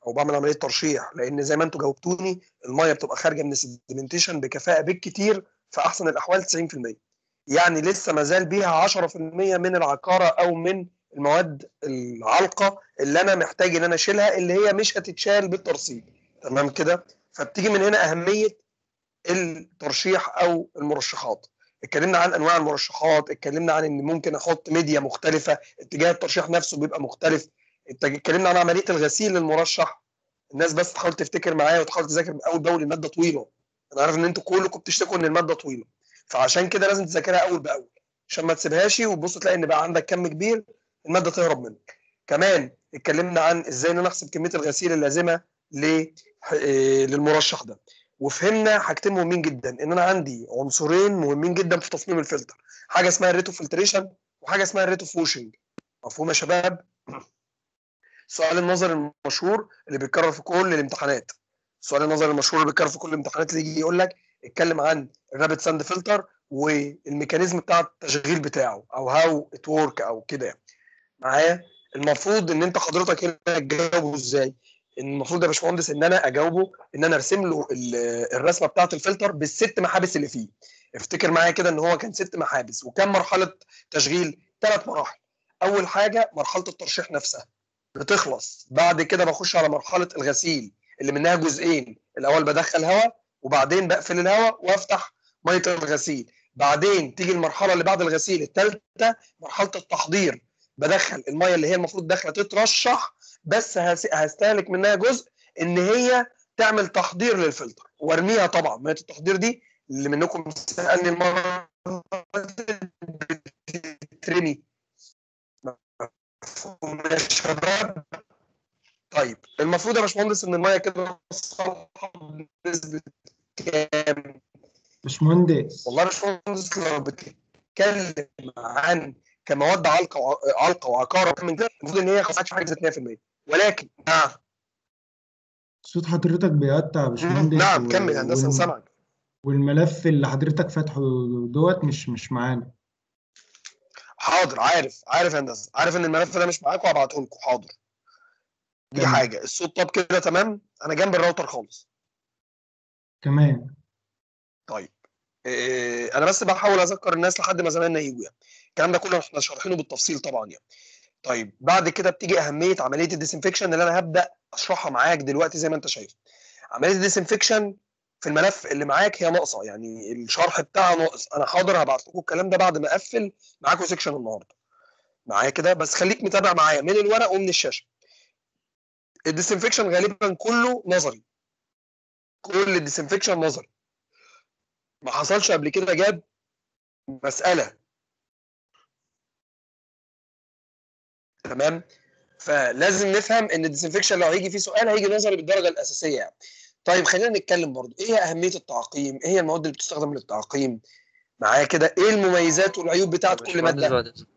او بعمل عمليه ترشيح، لان زي ما انتم جاوبتوني الميه بتبقى خارجه من السediمنتيشن بكفاءه بالكتير في احسن الاحوال 90%. يعني لسه ما زال بيها 10% من العقاره او من المواد العالقه اللي انا محتاج ان انا اشيلها، اللي هي مش هتتشال بالترسيب. تمام كده؟ فبتيجي من هنا اهميه الترشيح او المرشحات. اتكلمنا عن انواع المرشحات، اتكلمنا عن ان ممكن احط ميديا مختلفه، اتجاه الترشيح نفسه بيبقى مختلف. اتكلمنا عن عمليه الغسيل للمرشح. الناس بس تحاول تفتكر معايا وتحاول تذاكر اول باول، الماده طويله. انا عارف ان انتوا كلكم بتشتكوا ان الماده طويله، فعشان كده لازم تذاكرها اول باول عشان ما تسيبهاش وتبص تلاقي ان بقى عندك كم كبير الماده تهرب منك. كمان اتكلمنا عن ازاي ان انا احسب كميه الغسيل اللازمه للمرشح ده. وفهمنا حاجتين مهمين جدا، ان انا عندي عنصرين مهمين جدا في تصميم الفلتر، حاجه اسمها الريتو فلتريشن وحاجه اسمها الريتو فوشنج. مفهوم يا شباب؟ السؤال النظري المشهور اللي بيتكرر في كل الامتحانات، السؤال النظري المشهور اللي بيتكرر في كل الامتحانات اللي يجي يقول لك اتكلم عن الرابت ساند فلتر والميكانيزم بتاع التشغيل بتاعه او هاو ات ورك او كده يعني. معايا؟ المفروض ان انت حضرتك هنا تجاوبه ازاي؟ المفروض يا باشمهندس ان انا اجاوبه ان انا ارسم له الرسمه بتاعه الفلتر بالست محابس اللي فيه. افتكر معايا كده ان هو كان ست محابس وكم مرحله تشغيل؟ 3 مراحل. اول حاجه مرحله الترشيح نفسها بتخلص، بعد كده بخش على مرحله الغسيل اللي منها جزئين، الاول بدخل هواء وبعدين بقفل الهواء وافتح ميه الغسيل. بعدين تيجي المرحله اللي بعد الغسيل الثالثه، مرحله التحضير. بدخل الميه اللي هي المفروض داخله تترشح، بس هستهلك منها جزء ان هي تعمل تحضير للفلتر وارميها. طبعا ميه التحضير دي اللي منكم سالني المره بتترمي. مفهوم يا شباب؟ طيب المفروض يا باشمهندس ان الميه كده صالحه بنسبه كام؟ باشمهندس. والله يا باشمهندس لو بتتكلم عن كمواد علقه وعقاره من كده، المفروض ان هي خلاص حاجه 100%. ولكن صوت حضرتك بيقطع يا باشمهندس نعم كمل هندسه انا سامعك. والملف اللي حضرتك فاتحه دوت مش معانا. حاضر، عارف يا هندسه، عارف ان الملف ده مش معاكم، هبعته لكم حاضر. دي تمام. حاجه. الصوت طب كده تمام؟ انا جنب الراوتر خالص. تمام. طيب انا بس بحاول اذكر الناس لحد ما زماننا يجوا يعني. الكلام ده كله احنا شارحينه بالتفصيل طبعا يعني. طيب بعد كده بتيجي اهميه عمليه الديسنفكشن اللي انا هبدا اشرحها معاك دلوقتي. زي ما انت شايف عمليه الديسنفكشن في الملف اللي معاك هي ناقصه، يعني الشرح بتاعها ناقص. انا حاضر هبعت لكم الكلام ده بعد ما اقفل معاكم سيكشن النهارده. معايا كده؟ بس خليك متابع معايا من الورق ومن الشاشه. الديسنفكشن غالبا كله نظري، كل الديسنفكشن نظري. ما حصلش قبل كده جاب مساله. تمام؟ فلازم نفهم ان الديسنفكشن لو هيجي فيه سؤال هيجي نظري بالدرجه الاساسيه يعني. طيب خلينا نتكلم برضو ايه هي اهميه التعقيم، ايه هي المواد اللي بتستخدم للتعقيم. معايا كده؟ ايه المميزات والعيوب يا بتاعت كل باشمهندس ماده؟ بعد إذنك،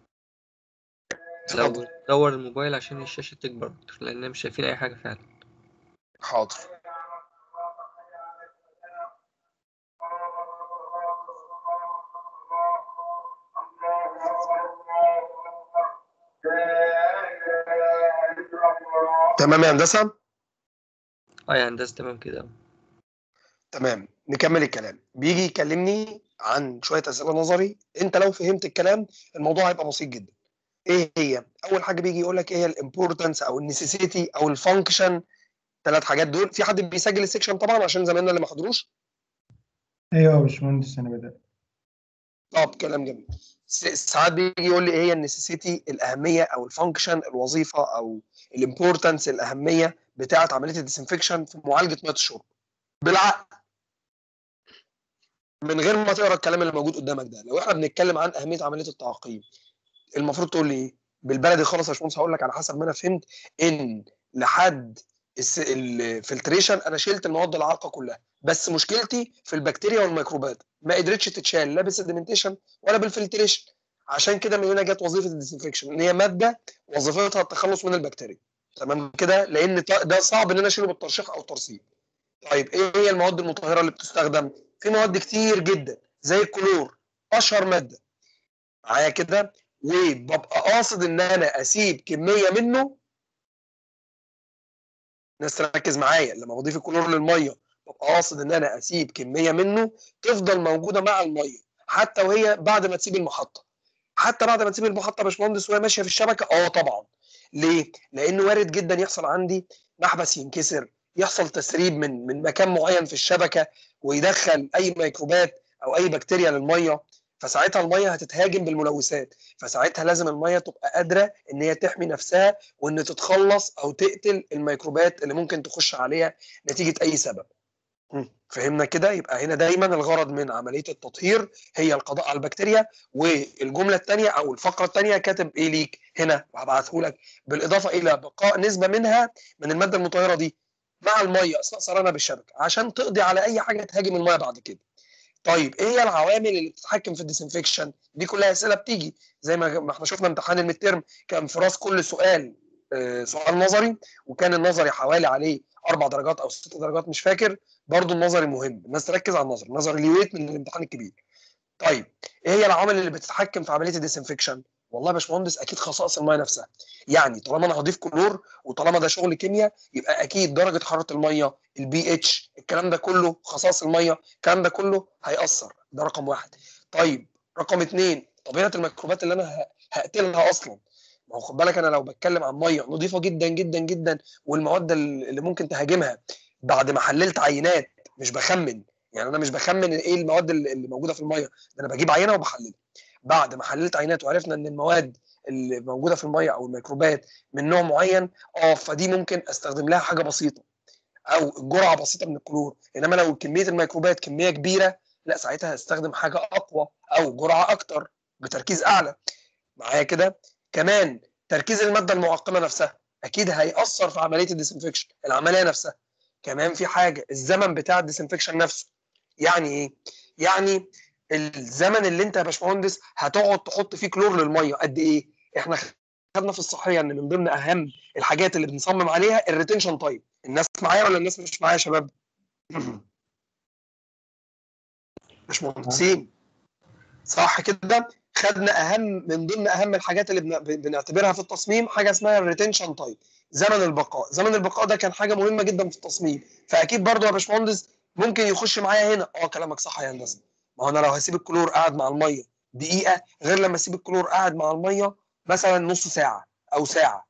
اتفضل. لو تدور الموبايل عشان الشاشة تكبر أكتر لأننا مش شايفين أي حاجة فعلا. حاضر. تمام يا هندسه؟ اه يا هندسة تمام كده. تمام نكمل الكلام. بيجي يكلمني عن شويه اسئله نظري، انت لو فهمت الكلام الموضوع هيبقى بسيط جدا. ايه هي؟ اول حاجه بيجي يقول لك ايه هي الامبورتنس او النسيسيتي او الفانكشن. 3 حاجات دول. في حد بيسجل السكشن طبعا عشان زمايلنا اللي ما حضروش؟ ايوه يا باشمهندس انا بدأت. طب كلام جميل. ساعات بيجي يقول لي ايه هي النسيسيتي، الاهميه او الفانكشن، الوظيفه او الامبورتنس، الاهميه بتاعه عمليه الديسنفكشن في معالجه ميه الشرب بالعقل، من غير ما تقرا الكلام اللي موجود قدامك ده. لو احنا بنتكلم عن اهميه عمليه التعقيم المفروض تقول لي ايه؟ بالبلدي خالص يا باشمهندس هقول لك على حسب ما انا فهمت ان لحد الفلتريشن انا شلت المواد العالقه كلها، بس مشكلتي في البكتيريا والميكروبات ما قدرتش تتشال لا بالسيدمنتيشن ولا بالفلتريشن. عشان كده من هنا جت وظيفه الديسنفكشن، ان هي ماده وظيفتها التخلص من البكتيريا. تمام كده؟ لان ده صعب ان انا اشيله بالترشيح او الترسيب. طيب ايه هي المواد المطهره اللي بتستخدم؟ في مواد كتير جدا زي الكلور، اشهر ماده. معايا كده؟ وببقى قاصد ان انا اسيب كميه منه الناس تركز معايا، لما بضيف الكلور للميه ببقى قاصد ان انا اسيب كميه منه تفضل موجوده مع الميه حتى وهي بعد ما تسيب المحطه. حتى بعد ما تسيب المحطه يا باشمهندس وهي ماشيه في الشبكه، طبعا. ليه؟ لانه وارد جدا يحصل عندي محبس ينكسر، يحصل تسريب من مكان معين في الشبكه ويدخل اي ميكروبات او اي بكتيريا للميه، فساعتها الميه هتتهاجم بالملوثات، فساعتها لازم الميه تبقى قادره ان هي تحمي نفسها وان تتخلص او تقتل الميكروبات اللي ممكن تخش عليها نتيجه اي سبب. فهمنا كده؟ يبقى هنا دايما الغرض من عمليه التطهير هي القضاء على البكتيريا. والجمله الثانيه او الفقره الثانيه كاتب ايه ليك هنا وهبعته لك، بالاضافه الى بقاء نسبه منها من الماده المطهره دي مع الميه اثناء سرنا بالشبكه عشان تقضي على اي حاجه تهاجم الميه بعد كده. طيب ايه هي العوامل اللي بتتحكم في الديسنفكشن؟ دي كلها اسئله بتيجي زي ما احنا شفنا امتحان الميد ترم كان في راس كل سؤال سؤال نظري، وكان النظري حوالي عليه 4 درجات او 6 درجات مش فاكر. برضو النظري مهم، الناس تركز على النظري ليه ويت من الامتحان الكبير. طيب ايه هي العوامل اللي بتتحكم في عمليه الديسنفكشن؟ والله يا باشمهندس اكيد خصائص الميه نفسها. يعني طالما انا هضيف كلور وطالما ده شغل كيمياء يبقى اكيد درجه حراره الميه، البي اتش، الكلام ده كله، خصائص الميه، الكلام ده كله هيأثر. ده رقم واحد. طيب رقم اثنين، طبيعه الميكروبات اللي انا هقتلها اصلا. ما هو خد بالك انا لو بتكلم عن ميه نظيفه جدا جدا جدا والمواد اللي ممكن تهاجمها بعد ما حللت عينات، مش بخمن. يعني انا مش بخمن ايه المواد اللي موجوده في الميه، ده انا بجيب عينه وبحللها. بعد ما حللت عينات وعرفنا ان المواد اللي موجوده في الميه او الميكروبات من نوع معين، فدي ممكن استخدم لها حاجه بسيطه او جرعه بسيطه من الكلور. انما لو كميه الميكروبات كميه كبيره، لا ساعتها هستخدم حاجه اقوى او جرعه اكتر بتركيز اعلى. معايا كده؟ كمان تركيز الماده المعقمه نفسها اكيد هيأثر في عمليه الديسنفكشن، العمليه نفسها. كمان في حاجه، الزمن بتاع الديسنفكشن نفسه. يعني ايه؟ يعني الزمن اللي انت يا باشمهندس هتقعد تحط فيه كلور للميه قد ايه؟ احنا خدنا في الصحيه ان من ضمن اهم الحاجات اللي بنصمم عليها الريتنشن تايم. الناس معايا ولا الناس مش معايا يا شباب؟ باشمهندسين صح كده؟ خدنا من ضمن اهم الحاجات اللي بنعتبرها في التصميم حاجه اسمها الريتنشن تايم، زمن البقاء. زمن البقاء ده كان حاجه مهمه جدا في التصميم، فاكيد برضو يا باشمهندس ممكن يخش معايا هنا. كلامك صح يا هندسه. ما هو انا لو هسيب الكلور قاعد مع الميه دقيقه غير لما اسيب الكلور قاعد مع الميه مثلا نص ساعه او ساعه.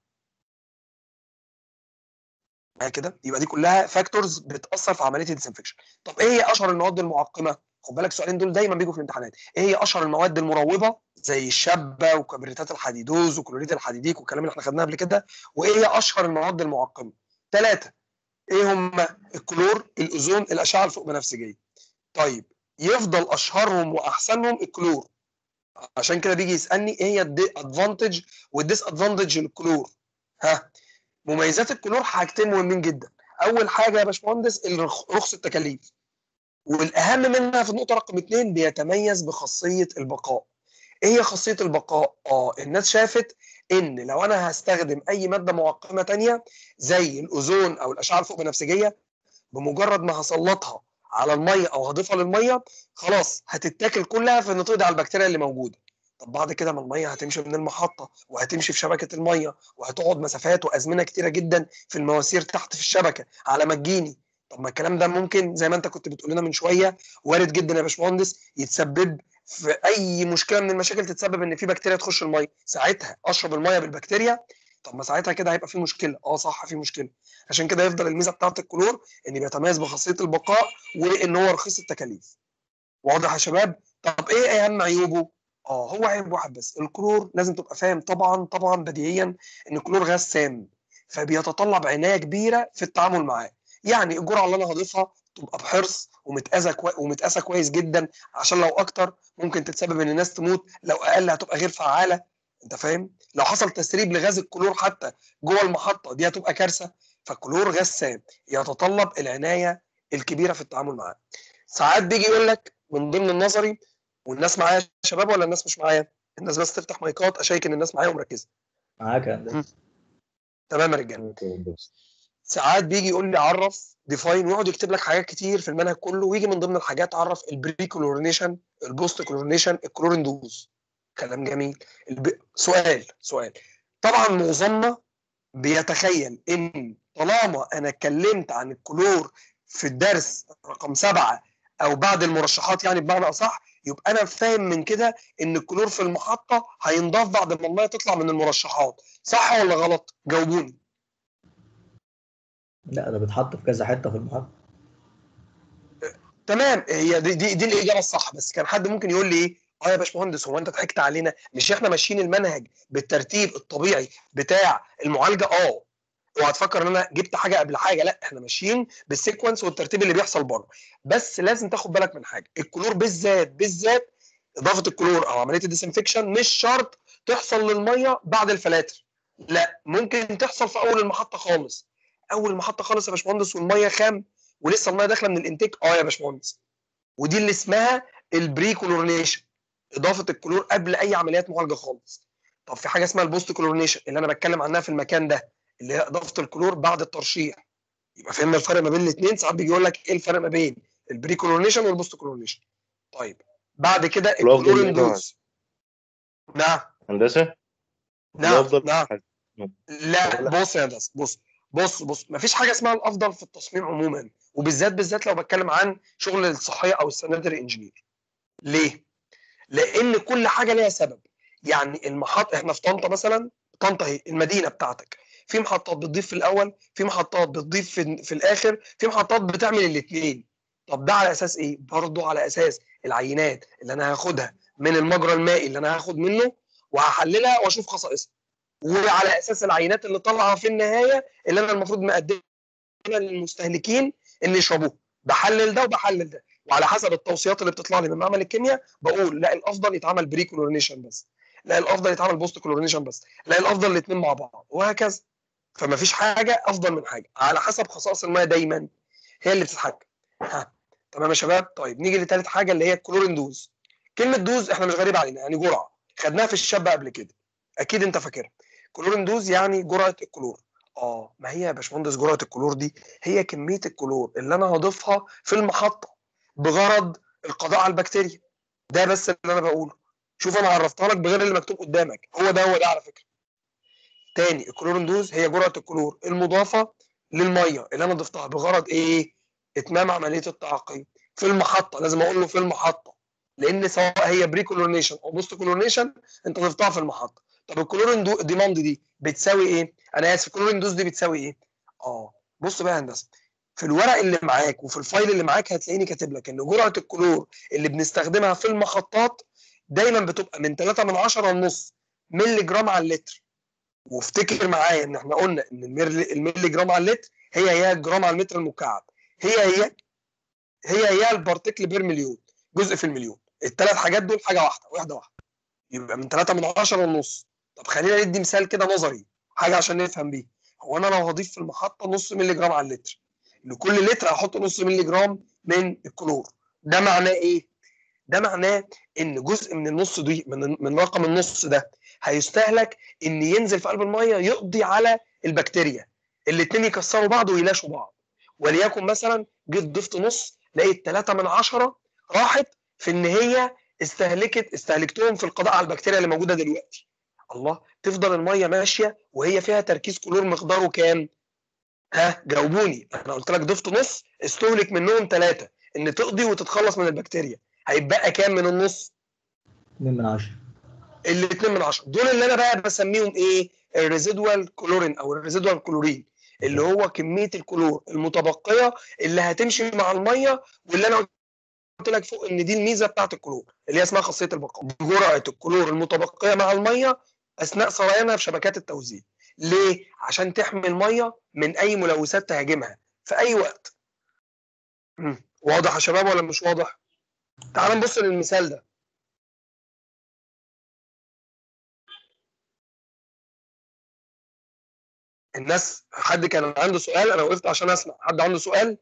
معايا كده؟ يبقى دي كلها فاكتورز بتاثر في عمليه الديسنفكشن. طب ايه هي اشهر المواد المعقمه؟ خد بالك السؤالين دول دايما بيجوا في الامتحانات. ايه هي اشهر المواد المروبه زي الشابه وكبريتات الحديدوز وكلوريد الحديديك والكلام اللي احنا خدناه قبل كده؟ وايه هي اشهر المواد المعقمه؟ 3. ايه هم؟ الكلور، الاوزون، الاشعه الفوق بنفسجيه. طيب يفضل اشهرهم واحسنهم الكلور. عشان كده بيجي يسالني ايه هي الادفانتج والديس ادفانتج للكلور. ها، مميزات الكلور حاجتين مهمين جدا. اول حاجه يا باشمهندس رخص التكاليف، والاهم منها في النقطه رقم 2 بيتميز بخاصيه البقاء. ايه هي خاصيه البقاء؟ الناس شافت ان لو انا هستخدم اي ماده معقمه ثانيه زي الاوزون او الاشعه الفوق بنفسجيه، بمجرد ما هسلطها على الميه او هضيفها للميه خلاص هتتاكل كلها في ان تقضي على البكتيريا اللي موجوده. طب بعد كده ما الميه هتمشي من المحطه وهتمشي في شبكه الميه وهتقعد مسافات وازمنه كتيره جدا في المواسير تحت في الشبكه على ما تجيني. طب ما الكلام ده ممكن زي ما انت كنت بتقول لنا من شويه وارد جدا يا باشمهندس يتسبب في اي مشكله من المشاكل، تتسبب ان في بكتيريا تخش الميه. ساعتها اشرب الميه بالبكتيريا؟ طب ما ساعتها كده هيبقى في مشكله. صح في مشكله. عشان كده يفضل الميزه بتاعت الكلور ان بيتميز بخاصيه البقاء وان هو رخيص التكاليف. واضح يا شباب؟ طب ايه اهم عيوبه؟ هو عيب واحد بس، الكلور لازم تبقى فاهم طبعا طبعا بديهيا ان الكلور غاز سام، فبيتطلب عنايه كبيره في التعامل معاه. يعني الجرعه اللي انا هضيفها تبقى بحرص ومتقاسه كويس جدا، عشان لو اكتر ممكن تتسبب ان الناس تموت، لو اقل هتبقى غير فعاله. انت فاهم؟ لو حصل تسريب لغاز الكلور حتى جوه المحطه دي هتبقى كارثه. فالكلور غاز سام يتطلب العنايه الكبيره في التعامل معاه. ساعات بيجي يقول لك من ضمن النظري، والناس معايا يا شباب ولا الناس مش معايا؟ الناس بس تفتح مايكات اشيك ان الناس معايا ومركزه. معاك يا هندسه. تمام يا رجاله. ساعات بيجي يقول لي عرف ديفاين ويقعد يكتب لك حاجات كتير في المنهج كله، ويجي من ضمن الحاجات عرف البري كلورينيشن، البوست كلورينيشن، الكلورين دوز. كلام جميل. سؤال طبعا معظمنا بيتخيل ان طالما انا اتكلمت عن الكلور في الدرس رقم 7 او بعد المرشحات يعني بمعنى اصح، يبقى انا فاهم من كده ان الكلور في المحطه هينضاف بعد ما الميه تطلع من المرشحات. صح ولا غلط؟ جاوبوني. لا، ده بيتحط في كذا حته في المحطه. تمام، هي دي الاجابه الصح. بس كان حد ممكن يقول لي ايه؟ يا باشمهندس، هو انت ضحكت علينا؟ مش احنا ماشيين المنهج بالترتيب الطبيعي بتاع المعالجه؟ اوعى تفكر ان انا جبت حاجه قبل حاجه، لا، احنا ماشيين بالسيكونس والترتيب اللي بيحصل بره. بس لازم تاخد بالك من حاجه، الكلور بالذات اضافه الكلور او عمليه الديسنفكشن مش شرط تحصل للميه بعد الفلاتر، لا، ممكن تحصل في اول المحطه خالص. اول المحطه خالص يا باشمهندس والميه خام ولسه الميه داخله من الانتيك، يا باشمهندس، ودي اللي اسمها البري كلورينيشن، اضافه الكلور قبل اي عمليات معالجه خالص. طب في حاجه اسمها البوست كلورينيشن اللي انا بتكلم عنها في المكان ده، اللي هي اضافه الكلور بعد الترشيح. يبقى فهمنا الفرق ما بين الاثنين. ساعات بيجي يقول لك ايه الفرق ما بين البري كلورينيشن والبوست كلورينيشن. طيب بعد كده الافضل الكلور ايه طبعا اندوز. نعم هندسه؟ نعم الافضل نعم. حاجة. لا، ولا بص يا هندسه، بص، مفيش حاجه اسمها الافضل في التصميم عموما، وبالذات لو بتكلم عن شغل الصحيه او السناتري انجينير. ليه؟ لان كل حاجه ليها سبب. يعني المحط، احنا في طنطا مثلا، طنطا هي المدينه بتاعتك، في محطات بتضيف في الاول، في محطات بتضيف في الاخر، في محطات بتعمل الاثنين. طب ده على اساس ايه؟ برضه على اساس العينات اللي انا هاخدها من المجرى المائي اللي انا هاخد منه وهحللها واشوف خصائصها، وعلى اساس العينات اللي طالعه في النهايه اللي انا المفروض مقدمها للمستهلكين ان يشربوه. بحلل ده وبحلل ده، وعلى حسب التوصيات اللي بتطلع لي من معمل الكيمياء بقول لا الافضل يتعمل بري كلورينيشن بس، لا الافضل يتعمل بوست كلورينيشن بس، لا الافضل الاثنين مع بعض، وهكذا. فما فيش حاجه افضل من حاجه، على حسب خصائص الميه دايما هي اللي بتتحكم. تمام يا شباب. طيب نيجي لثالث حاجه اللي هي الكلورين دوز. كلمه دوز احنا مش غريبه علينا، يعني جرعه، خدناها في الشاب قبل كده، اكيد انت فاكرها. كلورين دوز يعني جرعه الكلور. ما هي يا باشمهندس جرعه الكلور دي هي كميه الكلور اللي انا هضيفها في المحطه بغرض القضاء على البكتيريا. ده بس اللي انا بقوله. شوف انا عرفتها لك بغير اللي مكتوب قدامك، هو ده على فكره. تاني، الكلورين دوز هي جرعه الكلور المضافه للميه اللي انا ضفتها بغرض ايه؟ اتمام عمليه التعقيم في المحطه. لازم اقول له في المحطه، لان سواء هي بري كلورينيشن او بوست كلورينيشن انت ضفتها في المحطه. طب الكلورين ديماند دي بتساوي ايه؟ انا اسف، الكلورين دوز دي بتساوي ايه؟ بص بقى يا هندسه، في الورق اللي معاك وفي الفايل اللي معاك هتلاقيني كاتب لك ان جرعه الكلور اللي بنستخدمها في المحطات دايما بتبقى من 3 من 10 لنص مللي جرام على اللتر. وافتكر معايا ان احنا قلنا ان المللي جرام على اللتر هي الجرام على المتر المكعب، هي البارتيكل بير مليون، جزء في المليون. الثلاث حاجات دول حاجه واحده، يبقى من 3 من 10 لنص. طب خلينا ندي مثال كده نظري، حاجه عشان نفهم بيه. هو انا لو هضيف في المحطه نص مللي جرام على اللتر، لكل لتر هحط نص مللي جرام من الكلور. ده معناه ايه؟ ده معناه ان جزء من النص دي، من رقم النص ده، هيستهلك ان ينزل في قلب الميه يقضي على البكتيريا، الاثنين يكسروا بعض ويلاشوا بعض. وليكن مثلا جيت ضفت نص، لقيت 3 من 10 راحت في ان هي استهلكتهم في القضاء على البكتيريا اللي موجوده دلوقتي. الله، تفضل الميه ماشيه وهي فيها تركيز كلور مقداره كام؟ جاوبوني. انا قلت لك ضفت نص، استهلك منهم 3 ان تقضي وتتخلص من البكتيريا، هيبقى كام من النص؟ 2 من 10. الاثنين من 10 دول اللي انا بقى بسميهم ايه؟ الريزيدوال كلورين او الريزيدوال كلورين، اللي هو كميه الكلور المتبقيه اللي هتمشي مع الميه، واللي انا قلت لك فوق ان دي الميزه بتاعت الكلور اللي هي اسمها خاصيه البقاء. جرعه الكلور المتبقيه مع الميه اثناء سريانها في شبكات التوزيع. ليه؟ عشان تحمي الميه من اي ملوثات تهاجمها في اي وقت. واضح يا شباب ولا مش واضح؟ تعال نبص للمثال ده. الناس، حد كان عنده سؤال؟ انا وقفت عشان اسمع. حد عنده سؤال؟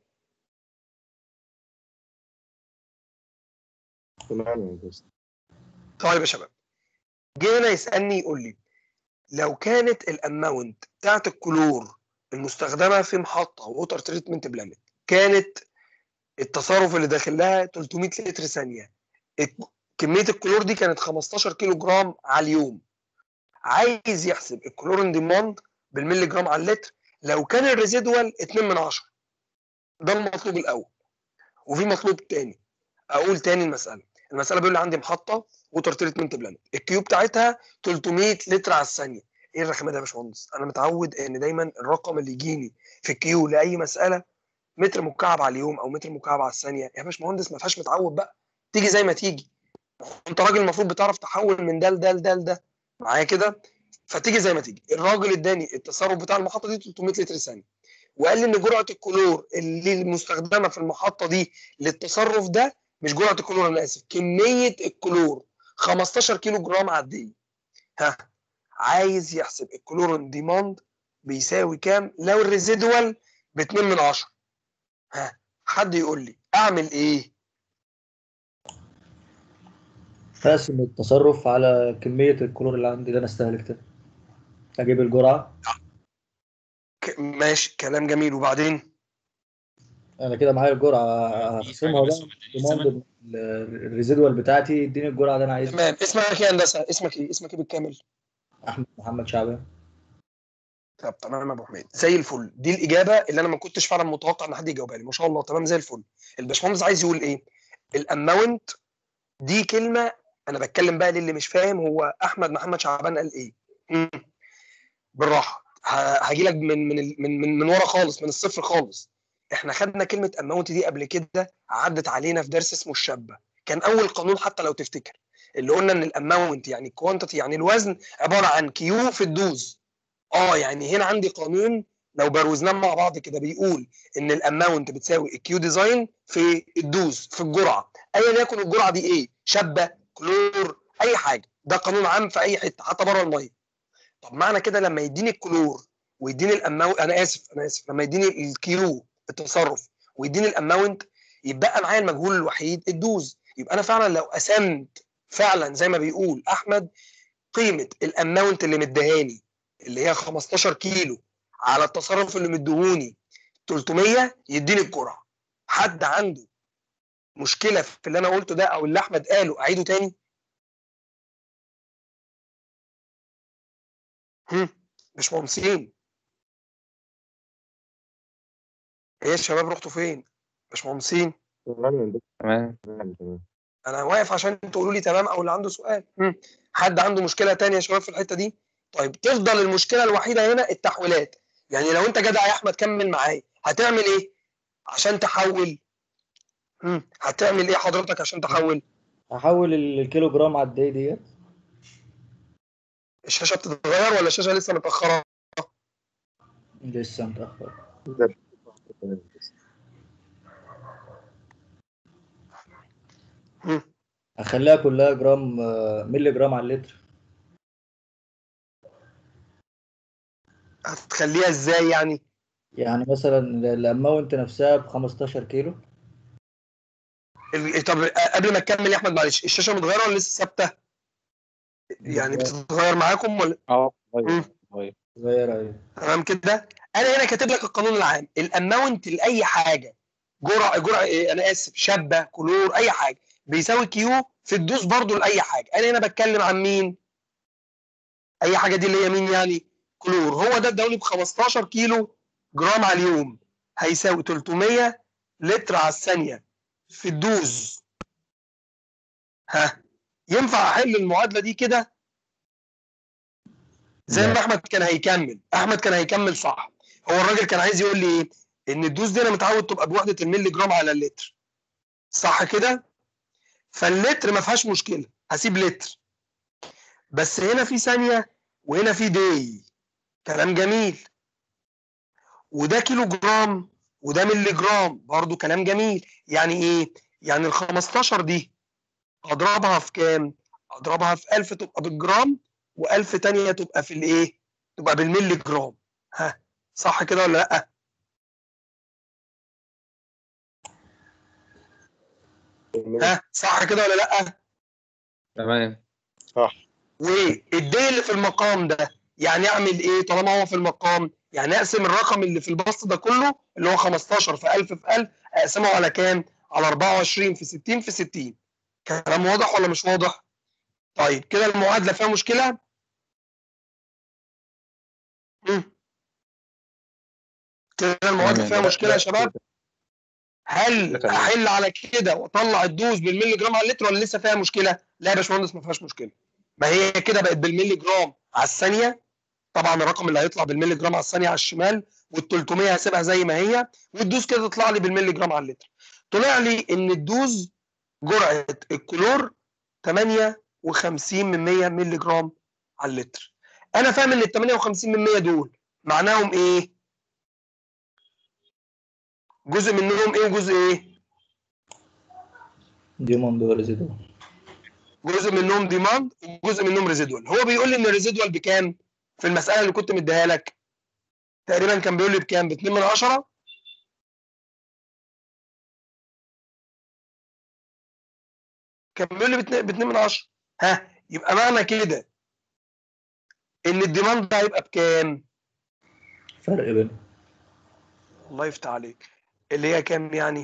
تمام يا هندسه. طيب يا شباب، جه هنا يسالني يقول لي لو كانت الاماونت بتاعت الكلور المستخدمه في محطه ووتر تريتمنت بلانت كانت التصرف اللي داخل لها 300 لتر ثانيه، كميه الكلور دي كانت 15 كيلو جرام على اليوم، عايز يحسب الكلورين ديماند بالملي جرام على اللتر لو كان الريزيدوال 2 من 10. ده المطلوب الاول. وفي مطلوب تاني. اقول تاني المساله بيقول لي عندي محطه ووتر تريتمنت بلانت، الكيو بتاعتها 300 لتر على الثانيه. ايه الرخامه ده يا باشمهندس؟ انا متعود ان دايما الرقم اللي يجيني في الكيو لاي مساله متر مكعب على اليوم او متر مكعب على الثانيه. يا باشمهندس ما فيهاش متعود بقى، تيجي زي ما تيجي. انت راجل المفروض بتعرف تحول من ده لده لده لده معايا كده، فتيجي زي ما تيجي. الراجل اداني التصرف بتاع المحطه دي 300 لتر ثانيه، وقال لي ان جرعه الكلور اللي المستخدمه في المحطه دي للتصرف ده، مش جرعه الكلور انا اسف، كميه الكلور 15 كيلو جرام عاديه. ها، عايز يحسب الكلور ديماند بيساوي كام لو الريزيدوال ب 2 من 10. ها، حد يقول لي اعمل ايه؟ هقسم التصرف على كمية الكلور اللي عندي اللي أنا استهلكتها، أجيب الجرعة. ماشي، كلام جميل. وبعدين أنا كده معايا الجرعة، في حاجه هخصمها بس بقى هو تقليل ديماند الزمن. الريزيدوال بتاعتي، يديني الجرعة اللي أنا عايزها. تمام. اسمك ايه يا هندسه؟ اسمك ايه؟ اسمك ايه بالكامل؟ أحمد محمد شعبان. طب تمام يا ابو حميد، زي الفل. دي الاجابه اللي انا ما كنتش فعلا متوقع ان حد يجاوبها لي. ما شاء الله، تمام زي الفل. الباشمهندس عايز يقول ايه؟ الاماونت دي كلمه، انا بتكلم بقى للي مش فاهم هو احمد محمد شعبان قال ايه. بالراحه، هاجي لك من ورا خالص، من الصفر خالص. احنا خدنا كلمه اماونت دي قبل كده، عدت علينا في درس اسمه الشابه. كان اول قانون حتى لو تفتكر، اللي قلنا ان الاماونت يعني الكوانتيتي يعني الوزن، عباره عن كيو في الدوز. يعني هنا عندي قانون لو بروزناه مع بعض كده بيقول ان الاماونت بتساوي الكيو ديزاين في الدوز في الجرعه، ايا يكن الجرعه دي ايه، شابه، كلور، اي حاجه. ده قانون عام في اي حته حتى بره الميه. طب معنى كده لما يديني الكلور ويديني الاماونت، انا اسف لما يديني الكيو التصرف ويديني الاماونت، يبقى معايا المجهول الوحيد الدوز. يبقى انا فعلا لو قسمت فعلا زي ما بيقول احمد قيمه الاماونت اللي مديهاني اللي هي 15 كيلو على التصرف اللي مديهوني 300، يديني الجرعه. حد عنده مشكله في اللي انا قلته ده او اللي احمد قاله اعيده تاني؟ مش مهندسين؟ ايه يا شباب، رحتوا فين؟ مش مهندسين؟ تمام. انا واقف عشان تقولوا لي تمام او اللي عنده سؤال. حد عنده مشكله تانية يا شباب في الحته دي؟ طيب تفضل المشكله الوحيده هنا التحويلات. يعني لو انت جدع يا احمد كمل معايا، هتعمل ايه عشان تحول؟ هتعمل ايه حضرتك عشان تحول؟ هحول الكيلو جرام على الدقيقة ديت. الشاشه بتتغير ولا الشاشه لسه متاخره؟ لسه متأخر. هخليها كلها جرام، ملي جرام على اللتر. هتخليها ازاي يعني؟ يعني مثلا الاماونت نفسها ب 15 كيلو. طب قبل ما تكمل يا احمد معلش، الشاشه متغيره ولا لسه ثابته؟ يعني بتتغير معاكم ولا؟ طيب. صغيرة ايوه. تمام كده. انا هنا كاتب لك القانون العام، الاماونت لاي حاجه، جرعه إيه، انا اسف، شابه، كلور، اي حاجه، بيساوي كيو في الدوس برضو لاي حاجه. انا هنا بتكلم عن مين؟ اي حاجه دي اللي هي مين يعني؟ كلور. هو ده اداولي ب 15 كيلو جرام على اليوم، هيساوي 300 لتر على الثانيه في الدوز. ها، ينفع احل المعادله دي كده زي ما احمد كان هيكمل صح؟ هو الراجل كان عايز يقول لي ايه؟ ان الدوز دي انا متعود تبقى بوحده الملي جرام على اللتر، صح كده؟ فاللتر ما فيهاش مشكله، هسيب لتر. بس هنا في ثانيه وهنا في دي، كلام جميل. وده كيلو جرام وده ملي جرام، برضو كلام جميل. يعني ايه؟ يعني ال 15 دي اضربها في كام؟ اضربها في 1000 تبقى بالجرام، و1000 تانية تبقى في الايه؟ تبقى بالملي جرام. ها، صح كده ولا لا؟ ها، صح كده ولا لا؟ تمام. والدي اللي في المقام ده، يعني اعمل ايه طالما هو في المقام؟ يعني اقسم الرقم اللي في البسط ده كله اللي هو 15 في 1000 في 1000، اقسمه على كام؟ على 24 في 60 في 60. كلام واضح ولا مش واضح؟ طيب كده المعادله فيها مشكله؟ كده المعادله تمام. فيها مشكله يا شباب؟ هل تمام. احل على كده واطلع الدوز بالملي جرام على اللتر ولا لسه فيها مشكله؟ لا يا باشمهندس ما فيهاش مشكله. ما هي كده بقت بالملي جرام على الثانيه. طبعا الرقم اللي هيطلع بالملي جرام على الثانيه على الشمال، وال 300 هسيبها زي ما هي، والدوز كده تطلع لي بالملي جرام على اللتر. طلع لي ان الدوز جرعه الكلور 58 من 100 ملي جرام على اللتر. انا فاهم ان ال 58 من 100 دول معناهم ايه؟ جزء منهم ايه وجزء ايه؟ ديموند وريزيدوال. جزء منهم ديماند وجزء منهم ريزيدوال. هو بيقول لي ان الريزيدوال بكام؟ في المساله اللي كنت مديها لك تقريبا كان بيقول لي بكام؟ ب 2 من 10. كان بيقول لي ب 2 من 10. ها، يبقى معنى كده ان الديماند ده هيبقى بكام؟ فرق بينهم. الله يفتح عليك. اللي هي كام يعني؟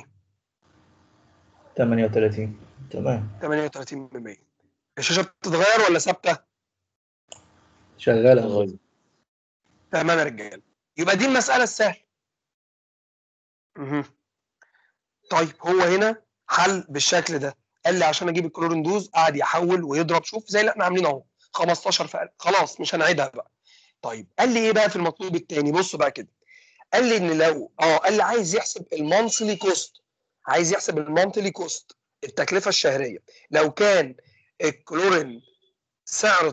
38. تمام. 38%. الشاشه بتتغير ولا ثابته؟ شغالة. غير. تمام يا رجاله. يبقى دي المساله السهله. مهم. طيب هو هنا حل بالشكل ده. قال لي عشان اجيب الكلورين دوز قعد يحول ويضرب، شوف زي اللي احنا عاملينه اهو 15 في 1000. خلاص مش هنعيدها بقى. طيب قال لي ايه بقى في المطلوب الثاني؟ بص بقى كده. قال لي ان لو قال لي عايز يحسب المانثلي كوست. عايز يحسب المانثلي كوست، التكلفه الشهريه. لو كان الكلورين سعر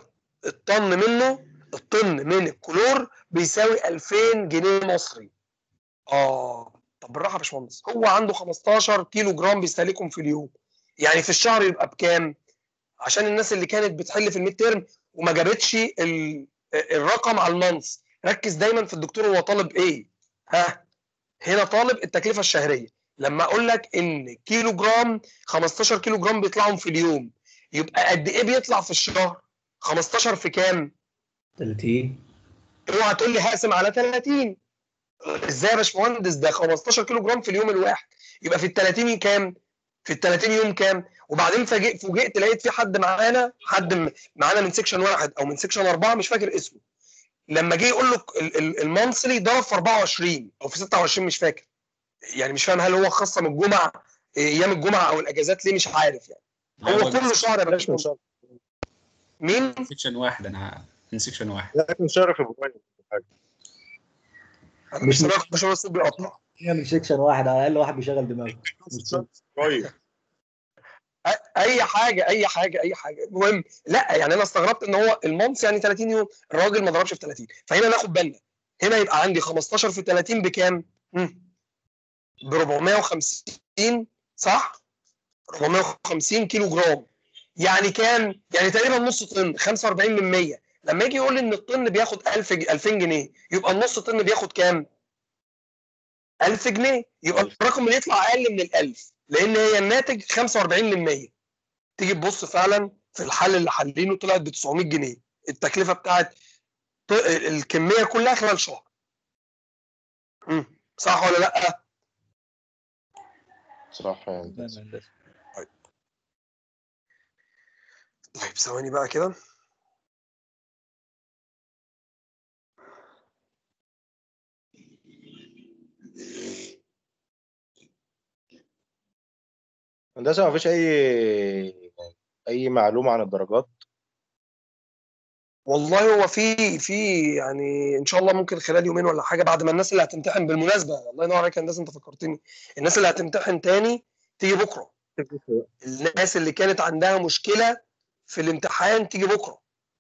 الطن من الكلور بيساوي 2000 جنيه مصري. طب بالراحه يا باشمهندس، هو عنده 15 كيلو جرام بيستهلكهم في اليوم، يعني في الشهر يبقى بكام؟ عشان الناس اللي كانت بتحل في الميد تيرم وما جابتش الرقم على المانث، ركز دايما في الدكتور هو طالب ايه. ها، هنا طالب التكلفه الشهريه. لما اقول لك ان كيلو جرام 15 كيلو جرام بيطلعهم في اليوم، يبقى قد ايه بيطلع في الشهر؟ 15 في كام؟ 30. اوعى تقول لي هقسم على 30. ازاي يا باشمهندس؟ ده 15 كيلو جرام في اليوم الواحد، يبقى في ال 30 كام؟ في ال 30 يوم كام؟ وبعدين فوجئت لقيت في حد معانا، معانا من سيكشن 1 او من سيكشن 4 مش فاكر اسمه، لما جه يقول له المانثلي ضرب في 24 او في 26 مش فاكر. يعني مش فاهم هل هو خصم الجمعه، ايام الجمعه او الاجازات ليه، مش عارف يعني. لا هو هو كل شهر يا باشمهندس. مين؟ سيكشن واحد، انا من سيكشن واحد. لكن شرف ابراهيم حاجه. انا مش مش سامعك عشان الصوت بيقطع. هي من سيكشن واحد، على الاقل واحد بيشغل دماغه. طيب. اي حاجه اي حاجه اي حاجه، المهم لا يعني انا استغربت ان هو المانث يعني 30 يوم، الراجل ما ضربش في 30. فهنا ناخد بالنا، هنا يبقى عندي 15 في 30 بكام؟ ب 450 صح؟ 450 كيلو جرام. يعني كام؟ يعني تقريبا نص طن، 45 من 100. لما يجي يقول لي ان الطن بياخد 2000 جنيه، يبقى النص طن بياخد كام؟ 1000 جنيه. يبقى الرقم اللي يطلع اقل من ال 1000، لان هي الناتج 45 من 100. تيجي تبص فعلا في الحل اللي حلينه طلعت ب 900 جنيه، التكلفه بتاعت الكميه كلها خلال شهر. صح ولا لا؟ صح يا هندسه. طيب ثواني بقى كده. هندسه ما فيش اي معلومه عن الدرجات؟ والله هو في يعني ان شاء الله ممكن خلال يومين ولا حاجه، بعد ما الناس اللي هتمتحن بالمناسبه، الله ينور عليك يا هندسه انت فكرتني، الناس اللي هتمتحن تاني تيجي بكره. الناس اللي كانت عندها مشكله في الامتحان تيجي بكره.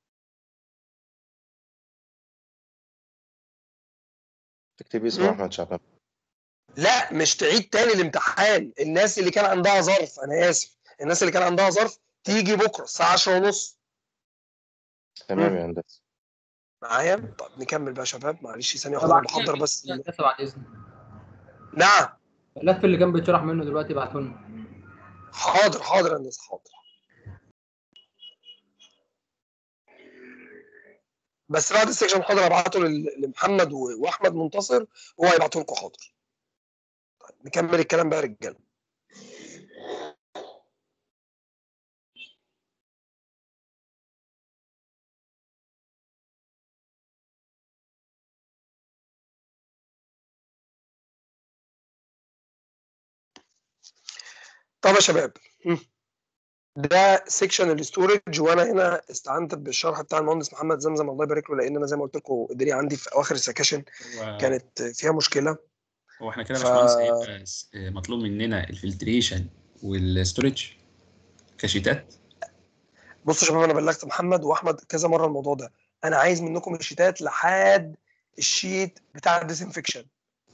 تكتب اسم احمد شعبان. لا مش تعيد تاني الامتحان، الناس اللي كان عندها ظرف، انا اسف، الناس اللي كان عندها ظرف تيجي بكره الساعه 10:30. تمام يا هندسه. معايا؟ طب نكمل بقى يا شباب، معلش ثانيه واحده انا ابعت بحضر بس. لنا بعد اذنك نعم. اللف اللي كان بيتشرح منه دلوقتي ابعته لنا. حاضر حاضر يا هندسه حاضر. بس بعد السكشن حاضر ابعته لمحمد واحمد منتصر، وهو هيبعته لكم حاضر. نكمل الكلام بقى يا رجاله. طب يا شباب، ده سيكشن الاستورج، وانا هنا استعنت بالشرح بتاع المهندس محمد زمزم الله يبارك له، لان انا زي ما قلت لكم الدنيا عندي في اواخر السكاشن كانت فيها مشكله. هو احنا كده يا باشمهندس هيبقى مطلوب مننا الفلتريشن والستورج كشيتات. بصوا يا شباب، انا بلغت محمد واحمد كذا مره الموضوع ده، انا عايز منكم الشيتات لحد الشيت بتاع الديسانفكشن.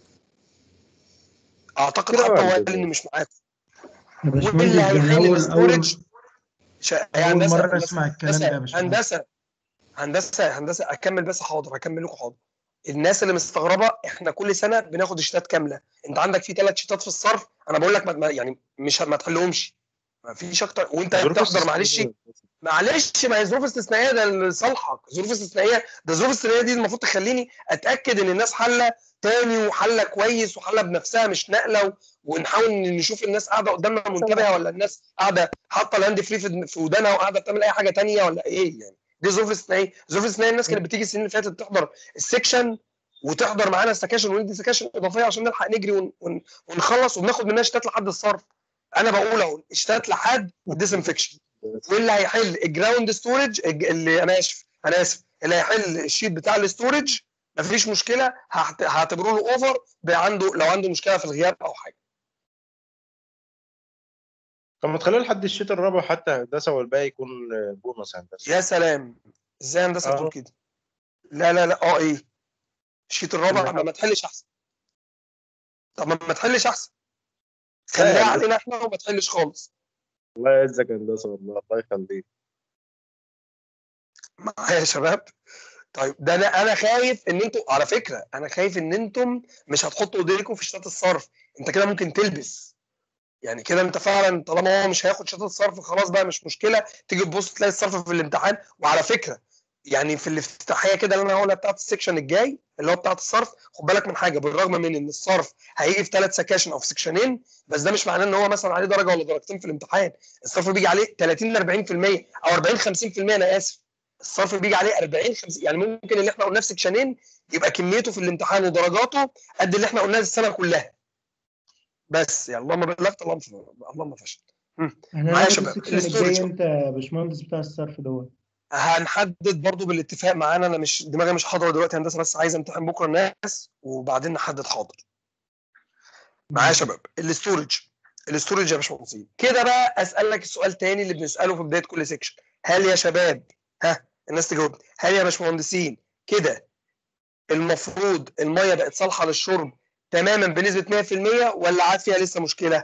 اعتقد كده حتى هو ولا قال اني مش معاكم. يا واللي باشمهندس ده هيحل أول الاستورج أول مرة أسمع الكلام ده يا باشمهندس. هندسه اكمل بس، حاضر هكمل لكم حاضر. الناس اللي مستغربه، احنا كل سنه بناخد الشتات كامله. انت عندك في 3 شتات في الصرف، انا بقول لك يعني مش ما تحلهمش، ما فيش اكتر، وانت بتحضر. معلش ما هي ظروف استثنائيه، ده اللي صالحك ظروف استثنائيه، ده ظروف استثنائيه دي المفروض تخليني اتاكد ان الناس حله تاني وحله كويس وحله بنفسها مش نقله، ونحاول نشوف الناس قاعده قدامنا منتبهه ولا الناس قاعده حاطه الهاند فري في ودانها وقاعده بتعمل اي حاجه تانيه ولا ايه يعني. دي ظروف استثنائيه. ظروف استثنائيه الناس كانت بتيجي السنين اللي فاتت تحضر السكشن وتحضر معانا السكاشن وندي سكاشن اضافيه عشان نلحق نجري ونخلص، وبناخد منها شتات لحد الصرف. انا بقول اهو اشتات لحد الديسانفكشن. واللي هيحل الجراوند ستورج، اللي انا اسف اللي هيحل الشيت بتاع الاستورج مفيش مشكله، هعتبره له اوفر لو عنده مشكله في الغياب او حاجه. طب ما تخليها لحد الشيت الرابع حتى هندسه، والباقي يكون بونص هندسه. يا سلام، ازاي هندسه تقول كده؟ لا لا لا، ايه الشيت الرابع ما تحلش احسن؟ طب ما تحلش احسن، خليها علينا احنا وما تحلش خالص. الله يعزك هندسه، والله الله يخليك معايا يا شباب. طيب ده انا خايف ان انتوا، على فكره انا خايف ان انتم مش هتحطوا ايديكم في شتات الصرف. انت كده ممكن تلبس، يعني كده انت فعلا طالما هو مش هياخد شتات الصرف خلاص بقى مش مشكله، تيجي تبص تلاقي الصرف في الامتحان. وعلى فكره يعني في الافتتاحيه كده اللي انا هقولها بتاعت السكشن الجاي اللي هو بتاعت الصرف، خد بالك من حاجه، بالرغم من ان الصرف هيجي في 3 سكاشن او في سكشنين، بس ده مش معناه ان هو مثلا عليه درجه ولا درجتين في الامتحان. الصرف بيجي عليه 30 40% او 40 50%، انا اسف، الصرف بيجي عليه 40 50، يعني ممكن اللي احنا قلناه في سكشنين يبقى كميته في الامتحان ودرجاته قد اللي احنا قلناه السنه كلها. بس يعني اللهم بلغت اللهم فشل. معايا يا شباب السكشن الجاي امتى يا باشمهندس بتاع الصرف دوت؟ هنحدد برضو بالاتفاق معانا، انا مش دماغي مش حاضره دلوقتي هندسه، بس عايز امتحن بكره الناس وبعدين نحدد حاضر. معايا يا شباب الاستورج يا باشمهندسين. كده بقى اسالك السؤال تاني اللي بنساله في بدايه كل سيكشن. هل يا شباب، الناس تجاوب، هل يا باشمهندسين كده المفروض الميه بقت صالحه للشرب تماما بنسبه 100% ولا عاد فيها لسه مشكله؟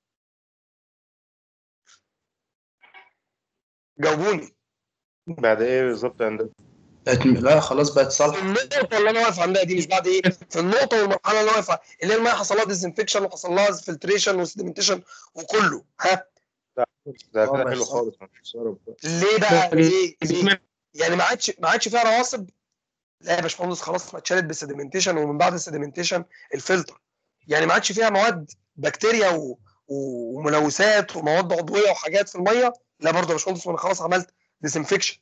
جاوبوني. بعد ايه بالظبط يا هندسه؟ لا خلاص بقت في صالحه. النقطه اللي انا واقف عندها دي، مش بعد ايه، في النقطه والمرحله اللي انا واقف اللي هي الميه حصل لها ديزنفكشن وحصل لها فلتريشن وسيدمنتيشن وكله. ده كده حلو خالص، مفيش صرف بقى. ليه بقى؟ ليه؟ يعني ما عادش فيها رواسب؟ لا يا باشمهندس، خلاص ما اتشالت بالسيدمنتيشن، ومن بعد السيدمنتيشن الفلتر. يعني ما عادش فيها مواد بكتيريا وملوثات ومواد عضويه وحاجات في الميه؟ لا برضه يا باشمهندس، وانا خلاص عملت ديسنفكشن.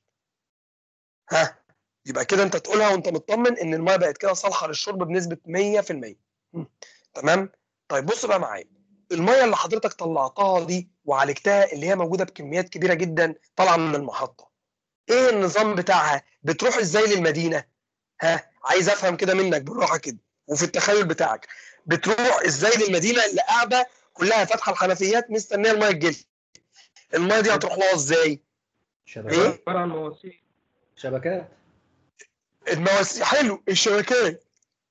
يبقى كده انت تقولها وانت مطمن ان الميه بقت كده صالحه للشرب بنسبه 100%. تمام. طيب بص بقى معايا، الميه اللي حضرتك طلعتها دي وعالجتها اللي هي موجوده بكميات كبيره جدا طالعه من المحطه، ايه النظام بتاعها؟ بتروح ازاي للمدينه؟ عايز افهم كده منك بالراحه كده وفي التخيل بتاعك، بتروح ازاي للمدينه اللي قاعده كلها فاتحه الحنفيات مستنيه الميه تجيلها؟ الميه دي هتروح لها ازاي؟ شبكات. عباره عن مواسير. شبكات. المواسير، حلو، الشبكات،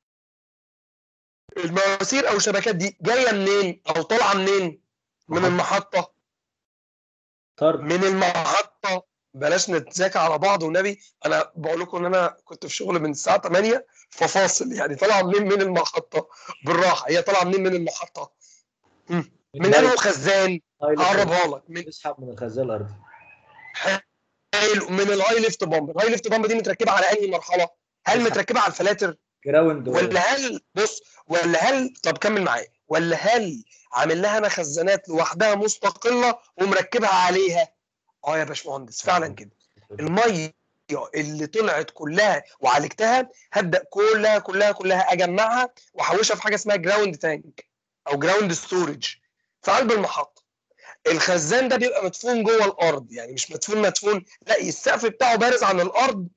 المواسير او الشبكات دي جايه منين او طالعه منين؟ من المحطه. طرد. من المحطه. بلاش نتذاكى على بعض والنبي، انا بقول لكم ان انا كنت في شغل من الساعه 8 ففاصل، يعني طالعه منين من المحطه؟ بالراحه، هي طالعه منين من المحطه؟ من انه خزان، هقربها لك، بيسحب من الخزان الارضي. حلو، من الهاي ليفت بامب. الهاي ليفت بامب دي متركبه على انهي مرحله؟ هل متركبه على الفلاتر جراوند ولا هل طب كمل معايا، ولا هل عامل لها انا خزانات لوحدها مستقله ومركبها عليها؟ يا باشمهندس فعلا كده. الميه اللي طلعت كلها وعالجتها هبدا كلها اجمعها واحوشها في حاجه اسمها جراوند تانك او جراوند ستورج في قلب المحطه. الخزان ده بيبقى مدفون جوه الارض، يعني مش مدفون، لا السقف بتاعه بارز عن الارض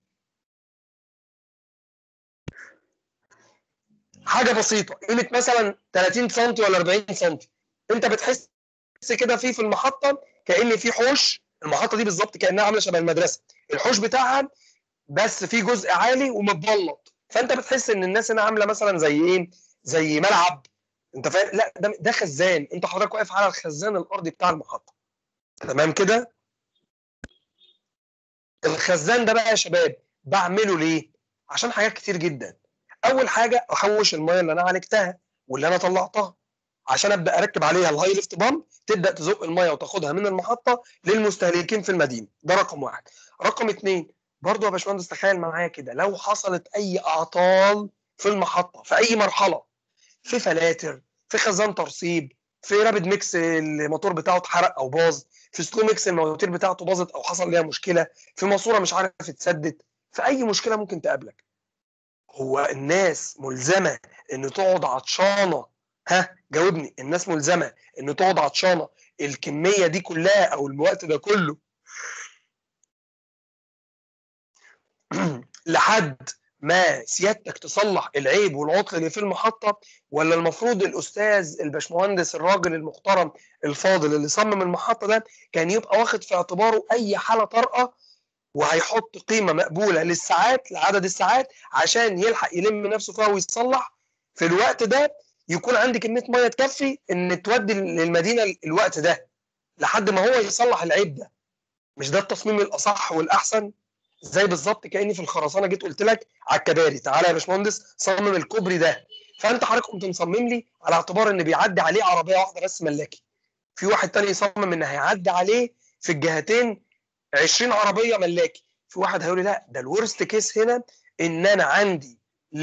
حاجه بسيطه، قيمه مثلا 30 سم ولا 40 سم. انت بتحس كده في المحطه كأن في حوش، المحطه دي بالظبط كانها عامله شبه المدرسه، الحوش بتاعها بس في جزء عالي ومتبلط، فانت بتحس ان الناس هنا عامله مثلا زي ايه، زي ملعب، انت فاهم؟ لا ده خزان، انت حضرتك واقف على الخزان الارضي بتاع المحطه. تمام كده؟ الخزان ده بقى يا شباب بعمله ليه؟ عشان حاجات كتير جدا. اول حاجه احوش الميه اللي انا عالجتها واللي انا طلعتها، عشان ابدا اركب عليها الهاي ليفت بامب تبدا تزق الميه وتاخدها من المحطه للمستهلكين في المدينه. ده رقم واحد. رقم اثنين، برضو يا باشمهندس تخيل معايا كده، لو حصلت اي اعطال في المحطه في اي مرحله، في فلاتر، في خزان ترسيب، في رابد ميكس الموتور بتاعه اتحرق او باظ، في سلو ميكس المواتير بتاعته باظت او حصل ليها مشكله، في ماسوره مش عارف تسدد، في اي مشكله ممكن تقابلك، هو الناس ملزمه ان تقعد عطشانه؟ ها جاوبني، الناس ملزمه ان تقعد عطشانه الكميه دي كلها او الوقت ده كله لحد ما سيادتك تصلح العيب والعطل اللي في المحطه؟ ولا المفروض الاستاذ الباشمهندس الراجل المحترم الفاضل اللي صمم المحطه ده كان يبقى واخد في اعتباره اي حاله طارئه، وهيحط قيمه مقبوله للساعات، لعدد الساعات، عشان يلحق يلم نفسه فيها ويصلح في الوقت ده، يكون عندي كميه ميه تكفي ان تودي للمدينه الوقت ده لحد ما هو يصلح العيب ده. مش ده التصميم الاصح والاحسن؟ زي بالظبط كاني في الخرسانه جيت قلت لك على الكباري تعالى يا باشمهندس صمم الكوبري ده، فانت حضرتك قمت مصمم لي على اعتبار ان بيعدي عليه عربيه واحده بس ملاكي، في واحد تاني يصمم ان هيعدي عليه في الجهتين 20 عربيه ملاكي، في واحد هيقول لي لا ده الورست كيس هنا ان انا عندي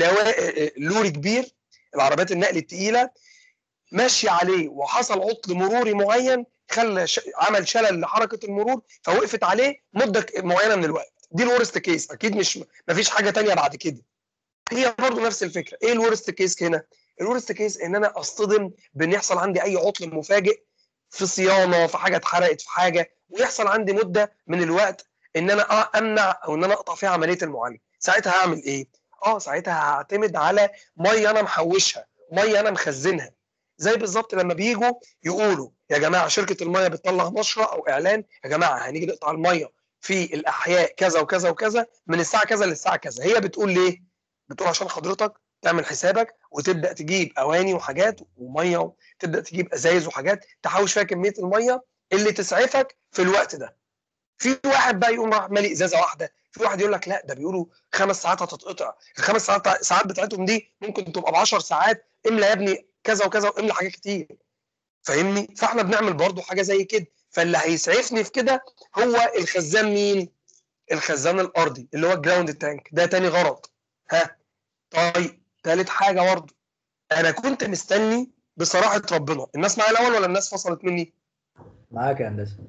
لوري كبير، العربيات النقل الثقيله ماشي عليه وحصل عطل مروري معين خلى عمل شلل لحركه المرور فوقفت عليه مده معينه من الوقت. دي الورست كيس، اكيد مش مفيش حاجه تانية بعد كده. هي برضو نفس الفكره. ايه الورست كيس هنا؟ الورست كيس ان انا اصطدم بان يحصل عندي اي عطل مفاجئ في صيانه، في حاجه اتحرقت، في حاجه، ويحصل عندي مده من الوقت ان انا امنع او ان انا اقطع فيها عمليه المعالجه. ساعتها هعمل ايه؟ ساعتها هعتمد على ميه انا محوشها، ميه انا مخزنها. زي بالظبط لما بيجوا يقولوا يا جماعه شركه الميه بتطلع نشره او اعلان، يا جماعه هنيجي نقطع الميه في الاحياء كذا وكذا وكذا من الساعه كذا للساعه كذا. هي بتقول ليه؟ بتقول عشان حضرتك تعمل حسابك وتبدا تجيب اواني وحاجات وميه، تبدا تجيب ازايز وحاجات تحوش فيها كميه الميه اللي تسعفك في الوقت ده. في واحد بقى يقوم راح مالي ازازه واحده، في واحد يقول لك لا ده بيقولوا 5 ساعات هتتقطع، الخمس ساعات بتاعتهم دي ممكن تبقى ب 10 ساعات، املى يا ابني كذا وكذا واملى حاجات كتير. فاهمني؟ فاحنا بنعمل برضو حاجه زي كده. فاللي هيسعفني في كده هو الخزان. مين؟ الخزان الارضي اللي هو الجراوند تانك. ده تاني غرض. ها طيب تالت حاجه برضو، انا كنت مستني بصراحه ربنا، الناس معايا الاول ولا الناس فصلت مني؟ معاك يا هندسه.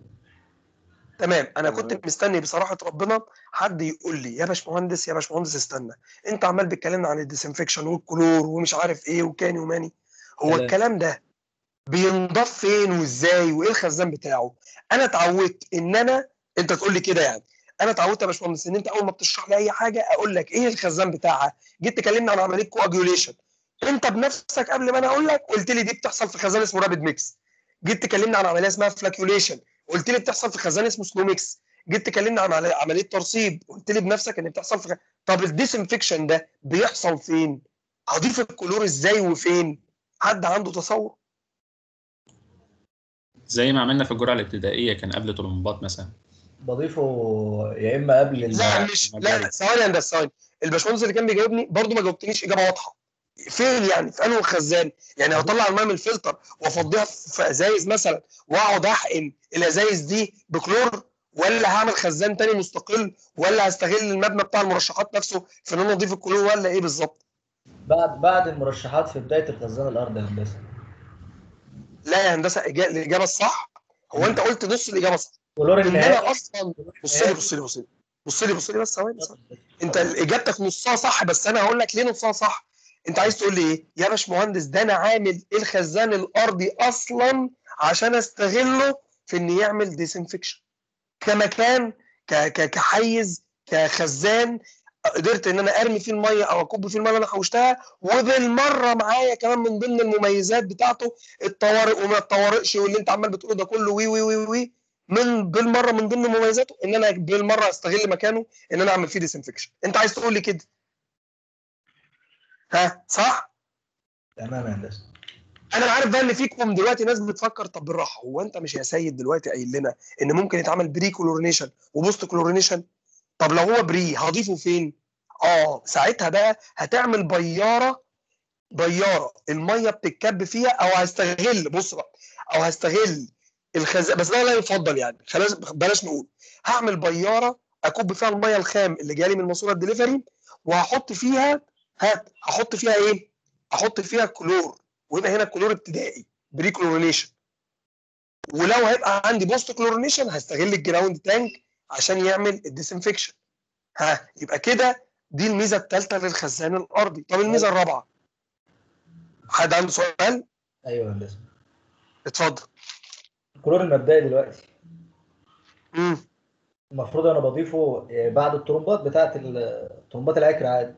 تمام. انا كنت مستني بصراحه ربنا حد يقول لي يا باشمهندس، يا باشمهندس استنى، انت عمال بتكلمنا عن الديسنفكشن والكلور ومش عارف ايه وكاني وماني، هو سلام. الكلام ده بينضاف فين وازاي وايه الخزان بتاعه؟ انا اتعودت ان انت تقول لي كده يعني، انا اتعودت يا باشمهندس ان انت اول ما بتشرح لي اي حاجه اقول لك ايه الخزان بتاعها. جيت تكلمني عن عمليه كواجيوليشن، انت بنفسك قبل ما انا اقول لك قلت لي دي بتحصل في خزان اسمه رابد ميكس. جيت تكلمني عن عمليه اسمها فلاكيوليشن، قلت لي بتحصل في خزان اسمه سلو ميكس. جيت تكلمني عن عمليه ترسيب، قلت لي بنفسك ان بتحصل في طب الديسنفكشن ده بيحصل فين؟ هضيف الكلور ازاي وفين؟ حد عنده تصور؟ زي ما عملنا في الجرعه الابتدائيه، كان قبل طلمبات مثلا. بضيفه يا اما قبل لا مش لا ثواني يا هندسه ثواني، الباشمهندس اللي كان بيجاوبني برضه ما جاوبتنيش اجابه واضحه. فين يعني؟ في انهي خزان؟ يعني هطلع الماء من الفلتر وافضيها في ازايز مثلا واقعد احقن الازايز دي بكلور، ولا هعمل خزان تاني مستقل، ولا هستغل المبنى بتاع المرشحات نفسه في ان انا اضيف الكلور، ولا ايه بالظبط؟ بعد المرشحات في بدايه الخزان الارضي يا هندسه. لا يا هندسه الاجابه الصح، هو انت قلت نص الاجابه صح. كلور ان النهائي. انا اصلا بص لي بس ثواني. انت اجابتك نصها صح، بس انا هقول لك ليه نصها صح. انت عايز تقول لي ايه يا باشمهندس؟ ده انا عامل الخزان الارضي اصلا عشان استغله في ان يعمل ديسانفكشن كمكان، كحيز، كخزان قدرت ان انا ارمي فيه الميه او اكب فيه الميه اللي انا حوشتها، وبالمره معايا كمان من ضمن المميزات بتاعته الطوارئ وما الطوارئش واللي انت عمال بتقوله ده كله وي وي وي وي بالمره من ضمن مميزاته ان انا بالمره استغل مكانه ان انا اعمل فيه ديسانفكشن. انت عايز تقول لي كده؟ ها صح؟ تمام يا هندسه. انا عارف بقى ان فيكم دلوقتي ناس بتفكر طب بالراحه، هو انت مش يا سيد دلوقتي قايل لنا ان ممكن يتعمل بري كلورينيشن وبوست كلورينيشن؟ طب لو هو بري هضيفه فين؟ ساعتها بقى هتعمل بياره الميه بتتكب فيها، او هستغل، بص بقى، او هستغل الخزان، بس ده لا يفضل يعني، خلاص بلاش نقول. هعمل بياره اكب فيها الميه الخام اللي جاي لي من ماسوره الدليفري، وهحط فيها هحط فيها ايه؟ احط فيها كلور، ويبقى هنا كلور ابتدائي بري كلورينيشن. ولو هيبقى عندي بوست كلورينيشن هستغل الجراوند تانك عشان يعمل الديسانفكشن. يبقى كده دي الميزه الثالثه للخزان الارضي. طب الميزه الرابعه، حد عنده سؤال؟ ايوه يا هندسه. اتفضل. الكلور المبدئي دلوقتي امم المفروض انا بضيفه بعد الطرمبات بتاعت الطرمبات العكر عادي.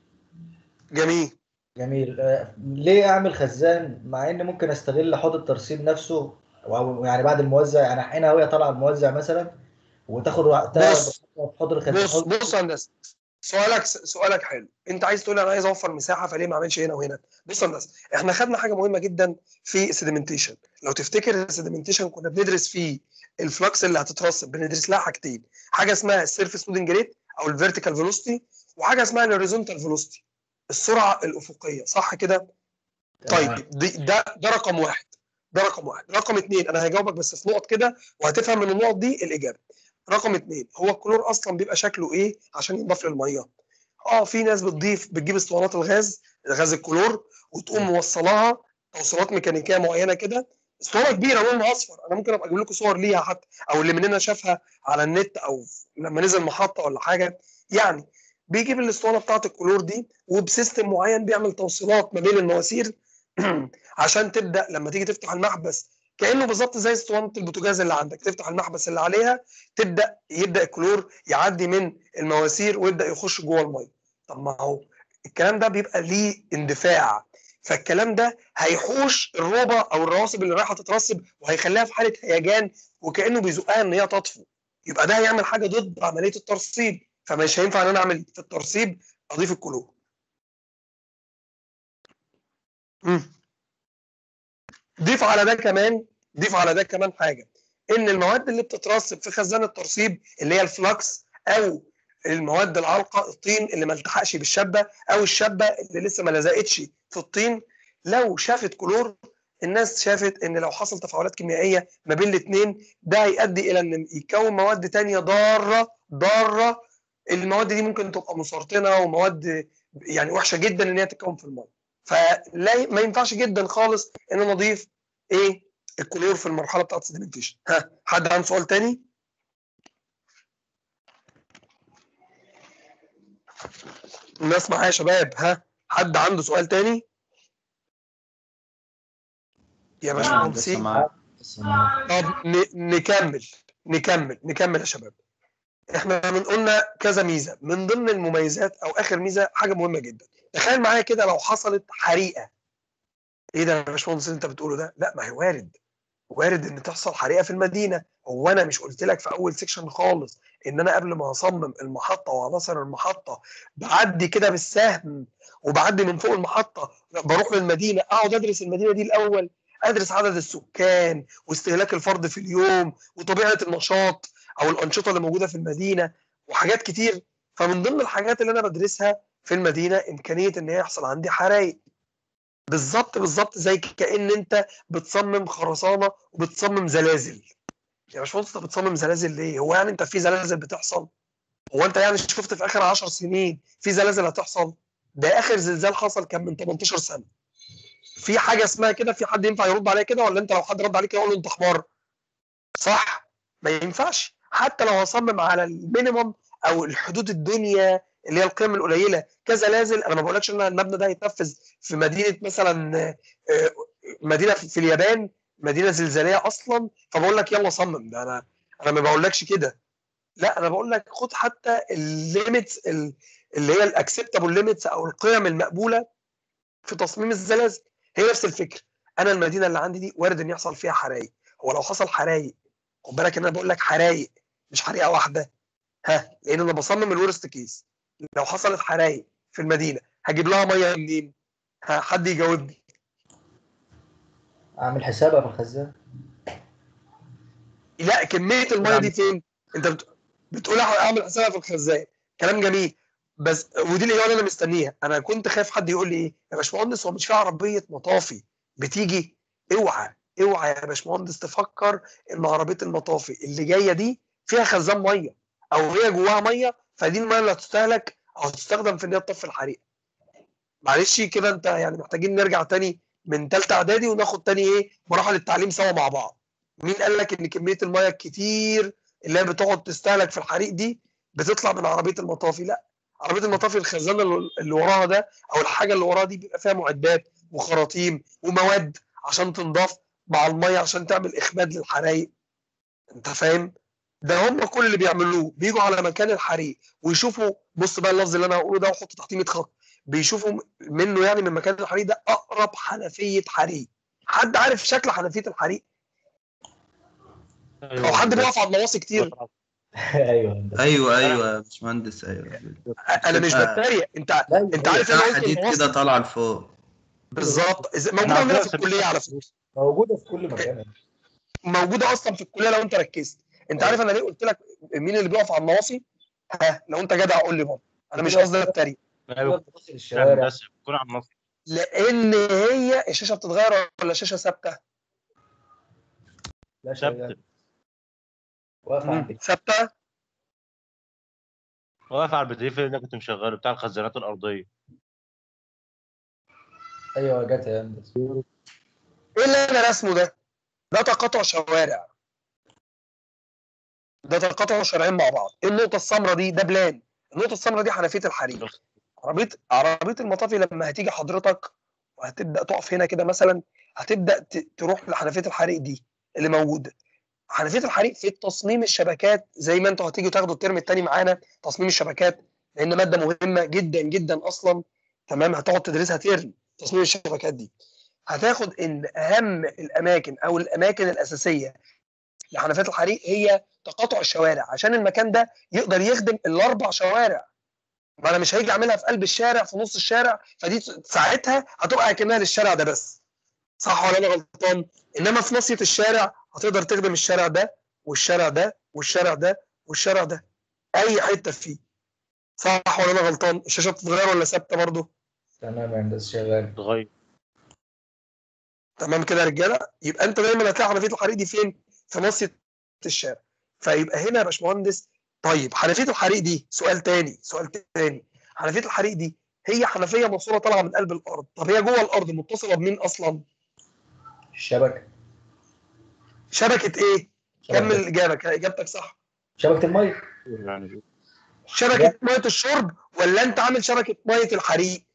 جميل. جميل. ليه اعمل خزان مع ان ممكن استغل حوض الترسيب نفسه، او يعني بعد الموزع، يعني احقنها وهي طالعه الموزع مثلا وتاخد وقتها بص في حوض الخزان. بص يا هندسه، سؤالك حلو. انت عايز تقول انا عايز اوفر مساحه فليه ما اعملش هنا وهنا؟ بص يا هندسه، احنا خدنا حاجه مهمه جدا في السيديمنتيشن. لو تفتكر السيديمنتيشن كنا بندرس فيه الفلكس اللي هتترسب، بندرس لها حاجتين، حاجه اسمها السيرفيس لودنج ريت او الفيرتيكال فيلوسيتي، وحاجه اسمها الهوريزونتال فيلوسيتي، السرعه الافقيه، صح كده؟ طيب ده رقم واحد. رقم اثنين انا هجاوبك بس في نقط كده وهتفهم من النقط دي الاجابه. رقم اثنين، هو الكلور اصلا بيبقى شكله ايه عشان ينضاف للميه؟ في ناس بتجيب اسطوانات غاز الكلور وتقوم موصلاها توصيلات ميكانيكيه معينه كده، اسطوانه كبيره لونها اصفر. انا ممكن ابقى اجيب لكم صور ليها حتى، او اللي مننا شافها على النت او لما نزل محطه ولا حاجه. يعني بيجيب الاسطوانه بتاعت الكلور دي وبسيستم معين بيعمل توصيلات ما بين المواسير عشان تبدا لما تيجي تفتح المحبس كانه بالظبط زي اسطوانه البوتاجاز اللي عندك، تفتح المحبس اللي عليها يبدا الكلور يعدي من المواسير ويبدا يخش جوه الميه. طب ما هو الكلام ده بيبقى ليه اندفاع، فالكلام ده هيحوش الروبه او الرواسب اللي رايحه تترسب وهيخليها في حاله هيجان وكانه بيزقها ان هي تطفو. يبقى ده هيعمل حاجه ضد عمليه الترسيب، فمش هينفع ان انا اعمل في الترسيب اضيف الكلور. ضيف على ده كمان حاجه، ان المواد اللي بتترسب في خزان الترسيب اللي هي الفلكس، او المواد العالقه، الطين اللي ما التحقش بالشبه، او الشبه اللي لسه ما لزقتش في الطين، لو شافت كلور، الناس شافت ان لو حصل تفاعلات كيميائيه ما بين الاثنين ده هيؤدي الى ان يكون مواد ثانيه ضاره. المواد دي ممكن تبقى مسرطنه ومواد يعني وحشه جدا ان هي تتكون في الميه. فلا ما ينفعش جدا خالص ان انا اضيف الكلور في المرحله بتاعت السيديمنتيشن. حد عنده سؤال تاني؟ الناس معايا يا شباب؟ حد عنده سؤال تاني؟ يا باشمهندسين. طب نكمل يا شباب. احنا قلنا كذا ميزه، من ضمن المميزات او اخر ميزه حاجه مهمه جدا. تخيل معايا كده لو حصلت حريقه. ايه ده يا باشمهندس اللي انت بتقوله ده؟ لا، ما هي وارد ان تحصل حريقه في المدينه. هو انا مش قلت لك في اول سيكشن خالص ان انا قبل ما اصمم المحطه وعناصر المحطه بعدي كده بالسهم وبعدي من فوق المحطه بروح للمدينه، اقعد ادرس المدينه دي الاول، ادرس عدد السكان واستهلاك الفرد في اليوم وطبيعه النشاط او الانشطه اللي موجوده في المدينه وحاجات كتير. فمن ضمن الحاجات اللي انا بدرسها في المدينه امكانيه ان يحصل عندي حرايق. بالظبط زي كأن انت بتصمم خرسانه وبتصمم زلازل. يا باشمهندس انت بتصمم زلازل ليه؟ هو يعني انت في زلازل بتحصل؟ هو انت يعني شفت في اخر 10 سنين في زلازل هتحصل؟ ده اخر زلزال حصل كان من 18 سنه. في حاجه اسمها كده؟ في حد ينفع يرد عليا كده؟ ولا انت لو حد رد عليك يقول له انت حمار؟ صح؟ ما ينفعش. حتى لو هصمم على المينيمم او الحدود الدنيا اللي هي القيم القليله كزلازل، انا ما بقولكش ان المبنى ده هيتنفذ في مدينه مثلا مدينه في اليابان مدينه زلزاليه اصلا، فبقول لك يلا صمم. ده انا ما بقولكش كده، لا انا بقول لك خد حتى الليميتس اللي هي الاكسبتابل ليميتس او القيم المقبوله في تصميم الزلازل. هي نفس الفكره. انا المدينه اللي عندي دي وارد ان يحصل فيها حرايق. هو لو حصل حرايق، خد بالك ان انا بقول لك حرايق مش حريقه واحده، لان انا بصمم الورست كيس. لو حصلت حرايق في المدينه هجيب لها ميه منين؟ حد يجاوبني. اعمل حسابها في الخزان. لا، كميه الميه دي فين؟ انت بتقول اعمل حسابها في الخزان، كلام جميل، بس ودي الاجابه اللي انا مستنيها. انا كنت خايف حد يقول لي ايه يا باشمهندس، هو مش في عربيه مطافي بتيجي؟ اوعى اوعى يا باشمهندس تفكر ان عربيه المطافي اللي جايه دي فيها خزان ميه او هي جواها ميه، فدي الميه اللي هتستهلك او هتستخدم في ان هي تطفي الحريق. معلش كده انت يعني محتاجين نرجع تاني من ثالثه اعدادي وناخد تاني ايه مراحل التعليم سوا مع بعض. مين قال لك ان كميه الميه الكتير اللي هي بتقعد تستهلك في الحريق دي بتطلع من عربيه المطافي؟ لا، عربيه المطافي الخزان اللي وراها ده او الحاجه اللي وراها دي بيبقى فيها معدات وخراطيم ومواد عشان تنضاف مع الميه عشان تعمل اخماد للحرايق. انت فاهم؟ ده هم كل اللي بيعملوه بيجوا على مكان الحريق ويشوفوا، بص بقى اللفظ اللي انا هقوله ده وحط تحتيه 100 خط، بيشوفوا منه يعني من مكان الحريق ده اقرب حنفيه حريق. حد عارف شكل حنفيه الحريق؟ او حد بيقف على النواصي كتير؟ ايوه ايوه يا باشمهندس، ايوه. انا مش بتريق، انت عارف انا قلت حديد كده النواصي طالعه لفوق. بالظبط. موجوده عندنا في الكليه على فكره، موجوده في كل مكان. موجوده اصلا في الكليه لو انت ركزت. انت عارف انا ليه قلت لك مين اللي بيقف على النواصي؟ لو انت جدع قول لي برضه، انا مش قصدي اتريق. الشوارع بتكون على النص. لان هي الشاشه بتتغير ولا الشاشه ثابته؟ لا شغال. واقف عندي. ثابته. واقف على البدريف اللي انا كنت مشغله بتاع الخزانات الارضيه. ايوه جت يا هندسه. ايه اللي انا رسمه ده؟ ده تقاطع شوارع، ده تقاطع شارعين مع بعض. ايه النقطه السمراء دي؟ ده بلان. النقطه السمراء دي حنفيه الحريق. عربيه المطافي لما هتيجي حضرتك وهتبدا تقف هنا كده مثلا، هتبدا تروح لحنفيه الحريق دي اللي موجوده. حنفيه الحريق في تصميم الشبكات، زي ما انتوا هتيجوا تاخدوا الترم الثاني معانا تصميم الشبكات، لان ماده مهمه جدا جدا اصلا. تمام، هتقعد تدرسها ترم تصميم الشبكات دي. هتاخد ان اهم الاماكن او الاماكن الاساسيه لحنفيه الحريق هي تقاطع الشوارع، عشان المكان ده يقدر يخدم الاربع شوارع. ما انا مش هيجي اعملها في قلب الشارع في نص الشارع، فدي ساعتها هتبقى اكنها للشارع ده بس. صح ولا انا غلطان؟ انما في ناصيه الشارع هتقدر تخدم الشارع ده والشارع ده والشارع ده والشارع ده، اي حته فيه. صح ولا انا غلطان؟ الشاشه بتتغير ولا ثابته برضه؟ تمام يا هندسه شغال. تغير. تمام كده يا رجاله. يبقى انت دايما هتلاقي حنفيه الحريق دي فين؟ في ناصيه الشارع. فيبقى هنا يا باشمهندس، طيب حنفيه الحريق دي سؤال تاني حنفيه الحريق دي هي حنفيه ماسوره طالعه من قلب الارض، طب هي جوه الارض متصله بمين اصلا؟ الشبكه. شبكه ايه؟ كمل الاجابه، اجابتك صح. شبكه الميه. يعني شبكه ميه الشرب ولا انت عامل شبكه ميه الحريق؟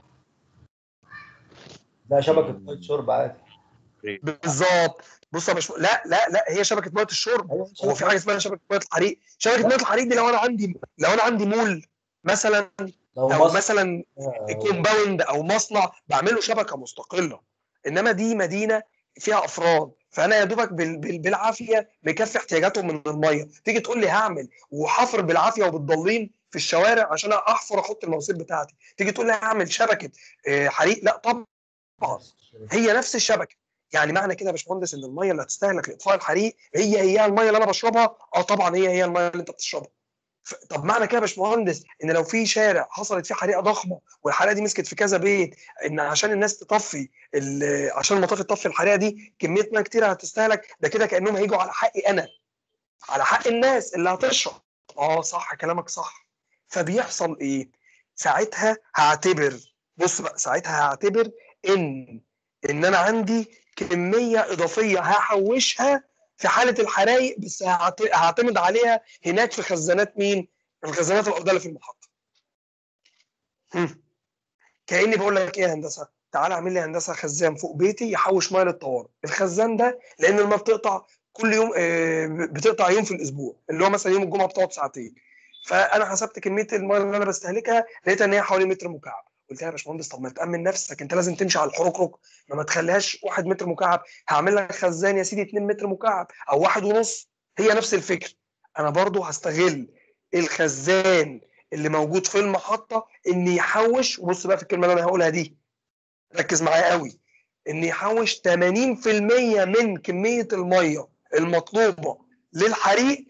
لا شبكه ميه شرب عادي. بالظبط. بص يا لا هي شبكه ميه الشرب. أيوة هو في حاجه اسمها شبكه ميه الحريق؟ شبكه ميه الحريق دي لو انا عندي مول مثلا، او مثلا كومباوند او مصنع بعمله شبكه مستقله. انما دي مدينه فيها افراد، فانا يا دوبك بالعافيه مكفي احتياجاتهم من الميه. تيجي تقول لي هعمل وحفر بالعافيه وبالضليم في الشوارع عشان احفر احط المواسير بتاعتي، تيجي تقول لي هعمل شبكه حريق؟ لا طبعا، هي نفس الشبكه. يعني معنى كده يا باشمهندس ان الميه اللي هتستهلك لاطفاء الحريق هي الميه اللي انا بشربها؟ طبعا هي الميه اللي انت بتشربها. طب معنى كده يا باشمهندس ان لو في شارع حصلت فيه حريقه ضخمه والحريقه دي مسكت في كذا بيت، ان عشان الناس تطفي عشان المطافي تطفي الحريقه دي كميه ميه كتيره هتستهلك، ده كده كانهم هيجوا على حقي انا، على حق الناس اللي هتشرب. صح كلامك صح. فبيحصل ايه؟ ساعتها هعتبر، بص بقى، ساعتها هعتبر ان انا عندي كميه اضافيه هحوشها في حاله الحرايق، بس هعتمد عليها هناك في خزانات مين؟ الخزانات الارضيه اللي في المحطه. كاني بقول لك ايه يا هندسه؟ تعالى اعمل لي هندسه خزان فوق بيتي يحوش ميه للطوارئ. الخزان ده لان الميه بتقطع كل يوم، بتقطع يوم في الاسبوع، اللي هو مثلا يوم الجمعه بتقعد ساعتين. فانا حسبت كميه الميه اللي انا بستهلكها، لقيت ان هي حوالي متر مكعب. قلت يا باشمهندس طب ما تامن نفسك، انت لازم تمشي على الحركرك، ما تخليهاش 1 متر مكعب. هعمل لك خزان يا سيدي 2 متر مكعب او 1.5. هي نفس الفكره. انا برضو هستغل الخزان اللي موجود في المحطه ان يحوش. وبص بقى في الكلمه اللي انا هقولها دي، ركز معايا قوي، ان يحوش 80% من كميه الميه المطلوبه للحريق.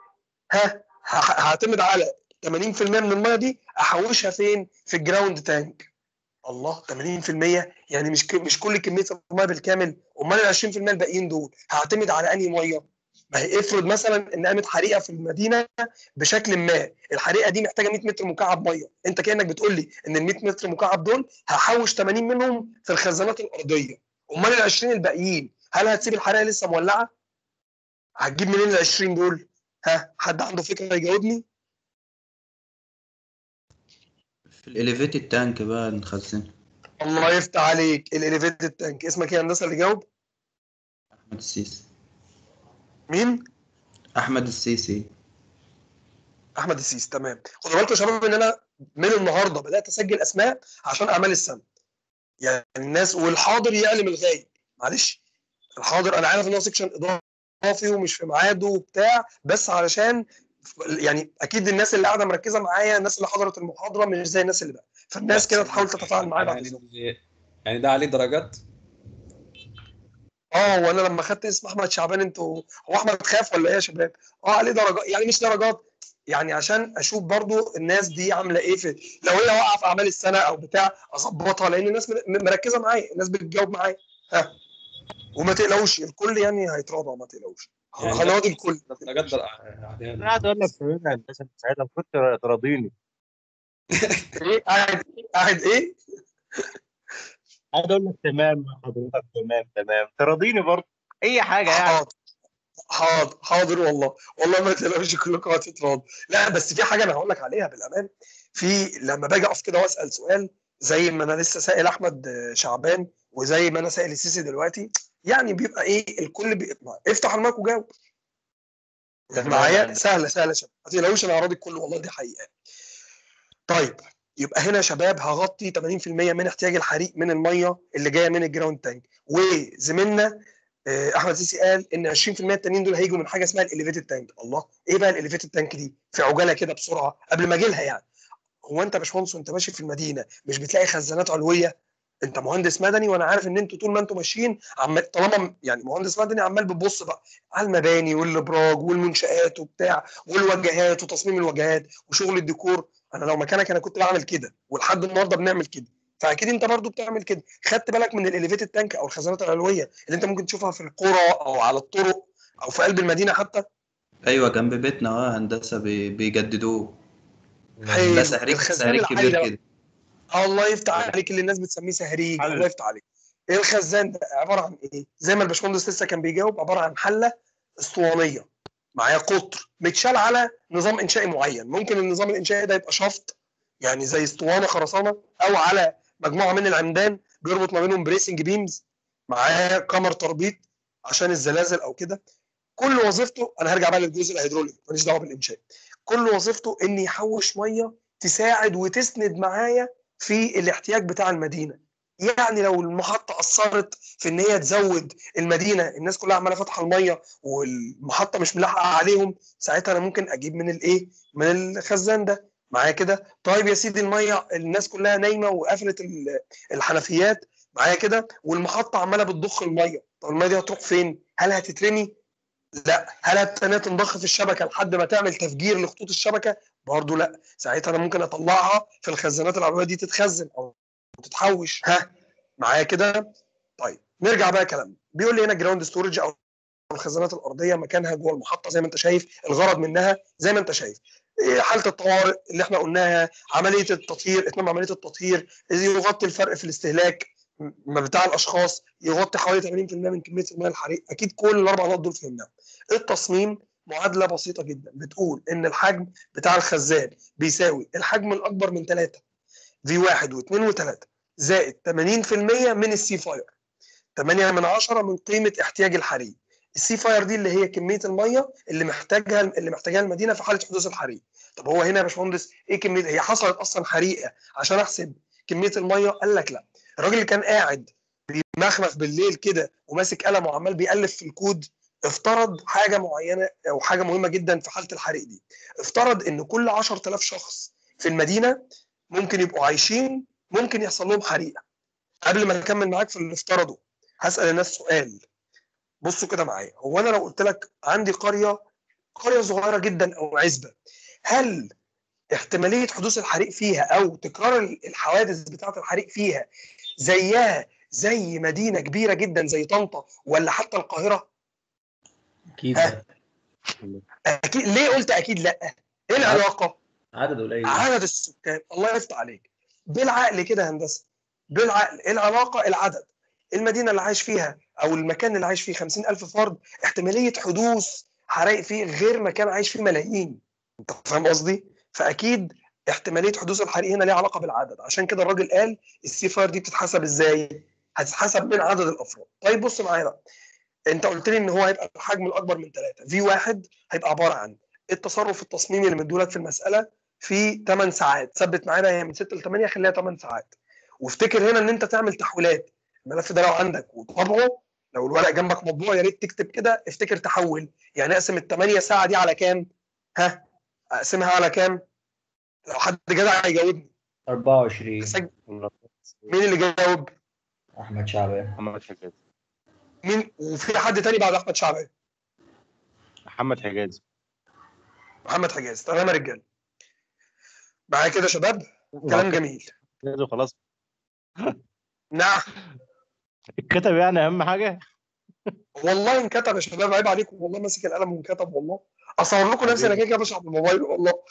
هعتمد على 80% من الميه دي احوشها فين؟ في الجراوند تانك. الله، 80% يعني مش كل كميه الميه بالكامل. امال ال 20% الباقيين دول هعتمد على انهي ميه؟ ما هي افرض مثلا ان قامت حريقه في المدينه بشكل ما، الحريقه دي محتاجه 100 متر مكعب ميه، انت كانك بتقول لي ان ال 100 متر مكعب دول هحوش 80 منهم في الخزانات الارضيه. امال ال 20 الباقيين هل هتسيب الحريقه لسه مولعه؟ هتجيب منين ال 20 دول؟ حد عنده فكره يجاوبني؟ في الاليفيتد تانك بقى نخزن. الله يفتح عليك، الاليفيتد تانك. اسمك ايه يا هندسه اللي جاوب؟ احمد السيسي. مين؟ احمد السيسي. احمد السيسي، تمام. خدوا بالكم يا شباب ان انا من النهارده بدات اسجل اسماء عشان اعمال السنه، يعني الناس، والحاضر يعلم الغايب. معلش، الحاضر انا عارف ان هو سكشن اضافي ومش في ميعاده وبتاع، بس علشان يعني اكيد الناس اللي قاعده مركزه معايا، الناس اللي حضرت المحاضره مش زي الناس اللي بقى، فالناس كده تحاول تتفاعل معايا بعد اذنك. يعني ده عليه درجات؟ وانا لما خدت اسم احمد شعبان انتوا، هو احمد خاف ولا ايه يا شباب؟ عليه درجات، يعني مش درجات، يعني عشان اشوف برضو الناس دي عامله ايه، في لو هي واقعه في اعمال السنه او بتاع اظبطها، لان الناس مركزه معايا، الناس بتجاوب معايا. وما تقلقوش، الكل يعني هيتراضى، ما تقلقوش، يعني هنراضي الكل. درجات انا قاعد اقول لك تمام يا هندسه، ساعتها كنت تراضيني. ايه قاعد ايه؟ قاعد اقول لك تمام حضرتك، تمام تراضيني برضه، اي حاجه يعني. حاضر والله ما تقلقوش، كلكم هتتراضوا. لا بس في حاجه انا هقول لك عليها بالامان، في لما باجي اقف كده واسال سؤال زي ما انا لسه سائل احمد شعبان، وزي ما انا سائل السيسي دلوقتي، يعني بيبقى ايه، الكل بيبقى افتح المايك وجاوب. معايا سهله يا شباب، ما تقلقوش، انا هراضي الكل والله، دي حقيقه. طيب، يبقى هنا يا شباب هغطي 80% من احتياج الحريق من الميه اللي جايه من الجراوند تانك. وزميلنا احمد سيسي قال ان 20% التانيين دول هيجوا من حاجه اسمها الاليفيتد تانك. الله، ايه بقى الاليفيتد تانك دي؟ في عجاله كده بسرعه قبل ما اجي لها يعني. هو انت يا باشمهندس وانت ماشي في المدينه مش بتلاقي خزانات علويه؟ انت مهندس مدني، وانا عارف ان انتوا طول ما انتوا ماشيين عمال، طالما يعني مهندس مدني، عمال بتبص بقى على المباني والابراج والمنشات وبتاع والواجهات وتصميم الواجهات وشغل الديكور. انا لو مكانك انا كنت بعمل كده، ولحد النهارده بنعمل كده، فاكيد انت برضو بتعمل كده. خدت بالك من الاليفيتد تانك او الخزانات العلويه اللي انت ممكن تشوفها في القرى او على الطرق او في قلب المدينه حتى؟ ايوه جنب بيتنا هندسه بيجددوه. ده حلو، سهريج الخزان سهريج العالي كبير ده، كده. الله يفتح عليك، اللي الناس بتسميه سهريج، الله يفتح عليك. ايه الخزان ده؟ عباره عن ايه؟ زي ما الباشمهندس لسه كان بيجاوب، عباره عن حله اسطوانيه معايا قطر متشال على نظام انشائي معين. ممكن النظام الانشائي ده يبقى شفط، يعني زي اسطوانه خرسانه، او على مجموعه من العمدان بيربط ما بينهم بريسنج بيمز، معاه كمر تربيط عشان الزلازل او كده. كل وظيفته، انا هرجع بقى للجزء الهيدروليك ماليش دعوه بالانشاء، كل وظيفته ان يحوش ميه تساعد وتسند معايا في الاحتياج بتاع المدينه. يعني لو المحطه اثرت في ان هي تزود المدينه، الناس كلها عماله فاتحه الميه والمحطه مش ملاحقه عليهم، ساعتها انا ممكن اجيب من الايه، من الخزان ده معايا كده. طيب يا سيدي، الميه الناس كلها نايمه وقفلت الحنفيات معايا كده، والمحطه عماله بتضخ الميه، طب الميه دي هتروح فين؟ هل هتترمي؟ لا. هل هتنها تنضخ في الشبكه لحد ما تعمل تفجير لخطوط الشبكه؟ برضه لا. ساعتها انا ممكن اطلعها في الخزانات العلويه دي تتخزن او تتحوش. معايا كده؟ طيب نرجع بقى كلامنا. بيقول لي هنا جراوند ستورج او الخزانات الارضيه مكانها جوه المحطه زي ما انت شايف، الغرض منها زي ما انت شايف حاله الطوارئ اللي احنا قلناها، عمليه التطهير، اتمام عمليه التطهير، يغطي الفرق في الاستهلاك بتاع الاشخاص، يغطي حوالي 80% من كميه المياه الحريق. اكيد كل الاربع نقط دول فهمناهم. التصميم معادله بسيطه جدا بتقول ان الحجم بتاع الخزان بيساوي الحجم الاكبر من 3 في 1 و2 و3 زائد 80% من السي فاير، 8 من 10 من قيمه احتياج الحريق. السي فاير دي اللي هي كميه الميه اللي محتاجها المدينه في حاله حدوث الحريق. طب هو هنا يا باشمهندس ايه كميه، هي حصلت اصلا حريقه عشان احسب كميه الميه؟ قال لك لا. الراجل اللي كان قاعد بيمخمخ بالليل كده وماسك قلم وعمال بيألف في الكود، افترض حاجه معينه او حاجه مهمه جدا في حاله الحريق دي. افترض ان كل 10000 شخص في المدينه ممكن يبقوا عايشين، ممكن يحصل لهم حريقه. قبل ما نكمل معاك في اللي افترضه، هسأل الناس سؤال. بصوا كده معايا، هو انا لو قلت لك عندي قريه صغيره جدا او عزبه، هل احتماليه حدوث الحريق فيها او تكرار الحوادث بتاعه الحريق فيها زيها زي مدينه كبيره جدا زي طنطا ولا حتى القاهره؟ اكيد ها؟ اكيد. ليه قلت اكيد لا؟ ايه العلاقه؟ عدد قليل. عدد السكان. الله يفتح عليك. بالعقل كده هندسه، بالعقل. ايه العلاقه؟ العدد. المدينه اللي عايش فيها او المكان اللي عايش فيه 50000 فرد، احتماليه حدوث حرائق فيه غير مكان عايش فيه ملايين. انت فاهم قصدي؟ فاكيد احتماليه حدوث الحريق هنا ليها علاقه بالعدد. عشان كده الراجل قال السي فاير دي بتتحسب ازاي؟ هتتحسب من عدد الافراد. طيب بص معايا بقى، انت قلت لي ان هو هيبقى الحجم الاكبر من 3 في 1 هيبقى عباره عن التصرف التصميمي اللي مديولك في المساله في 8 ساعات. ثبت معايا هي من 6 ل 8، خليها 8 ساعات. وافتكر هنا ان انت تعمل تحويلات. الملف ده لو عندك وطبعه، لو الورق جنبك مطبوع يا ريت تكتب كده، افتكر تحول. يعني اقسم ال 8 ساعه دي على كام؟ ها؟ اقسمها على كام؟ لو حد جدع هيجاوبني. 24. مين اللي جاوب؟ احمد شعبان. محمد حجازي. مين؟ وفي حد تاني بعد احمد شعبان؟ محمد حجازي. محمد حجازي. تمام يا رجاله، معايا كده يا شباب؟ كلام جميل. خلاص. نعم. الكتب يعني اهم حاجه. والله انكتب يا شباب، عيب عليكم والله، ماسك القلم وانكتب والله. اصور لكم نفسي انا كده بشرح بالموبايل والله.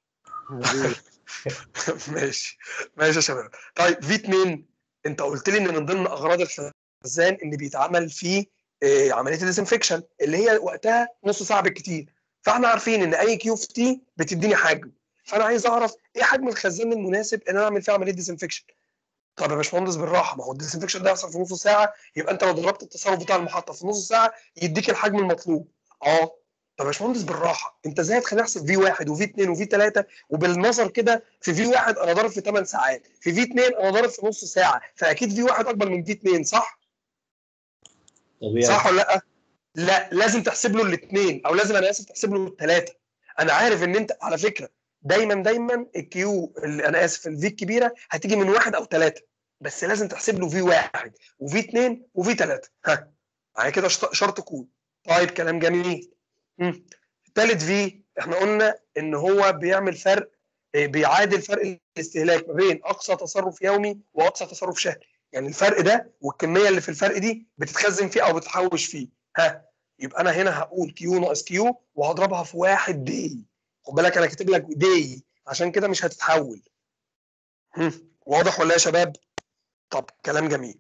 ماشي ماشي يا شباب. طيب في 2، انت قلت لي ان من ضمن اغراض الخزان ان بيتعمل فيه عمليه الديسنفكشن اللي هي وقتها نص ساعه بالكتير. فاحنا عارفين ان اي كيو في تي بتديني حجم. فانا عايز اعرف ايه حجم الخزان المناسب ان انا اعمل فيه عمليه ديسنفكشن. طب يا باشمهندس بالراحه، ما هو الديسنفكشن ده يحصل في نص ساعه، يبقى انت لو ضربت التصرف بتاع المحطه في نص ساعه يديك الحجم المطلوب. طب يا باشمهندس بالراحه، انت ازاي هتخليني احسب في 1 وفي 2 وفي 3 وبالنظر كده؟ في 1 انا ضارب في 8 ساعات، في 2 انا ضارب في نص ساعه، فاكيد في 1 اكبر من في 2، صح؟ طبيعي. صح ولا لا؟ لا، لازم تحسب له الاثنين، او لازم انا اسف تحسب له الثلاثه. انا عارف ان انت على فكره دايما الكيو اللي انا اسف الفي الكبيره هتيجي من 1 أو 3، بس لازم تحسب له في 1 وفي 2 وفي 3. ها معايا كده شرط كود. طيب كلام جميل. ثالث في احنا قلنا ان هو بيعمل فرق، بيعادل فرق الاستهلاك ما بين اقصى تصرف يومي واقصى تصرف شهري. يعني الفرق ده والكميه اللي في الفرق دي بتتخزن فيه او بتحوش فيه. يبقى انا هنا هقول كيو ناقص كيو وهضربها في 1 دي. خد بالك انا كاتب لك دي عشان كده مش هتتحول. واضح ولا يا شباب؟ طب كلام جميل.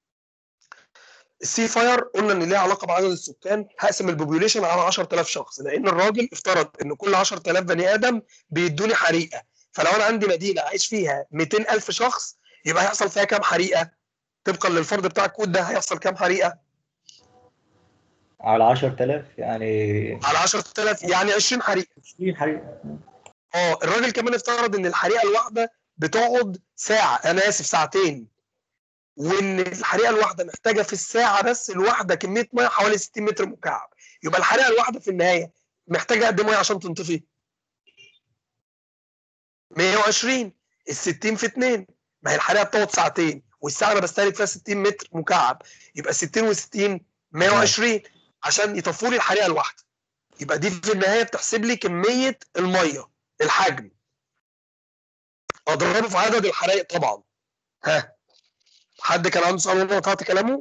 السي فاير قلنا ان ليها علاقه بعدد السكان. هقسم البوبيوليشن على 10000 شخص، لان الراجل افترض ان كل 10000 بني ادم بيدوني حريقه. فلو انا عندي مدينه عايش فيها 200000 شخص، يبقى هيحصل فيها كام حريقه؟ طبقا للفرض بتاع الكود ده هيحصل كام حريقه؟ على 10000 يعني. على 10000 يعني 20 حريقه. 20 حريقه. الراجل كمان افترض ان الحريقه الواحده بتقعد ساعه، انا اسف ساعتين، وان الحريقه الواحده محتاجه في الساعه بس الواحده كميه ميه حوالي 60 متر مكعب. يبقى الحريقه الواحده في النهايه محتاجه قد ايه ميه عشان تنطفي؟ 120. ال 60 في 2، ما هي الحريقه بتقعد ساعتين والساعه انا بستهلك فيها 60 متر مكعب، يبقى 60 و60 120 عشان يطفوا لي الحريقه الواحده. يبقى دي في النهايه بتحسب لي كميه الميه، الحجم، اضربه في عدد الحرائق طبعا. حد كان عنده سؤال وانا قطعت كلامه؟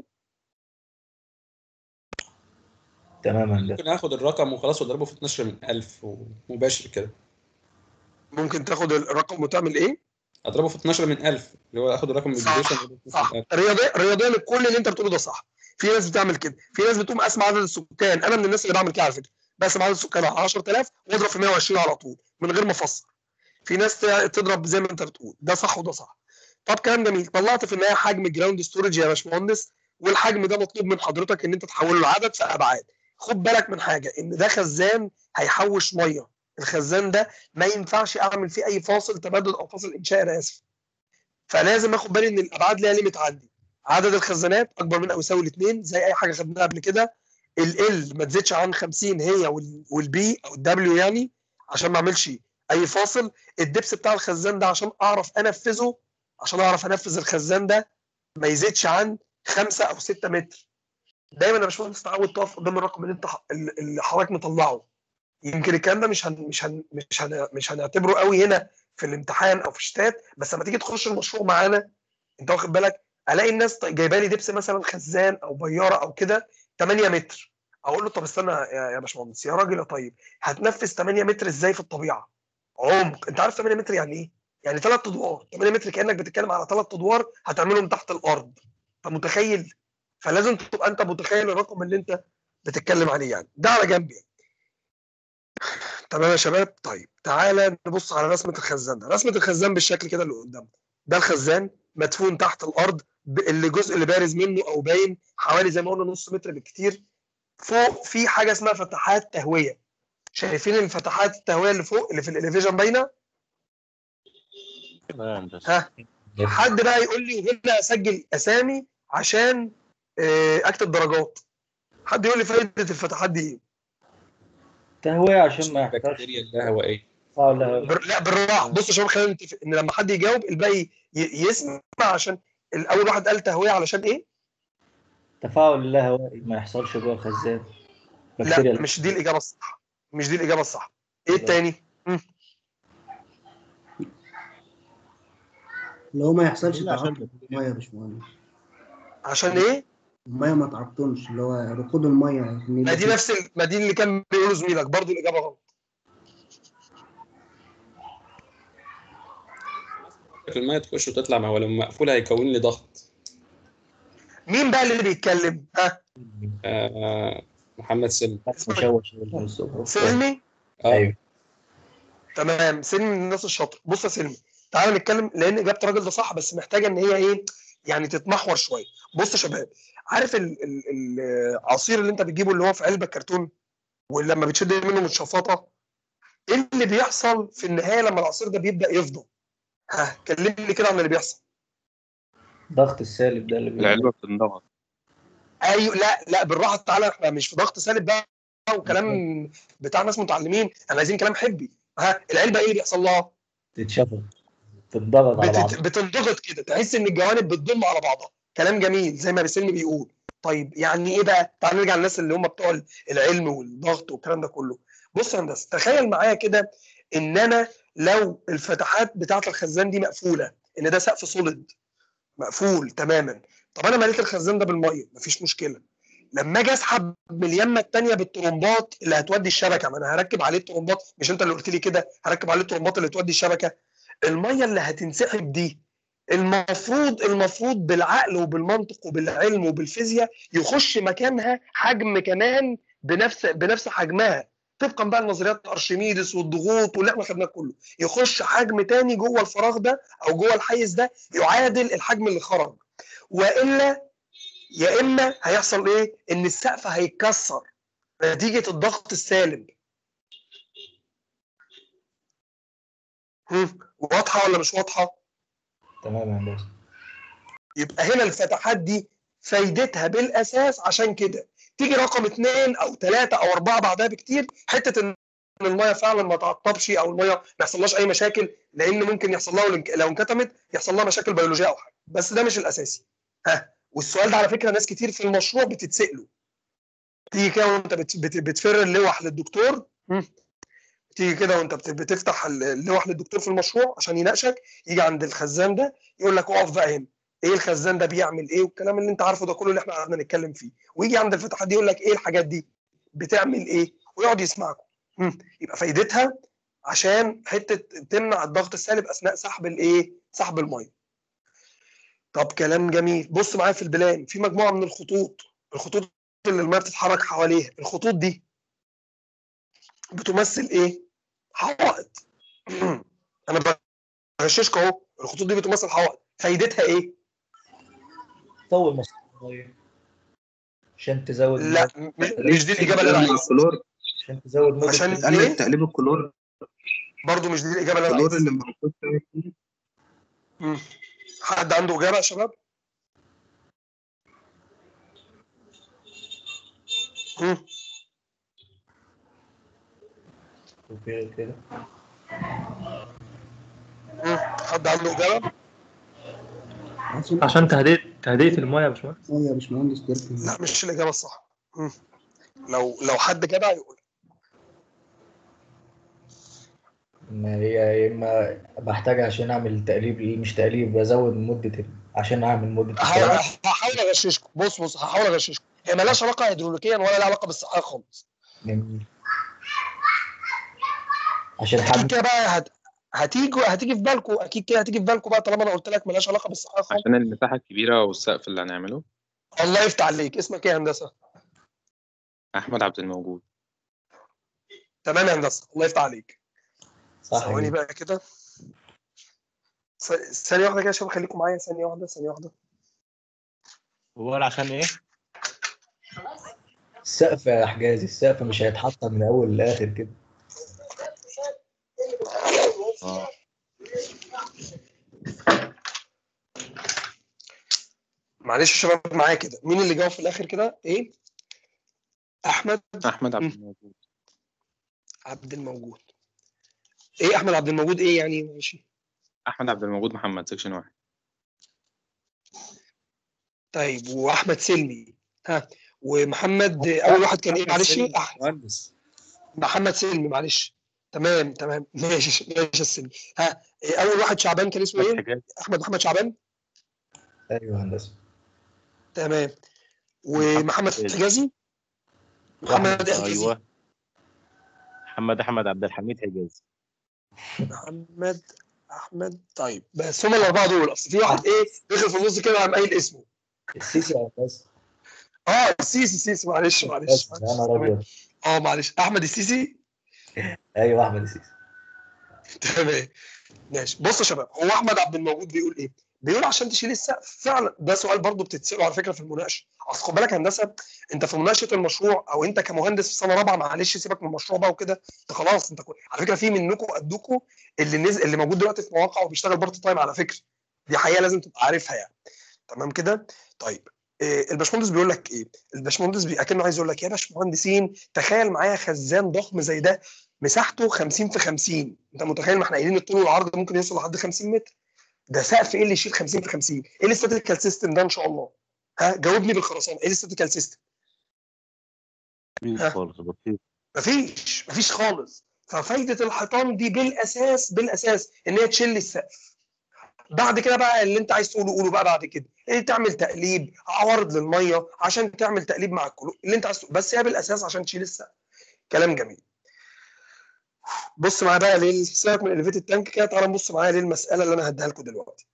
تمام. ممكن اخد الرقم وخلاص واضربه في 12 من 1000 مباشر كده. ممكن تاخد الرقم وتعمل ايه؟ اضربه في 12 من 1000 اللي هو اخد الرقم صح. رياضيا كل اللي انت بتقوله ده صح. في ناس بتعمل كده، في ناس بتقوم قاسم عدد السكان. انا من الناس اللي بعمل كده على فكره، بقسم عدد السكان على 10000 واضرب في 120 على طول من غير ما افسر. في ناس تضرب زي ما انت بتقول، ده صح وده صح. طب كلام جميل، طلعت في النهايه حجم جراوند ستورج يا باشمهندس، والحجم ده مطلوب من حضرتك ان انت تحوله لعدد في ابعاد. خد بالك من حاجه، ان ده خزان هيحوش ميه، الخزان ده ما ينفعش اعمل فيه اي فاصل تبادل او فاصل انشاء، انا اسف. فلازم اخد بالي ان الابعاد ليها ليميت عندي، عدد الخزانات اكبر من او يساوي الاثنين زي اي حاجه خدناها قبل كده. ال ما تزيدش عن 50 هي والبي او الدبليو يعني، عشان ما اعملش اي فاصل. الدبس بتاع الخزان ده عشان اعرف انفذه، عشان اعرف انفذ الخزان ده ما يزيدش عن 5 او 6 متر. دايما يا باشمهندس تعود تقف قدام الرقم اللي انت اللي حضرتك مطلعه. يمكن الكلام ده مش هنعتبره قوي هنا في الامتحان او في الشتات، بس لما تيجي تخش المشروع معانا انت واخد بالك، الاقي الناس جايبه لي دبس مثلا خزان او بياره او كده 8 متر. اقول له طب استنى يا باشمهندس يا راجل يا طيب، هتنفذ 8 متر ازاي في الطبيعه؟ عمق، انت عارف 8 متر يعني ايه؟ يعني 3 ادوار، 8 متر كانك بتتكلم على 3 ادوار هتعملهم تحت الارض. فمتخيل؟ فلازم تبقى انت متخيل الرقم اللي انت بتتكلم عليه يعني. ده على جنب يعني. تمام يا شباب. طيب تعالى نبص على رسمه الخزان ده. رسمه الخزان بالشكل كده اللي قدامنا، ده الخزان مدفون تحت الارض، اللي الجزء اللي بارز منه او باين حوالي زي ما قلنا نص متر بالكتير. فوق في حاجه اسمها فتحات تهويه، شايفين الفتحات التهويه اللي فوق اللي في الاليفيجن باينه؟ تمام بس ها، حد بقى يقول لي وهنا اسجل اسامي عشان اكتب درجات. حد يقول لي فائده الفتحات دي ايه؟ تهوية عشان ما يحتاجش البكتيريا الهوائيه. ولا لا بالراحه، بص يا شباب خلينا نتفق ان لما حد يجاوب الباقي يسمع، عشان الاول واحد قال تهويه علشان ايه؟ تفاعل اللاهوائي ما يحصلش جوه الخزان. بكتيريا لا مش دي الاجابه الصح، مش دي الاجابه الصح. ايه التاني؟ اللي هو ما يحصلش عشان تعقم الميه يا باشمهندس. عشان ايه؟ الميه ما تعقمش، اللي هو ركود الميه إن ما يبقى دي فيه. نفس ما دي اللي كان بيقوله زميلك، برضو الاجابه غلط. الميه تخش وتطلع، ما هو لما مقفوله هيكون لي ضغط. مين بقى اللي بيتكلم؟ ها؟ محمد سلمي. مشوش سلمي؟ ايوه تمام، سلمي من الناس الشاطر. بص يا سلمي، تعالى نتكلم، لان اجابه الراجل ده صح بس محتاجه ان هي ايه يعني تتمحور شويه. بص يا شباب، عارف العصير اللي انت بتجيبه اللي هو في علبه كرتون ولما بتشد منه متشفطه، ايه اللي بيحصل في النهايه لما العصير ده بيبدا يفضى؟ ها كلمني كده عن اللي بيحصل. ضغط السالب ده اللي العلبه بتنضغط. ايوه، لا بالراحه، تعالى احنا مش في ضغط سالب بقى وكلام بتاع ناس متعلمين، احنا عايزين كلام حبي. ها العلبه ايه اللي بيحصل لها؟ تتشفط، تتضغط على بعض، بتنضغط كده، تحس ان الجوانب بتضم على بعضها. كلام جميل زي ما بسلمي بيقول. طيب يعني ايه بقى؟ تعال نرجع للناس اللي هم بتوع العلم والضغط والكلام ده كله. بص يا هندسه، تخيل معايا كده ان انا لو الفتحات بتاعه الخزان دي مقفوله، ان ده سقف سوليد مقفول تماما. طب انا مليت الخزان ده بالميه مفيش مشكله، لما اجي اسحب من اليمه الثانيه بالترمبات اللي هتودي الشبكه، ما انا هركب عليه الترمبات، مش انت اللي قلت لي كده هركب عليه الترمبات اللي تودي الشبكه؟ الميه اللي هتنسحب دي المفروض بالعقل وبالمنطق وبالعلم وبالفيزياء يخش مكانها حجم كمان بنفس حجمها، طبقا بقى لنظريات ارشميدس والضغوط واللي احنا خدناه كله، يخش حجم تاني جوه الفراغ ده او جوه الحيز ده يعادل الحجم اللي خرج. والا يا اما هيحصل ايه؟ ان السقف هيتكسر نتيجه الضغط السالب. واضحه ولا مش واضحه؟ تمام يا هندسه. يبقى هنا الفتحات دي فايدتها بالاساس عشان كده. تيجي رقم 2 او 3 او 4 بعدها بكتير، حته ان الميه فعلا ما تعطبش او الميه ما يحصلهاش اي مشاكل، لان ممكن يحصل لها لو انكتمت يحصل لها مشاكل بيولوجيه او حاجه، بس ده مش الاساسي. والسؤال ده على فكره ناس كتير في المشروع بتتساله. تيجي كده وانت بتفر اللوح للدكتور، تيجي كده وانت بتفتح اللوح للدكتور في المشروع عشان يناقشك، يجي عند الخزان ده يقول لك اقف بقى هنا، ايه الخزان ده بيعمل ايه والكلام اللي انت عارفه ده كله اللي احنا قعدنا نتكلم فيه، ويجي عند الفتحات دي يقول لك ايه الحاجات دي بتعمل ايه، ويقعد يسمعكم. يبقى فايدتها عشان حته تمنع الضغط السالب اثناء سحب الميه. طب كلام جميل. بص معايا في البلان في مجموعه من الخطوط اللي الميه بتتحرك حواليها. الخطوط دي بتمثل ايه؟ حوائط. انا بغششك اهو، الخطوط دي بتمثل حوائط. فايدتها ايه؟ طول مصر الميه عشان تزود لا مش دي الاجابه اللي انا عايزها. الكلور عشان تزود مده عشان تقلل ايه؟ تقليب الكلور. برضو مش دي الاجابه اللي انا الكلور عايزها. اللي موجود فيه. حد عنده اجابه يا شباب؟ وفي كده حد عنده اجابه؟ عشان تهدئة المية يا باشمهندس. يا باشمهندس تركن. لا مش الاجابه الصح. لو حد جدع يقول. ما هي يا اما بحتاجها عشان اعمل تقليب، مش تقليب، بزود مده عشان اعمل مده السرعه. هحاول اغششكم. بص هحاول اغششكم. هي مالهاش علاقه هيدروليكيا ولا لها علاقه بالصحه خالص. جميل. عشان اكيد حد كده بقى هتيجي في بالكم، اكيد كده هتيجي في بالكم بقى طالما انا قلت لك مالهاش علاقه بالصحه خالص. عشان المساحة الكبيرة والسقف اللي هنعمله. الله يفتح عليك. اسمك ايه يا هندسه؟ أحمد عبد الموجود. تمام يا هندسه، الله يفتح عليك. صح ثواني كده. بقى كده، ثانيه واحده كده يا شباب، خليكم معايا ثانيه واحده. هو عشان ايه؟ السقف يا حجازي، السقف مش هيتحط من اول لاخر كده. معلش يا شباب معايا كده، مين اللي جاوب في الاخر كده؟ ايه؟ احمد عبد الموجود. عبد الموجود. ايه احمد عبد الموجود ايه يعني؟ ماشي. أحمد عبد الموجود محمد سكشن 1. طيب واحمد سلمي. ها ومحمد اول واحد كان ايه؟ معلش مهندس محمد سلمي. معلش تمام ماشي يا سلمي. ها اول واحد شعبان كان اسمه ايه؟ احمد محمد شعبان. ايوه هندسه. تمام. ومحمد حجازي. محمد حجازي. ايوه محمد احمد عبد الحميد حجازي. محمد احمد. طيب بس هم الاربعه دول، اصل في واحد ايه دخل في النص كده قام قايل اسمه. السيسي يا هندسه. السيسي. معلش انا راجل. معلش احمد السيسي. ايوه احمد السيسي. تمام ماشي. بص يا شباب، هو احمد عبد الموجود بيقول ايه؟ بيقول عشان تشيل السقف. فعلا ده سؤال برضه بتتساله على فكره في المناقشه. اصل خد بالك هندسه، انت في مناقشه المشروع او انت كمهندس في سنه رابعه، معلش سيبك من المشروع بقى وكده، انت خلاص انت على فكره في منكم قدكم اللي موجود دلوقتي في مواقع وبيشتغل بارت تايم على فكره. دي حقيقه لازم تبقى عارفها يعني. تمام كده؟ طيب الباشمهندس بيقول لك ايه؟ الباشمهندس اكنه عايز يقول لك يا باشمهندسين تخيل معايا خزان ضخم زي ده مساحته 50 في 50. انت متخيل؟ ما احنا قايلين الطول والعرض ممكن يوصل لحد 50 متر. ده سقف ايه اللي يشيل 50 في 50؟ ايه الاستاتيكال سيستم ده ان شاء الله؟ جاوبني بالخرسانه، ايه الاستاتيكال سيستم؟ خالص بسيط. مفيش خالص. ففايده الحيطان دي بالاساس ان هي تشيل السقف. بعد كده بقى اللي انت عايز تقوله قوله بقى بعد كده، ايه؟ تعمل تقليب، عوارض للميه عشان تعمل تقليب مع الكلور اللي انت عايز تقوله. بس هي بالاساس عشان تشيل السقف. كلام جميل. بص معايا بقى سيبك من اليفيتد تانك كده، تعالى نبص معايا للمساله اللي انا هديها لكم دلوقتي.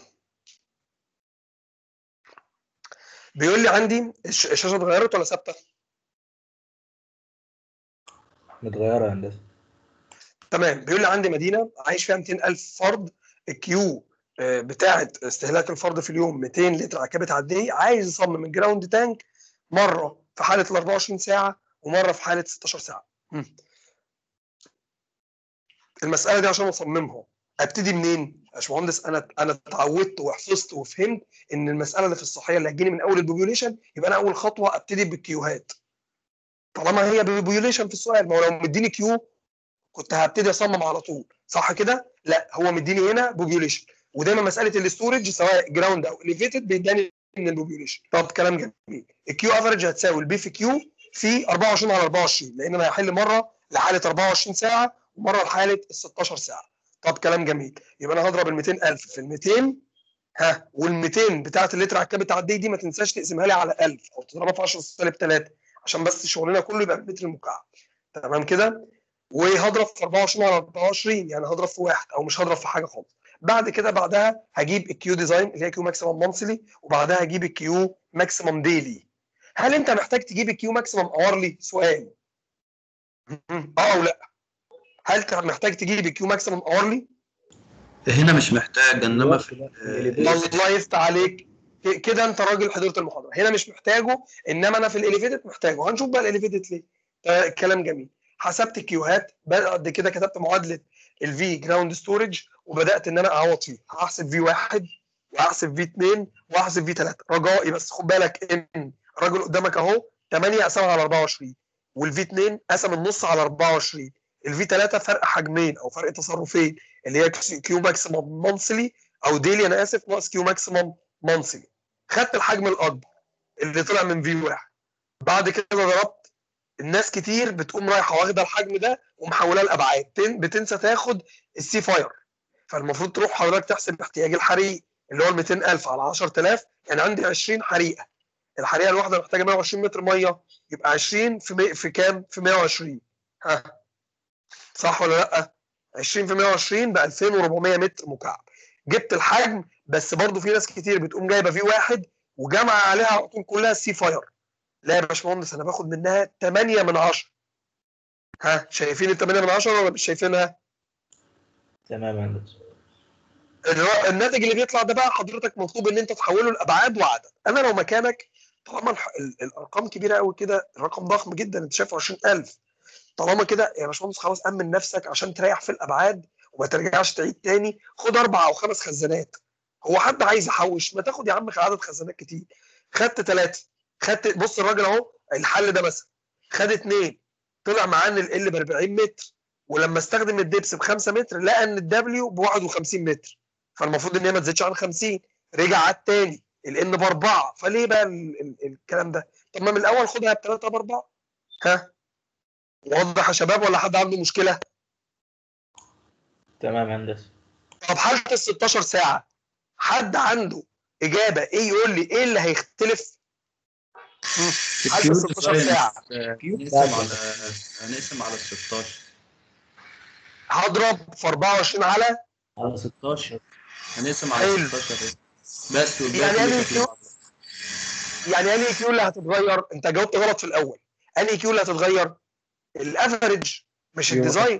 بيقول لي عندي الشاشه اتغيرت ولا ثابته؟ متغيره يا هندسه. تمام. بيقول لي عندي مدينه عايش فيها 200,000 فرد، الكيو بتاعه استهلاك الفرد في اليوم 200 لتر على كبه عاديه. عايز يصمم الجراوند تانك مره في حاله ال 24 ساعه ومره في حاله 16 ساعه. المساله دي عشان اصممها ابتدي منين؟ يا باشمهندس انا اتعودت وحفظت وفهمت ان المساله اللي في الصحيه اللي هتجيني من اول البوبيوليشن، يبقى انا اول خطوه ابتدي بالكيوهات. طالما هي بوبيوليشن في السؤال، ما هو لو مديني كيو كنت هبتدي اصمم على طول، صح كده؟ لا هو مديني هنا بوبيوليشن، ودايما مساله الاستورج سواء جراوند او اليفيتد بيداني من البوبيوليشن. طب كلام جميل. الكيو افريج هتساوي البي في كيو في 24 على 24، لان انا هحل مره لحاله 24 ساعه ومره لحاله ال 16 ساعه. طب كلام جميل. يبقى انا هضرب ال 200,000 في ال 200 وال 200 بتاعت اللتر على الكبه العاديه دي ما تنساش تقسمها لي على 1000 او تضربها في 10 سالب 3 عشان بس شغلنا كله يبقى بالمتر المكعب. تمام كده؟ وهضرب في 24 على 24، يعني هضرب في واحد او مش هضرب في حاجه خالص. بعد كده بعدها هجيب الكيو ديزاين اللي هي كيو ماكسيمم مانثلي، وبعدها هجيب الكيو ماكسيمم ديلي. هل انت محتاج تجيب الكيو ماكسيمم اورلي؟ سؤال. او لا؟ هل انت محتاج تجيب الكيو ماكسيمم اورلي؟ هنا مش محتاج، انما في الله يفتح عليك، كده انت راجل حضرت المحاضره. هنا مش محتاجه، انما انا في الاليفيتد محتاجه. هنشوف بقى الاليفيتد ليه. كلام جميل. حسبت الكيوهات بعد كده، كتبت معادله الفي جراوند ستورج، وبدات ان انا اعوض فيه. هحسب في 1 وهحسب في 2 وهحسب في 3. رجائي بس خد بالك ان الراجل قدامك اهو 8 قسمها على 24، والفي 2 قسم النص على 24، الفي 3 فرق حجمين او فرق تصرفين، اللي هي كيو ماكسيمم مانثلي او ديلي، انا اسف، ناقص كيو ماكسيمم مانثلي. خدت الحجم الاكبر اللي طلع من في 1. بعد كده ضربت. الناس كتير بتقوم رايحه واخده الحجم ده ومحولاه لابعاد، بتنسى تاخد السي فاير. فالمفروض تروح حضرتك تحسب احتياج الحريق اللي هو ال 200,000 على 10,000. يعني عندي 20 حريقه، الحريقه الواحده محتاجه 120 متر ميه، يبقى 20 في كام؟ في 120. ها صح ولا لا؟ 20 في 120 ب 2400 متر مكعب. جبت الحجم، بس برضو في ناس كتير بتقوم جايبه في 1 وجمع عليها على طول كلها السي فاير. لا يا باشمهندس، انا باخد منها 8 من 10. ها شايفين ال 8 من 10 ولا مش شايفينها؟ تمام يا هندسه. الناتج اللي بيطلع ده بقى حضرتك مطلوب ان انت تحوله لابعاد وعدد. انا لو مكانك، طالما الارقام كبيره قوي كده، الرقم ضخم جدا، انت شايفه 20,000، طالما كده يا باشمهندس خلاص امن نفسك عشان تريح في الابعاد وما ترجعش تعيد تاني. خد 4 أو 5 خزانات. هو حد عايز يحوش؟ ما تاخد يا عم عدد خزانات كتير. خدت 3، خدت، بص الراجل اهو الحل ده مثلا خد 2، طلع معاه ان ال ب 40 متر، ولما استخدم الدبس ب 5 متر لقى ان الدبليو ب 51 متر، فالمفروض ان هي ما تزيدش عن 50. رجع عاد تاني الان ب 4. فليه بقى الكلام ده؟ طب ما من الاول خدها ب 3 ب 4. ها واضح يا شباب ولا حد عنده مشكله؟ تمام يا هندسه. طب حاله ال 16 ساعه، حد عنده اجابه ايه؟ يقول لي ايه اللي هيختلف؟ حاله ال 16 ساعه هنقسم على ال 16. هضرب في 24 على 16. هنقسم على 16 بس، يعني انهي كيو؟ يعني انهي كيو اللي هتتغير؟ انت جاوبت غلط في الاول. انهي كيو اللي هتتغير؟ الافريج مش الديزاين.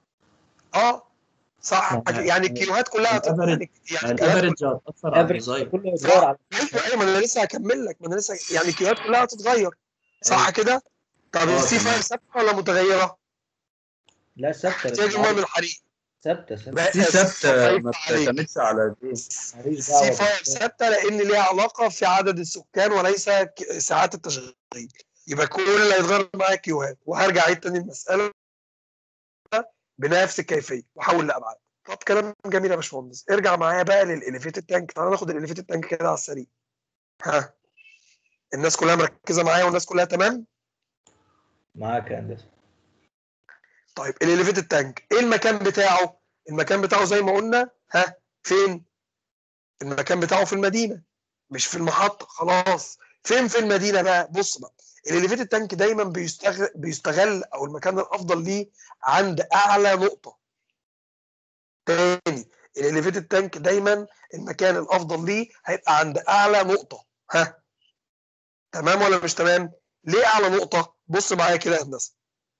صح، يعني الكيلوهات كلها يعني الافريج هتاثر على الديزاين. كله يتغير على ايوه، ما انا لسه هكمل لك، ما انا لسه، يعني الكيلوهات كلها هتتغير، صح كده؟ طب السي فاير ثابته ولا متغيره؟ لا ثابته. احتياج الماء من الحريق ثابته. دي ثابته، ما بتعتمدش على دي. السي فاير ثابته لان ليها علاقه في عدد السكان وليس ساعات التشغيل. يبقى كل اللي هيتغير معايا كيوهات. وهرجع اعيد تاني المساله بنفس الكيفيه واحول لابعاد. طب كلام جميل يا باشمهندس. ارجع معايا بقى للاليفيتد تانك. تعالى ناخد الاليفيتد تانك كده على السريع. ها الناس كلها مركزه معايا والناس كلها تمام؟ معاك يا هندسه. طيب الاليفيتد تانك ايه المكان بتاعه؟ المكان بتاعه زي ما قلنا، ها فين؟ المكان بتاعه في المدينه مش في المحطه. خلاص فين في المدينه بقى؟ بص بقى، الاليفيتد تانك دايما بيستغل او المكان الافضل ليه عند اعلى نقطه. تاني، الاليفيتد تانك دايما المكان الافضل ليه هيبقى عند اعلى نقطه. ها تمام ولا مش تمام؟ ليه اعلى نقطه؟ بص معايا كده يا هندسه.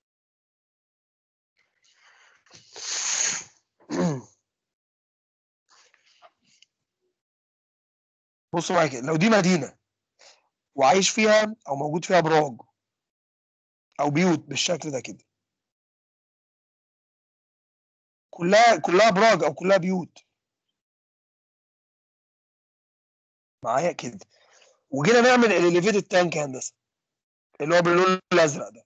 بص معايا كده، لو دي مدينه وعايش فيها او موجود فيها ابراج او بيوت بالشكل ده كده، كلها ابراج او كلها بيوت معايا كده، وجينا نعمل الاليفيتد تانك يا هندسه اللي هو باللون الازرق ده.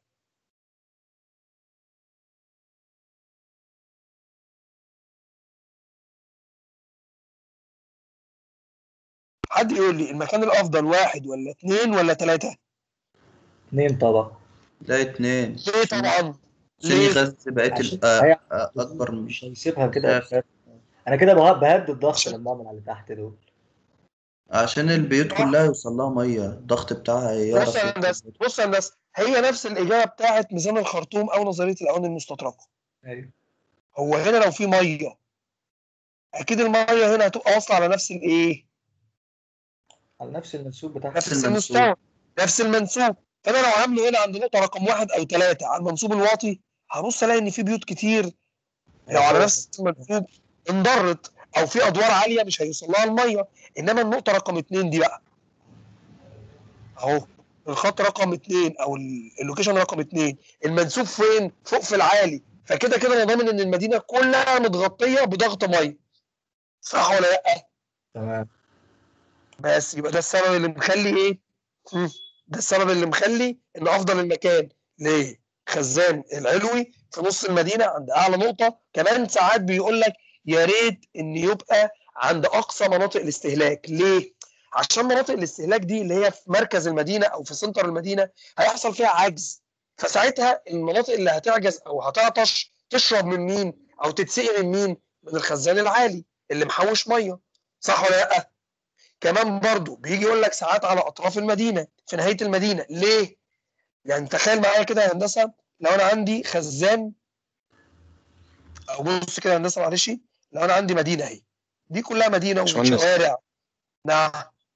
حد يقول لي المكان الافضل 1 ولا 2 ولا 3؟ 2 طبعا. لا 2. ليه طبعا؟ عشان يغذي بقية اكبر مش هيسيبها كده. انا كده بهدي الضغط لما اعمل على تحت دول، عشان البيوت كلها يوصل لها ميه، الضغط بتاعها يعرف. بص يا هندسه، هي نفس الاجابه بتاعت ميزان الخرطوم او نظريه الاواني المستطرقه. ايوه. هو هنا لو في ميه اكيد الميه هنا هتبقى واصله على نفس الايه؟ على نفس المنسوب بتاعها، نفس المستوى، نفس المنسوب. فانا لو عامله هنا عند نقطه رقم 1 أو 3 على المنسوب الواطي، هبص الاقي ان في بيوت كتير لو على نفس المنسوب انضرت. او في ادوار عاليه مش هيوصل لها الميه. انما النقطه رقم 2 دي بقى اهو، الخط رقم 2 او اللوكيشن رقم 2، المنسوب فين؟ فوق في العالي، فكده كده انا ضامن ان المدينه كلها متغطيه بضغط ميه، صح ولا لا؟ تمام. بس يبقى ده السبب اللي مخلي ايه؟ ده السبب اللي مخلي ان افضل المكان ليه؟ خزان العلوي في نص المدينه عند اعلى نقطه. كمان ساعات بيقول لك يا ريت ان يبقى عند اقصى مناطق الاستهلاك. ليه؟ عشان مناطق الاستهلاك دي اللي هي في مركز المدينه او في سنتر المدينه هيحصل فيها عجز، فساعتها المناطق اللي هتعجز او هتعطش تشرب من مين؟ او تتسقي من مين؟ من الخزان العالي اللي محوش ميه، صح ولا لا؟ كمان برضو بيجي يقول لك ساعات على اطراف المدينه في نهايه المدينه. ليه؟ يعني تخيل معايا كده يا هندسه، لو انا عندي خزان، او بص كده يا هندسه معلش، لو انا عندي مدينه اهي، دي كلها مدينه باشمهندس، وشوارع. نعم.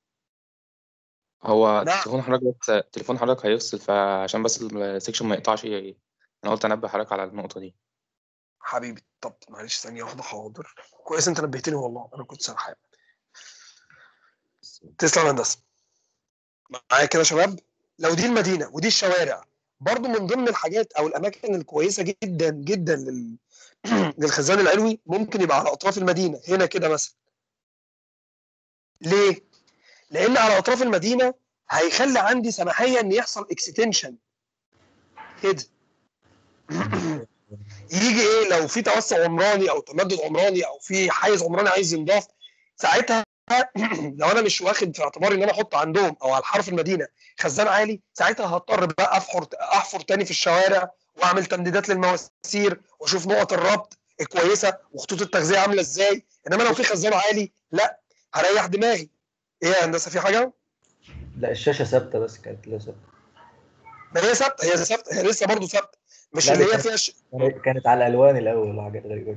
هو نعم تليفون حضرتك هيفصل، فعشان بس السكشن ما يقطعش انا قلت انبه حضرتك على النقطة دي. حبيبي، طب معلش ثانيه واحده، حاضر، كويس انت نبهتني والله انا كنت سرحان. تسلم يا هندسه. معايا كده يا شباب، لو دي المدينه ودي الشوارع، برضو من ضمن الحاجات او الاماكن الكويسه جدا جدا للخزان العلوي ممكن يبقى على اطراف المدينه هنا كده مثلا. ليه؟ لان على اطراف المدينه هيخلي عندي سماحيه ان يحصل اكستنشن كده. يجي ايه لو في توسع عمراني او تمدد عمراني او في حيز عمراني عايز ينضاف، ساعتها لو انا مش واخد في اعتباري ان انا احط عندهم او على الحرف المدينه خزان عالي، ساعتها هضطر بقى احفر تاني في الشوارع واعمل تمديدات للمواسير واشوف نقط الربط الكويسه وخطوط التغذيه عامله ازاي. انما لو في خزان عالي لا، هريح دماغي. ايه يا هندسه في حاجه؟ لا الشاشه ثابته، بس كانت لا ثابته. ما هي ثابته، هي ثابته، هي لسه برضه ثابته، مش لا اللي دي هي فيها كانت على الالوان الاول وحاجات غريبه.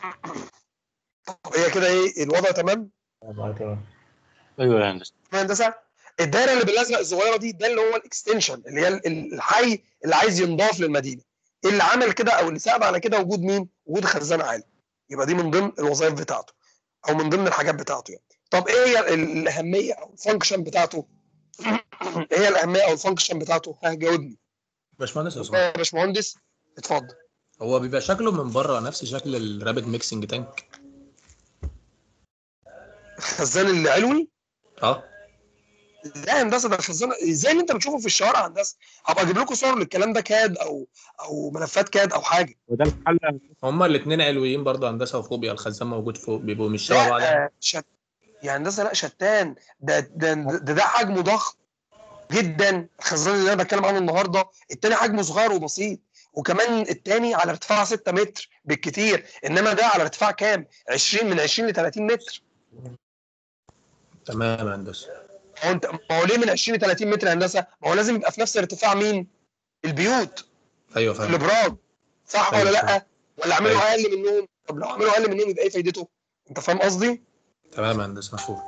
طب هي كده ايه الوضع؟ تمام. تمام. ايوه يا هندسه. هندسه الدايره اللي بالازرق الصغيره دي، ده اللي هو الاكستنشن، اللي هي الحي اللي عايز ينضاف للمدينه، اللي عمل كده او اللي ساعد على كده وجود مين؟ وجود خزان عالي. يبقى دي من ضمن الوظائف بتاعته او من ضمن الحاجات بتاعته يعني. طب ايه هي الاهميه او الفانكشن بتاعته؟ ايه هي الاهميه او الفانكشن بتاعته؟ هجاوبني باشمهندس لو يا سمحت، باشمهندس، اتفضل. هو بيبقى شكله من بره نفس شكل الرابد ميكسنج تانك؟ الخزان العلوي؟ اه لا يا هندسه، ده الخزان زي اللي انت بتشوفه في الشوارع يا هندسه. هبقى اجيب لكم صور للكلام ده كاد او ملفات كاد او حاجه. وده الحل. هما الاثنين علويين برضه هندسه، وفوق بيبقى الخزان موجود فوق، بيبقوا مش شبه بعض يعني. لا يا هندسه لا، شتان. ده حجمه ضخم جدا الخزان اللي انا بتكلم عنه النهارده. التاني حجمه صغير وبسيط، وكمان التاني على ارتفاع 6 متر بالكتير، انما ده على ارتفاع كام؟ 20 من 20 ل 30 متر. تمام يا هندسه. ما هو ليه من 20 ل 30 متر يا هندسه؟ ما هو لازم يبقى في نفس ارتفاع مين؟ البيوت، ايوه فاهم. الابراج، صح أيوة ولا لا؟ فاهم. ولا اعمله أيوة. اقل منهم؟ طب لو اعمله اقل منهم يبقى ايه فايدته؟ انت فاهم قصدي؟ تمام يا هندسه مفهوم.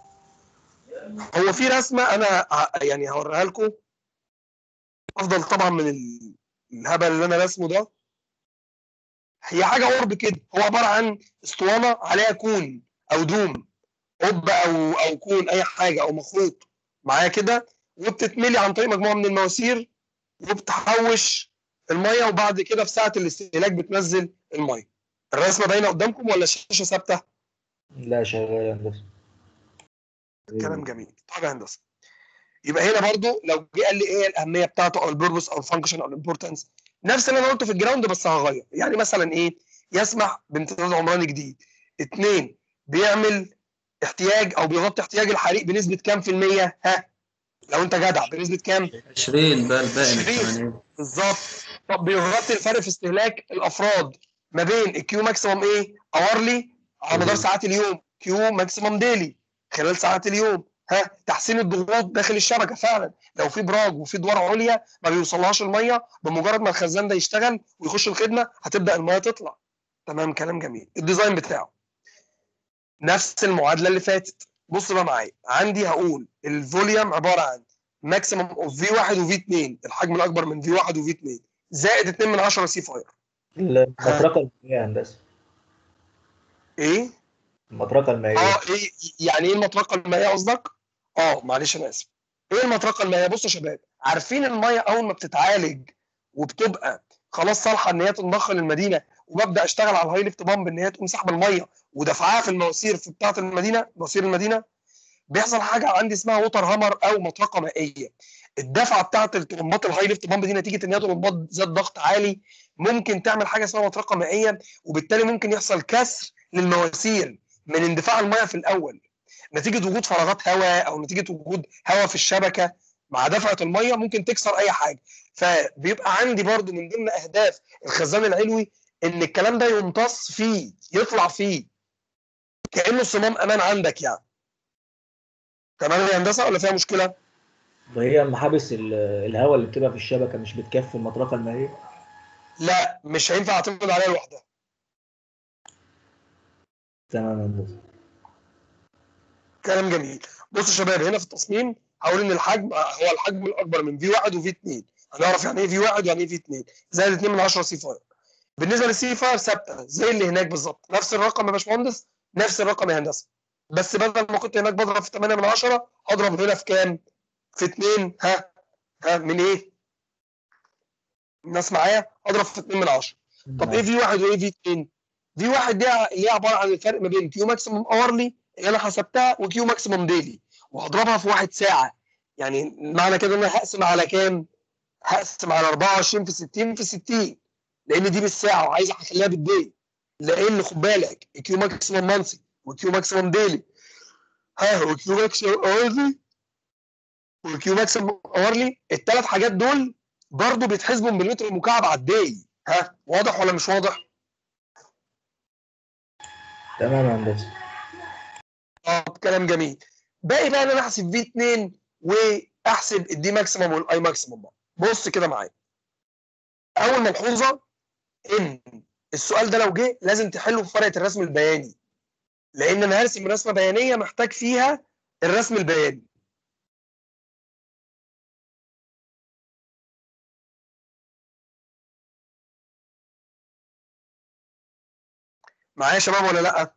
هو في رسمه انا يعني هوريها لكم، افضل طبعا من الهبل اللي انا رسمه ده. هي حاجه قرب كده، هو عباره عن اسطوانه عليها كون او دوم، قبه او كون، اي حاجه او مخروط معايا كده، وبتتملي عن طريق مجموعه من المواسير وبتحوش الميه، وبعد كده في ساعه الاستهلاك بتنزل الميه. الرسمه باينه قدامكم ولا الشاشه ثابته؟ لا شغال يا هندسه. كلام جميل. طب يا هندسه، يبقى هنا برضو لو جه قال لي ايه الاهميه بتاعته او البيربوس او الفانكشن او الامبورتنس، نفس اللي انا قلته في الجراوند بس هغير. يعني مثلا ايه؟ يسمح بامتداد عمراني جديد. 2 بيعمل احتياج او بيغطي احتياج الحريق بنسبه كام في الميه؟ ها لو انت جدع، بنسبه كام؟ 20 بقى الباقي من 20 80. بالظبط. طب بيغطي الفرق في استهلاك الافراد ما بين الكيو ماكسيمم ايه؟ اورلي على مدار ساعات اليوم، كيو ماكسيمم ديلي خلال ساعات اليوم. ها تحسين الضغوط داخل الشبكه. فعلا لو في براج وفي ادوار عليا ما بيوصلهاش الميه، بمجرد ما الخزان ده يشتغل ويخش الخدمه هتبدا الميه تطلع. تمام كلام جميل. الديزاين بتاعه نفس المعادله اللي فاتت. بص بقى معايا، عندي هقول الفوليوم عباره عن ماكسيمم اوف في 1 وفي 2، الحجم الاكبر من في 1 وفي 2 زائد 2 من 10 سي فاير. المطرقه المائيه يا هندسه. ايه؟ المطرقه المائيه. ايه يعني ايه المطرقه المائيه قصدك؟ معلش انا اسف. ايه المطرقه المائيه؟ بصوا يا شباب، عارفين الميه اول ما بتتعالج وبتبقى خلاص صالحه ان هي تنضخ للمدينه، وببدا اشتغل على الهاي ليفت بامب ان هي تقوم سحب الميه ودفعها في المواسير في بتاعه المدينه، مواسير المدينه، بيحصل حاجه عندي اسمها ووتر هامر او مطرقه مائيه. الدفعه بتاعه الطرمبات الهاي ليفت بامب دي نتيجه ان هي طرمبات ذات ضغط عالي ممكن تعمل حاجه اسمها مطرقه مائيه، وبالتالي ممكن يحصل كسر للمواسير من اندفاع الميه في الاول نتيجه وجود فراغات هواء او نتيجه وجود هواء في الشبكه. مع دفعه الميه ممكن تكسر اي حاجه. فبيبقى عندي برضو من ضمن اهداف الخزان العلوي ان الكلام ده يمتص فيه، يطلع فيه كانه صمام امان عندك يعني. تمام يا هندسه ولا فيها مشكله؟ وهي محابس الهواء اللي بتبقى في الشبكه مش بتكفي المطرقه المائيه؟ لا، مش هينفع اعتمد عليها لوحدها. تمام يا هندسه. كلام جميل. بصوا يا شباب، هنا في التصميم هقول ان الحجم هو الحجم الاكبر من في 1 وفي 2. هنعرف يعني ايه في 1 ويعني ايه في 2 زائد 2 من 10 سي فاير. بالنسبه للسي فاير ثابته زي اللي هناك بالظبط، نفس الرقم يا باشمهندس، نفس الرقم يا هندسه. بس بدل ما كنت هناك بضرب في 8 من 10 اضرب هنا في كام؟ في 2. ها من ايه؟ الناس معايا؟ اضرب في 2 من 10. طب ايه في 1 وايه في 2؟ في 1 دي اللي هي عباره عن الفرق ما بين كيو ماكسيموم اورلي اللي انا حسبتها وكيو ماكسيموم ديلي، وهضربها في 1 ساعه. يعني معنى كده ان انا هقسم على كام؟ هقسم على 24 في 60 في 60، لان دي بالساعه وعايز اخليها بالدي. لان خد بالك الكيو ماكسيموم مانثلي وكيو ماكسيموم ديلي وكيو ماكسيموم اورلي والكيو ماكسيموم اورلي، الثلاث حاجات دول برضه بيتحسبوا بالمتر مكعب على الدي. واضح ولا مش واضح؟ تمام يا هندسه. كلام جميل. باقي بقى ان انا احسب في 2 واحسب الدي ماكسيموم والاي ماكسيموم. بص كده معايا، اول ملحوظه ان السؤال ده لو جه لازم تحله في ورقه الرسم البياني، لان انا هرسم رسمه بيانيه محتاج فيها الرسم البياني. معايا يا شباب ولا لا؟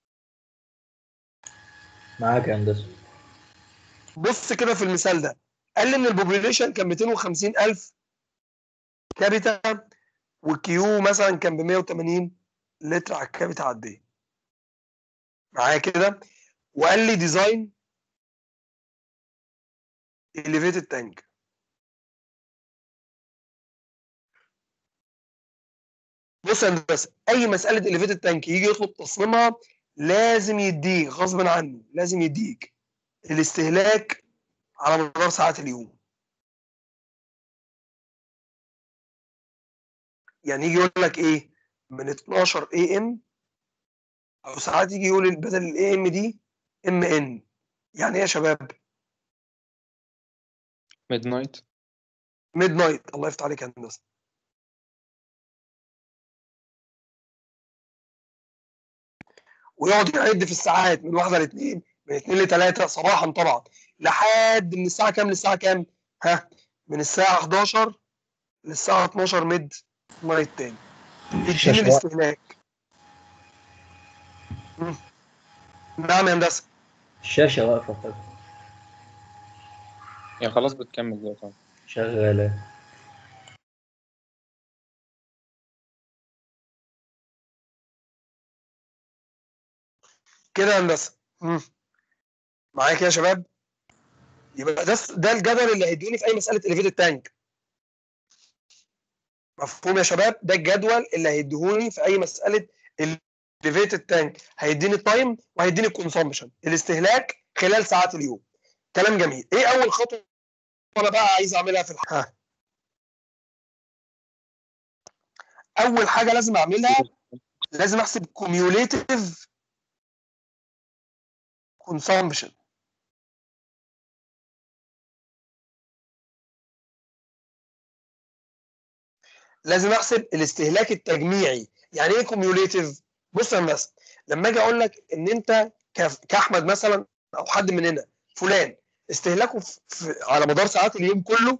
معاك يا هندسه. بص كده في المثال ده، قال لي ان البوبوليشن كان 250,000 كابيتا، والكيو مثلا كان ب 180 لتر على الكابيتا على الدي. معايا كده؟ وقال لي ديزاين اليفيتد تانك. بص يا هندسه، اي مساله اليفيتد تانك يجي يطلب تصميمها لازم يديك غصب عنه، لازم يديك الاستهلاك على مدار ساعات اليوم. يعني يجي يقول لك ايه؟ من 12 اي ام، او ساعات يجي يقول بدل الاي ام دي ام ان. يعني ايه يا شباب؟ ميد نايت. ميد نايت. الله يفتح عليك يا هندسه. ويقعد يعد في الساعات من 1 ل 2، من 2 ل 3 صباحا طبعا، لحد من الساعه كام للساعه كام؟ من الساعه 11 للساعه 12 ميد نايت تاني. اديني الاستهلاك. نعم يا هندسه. الشاشه واقفه طيب. يعني خلاص بتكمل دلوقتي. شغاله. كده يا هندسه. معاك يا شباب؟ يبقى ده الجدول اللي هيدوني في اي مساله اليفيتد تانك. مفهوم يا شباب؟ ده الجدول اللي هيديهوني في اي مساله اليفيتد تانك. هيديني التايم وهيديني الكونسومشن، الاستهلاك خلال ساعات اليوم. كلام جميل. ايه اول خطوه انا بقى عايز اعملها في اول حاجه لازم اعملها، لازم احسب كوميوليتيف كونسومشن. لازم احسب الاستهلاك التجميعي. يعني ايه كوميوليتيف؟ بص يا هندسه، لما اجي اقول لك ان انت كاحمد مثلا او حد مننا فلان استهلاكه على مدار ساعات اليوم كله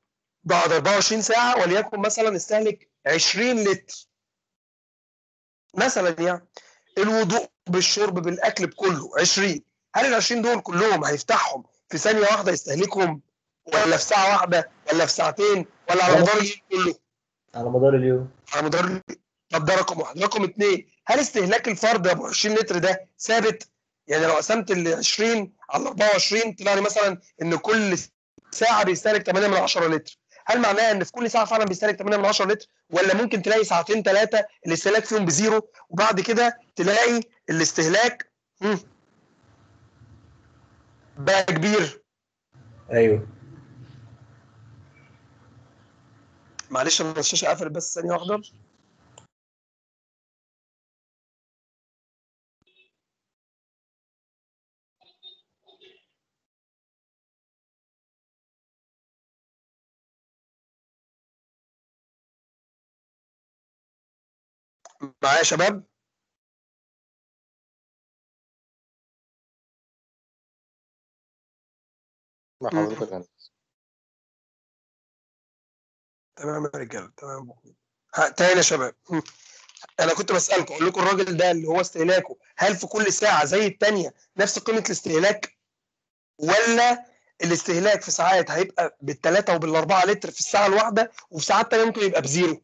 بعد 24 ساعه وليكن مثلا استهلك 20 لتر، مثلا يعني الوضوء بالشرب بالاكل بكله 20. هل ال 20 دول كلهم هيفتحهم في ثانيه واحده يستهلكهم، ولا في ساعه واحده، ولا في ساعتين، ولا على مدار اليوم كله؟ على مدار اليوم. على مدار. طب ده رقم واحد. رقم اثنين، هل استهلاك الفرد ابو 20 لتر ده ثابت؟ يعني لو قسمت ال 20 على 24 طلع لي مثلا ان كل ساعه بيستهلك 8 من 10 لتر. هل معناها ان في كل ساعه فعلا بيستهلك 8 من 10 لتر، ولا ممكن تلاقي ساعتين ثلاثه الاستهلاك فيهم بزيرو وبعد كده تلاقي الاستهلاك بقى كبير؟ ايوه. معلش انا الشاشه قفلت بس ثانيه واحده. معايا يا شباب؟ مع حضرتك يا هندسة. تمام يا رجاله، تمام. تاني يا شباب، انا كنت بسالكم اقول لكم الراجل ده اللي هو استهلاكه هل في كل ساعه زي الثانيه نفس قيمه الاستهلاك، ولا الاستهلاك في ساعات هيبقى بالثلاثه وبالاربعه لتر في الساعه الواحده، وفي ساعات ثانيه ممكن يبقى بزيرو؟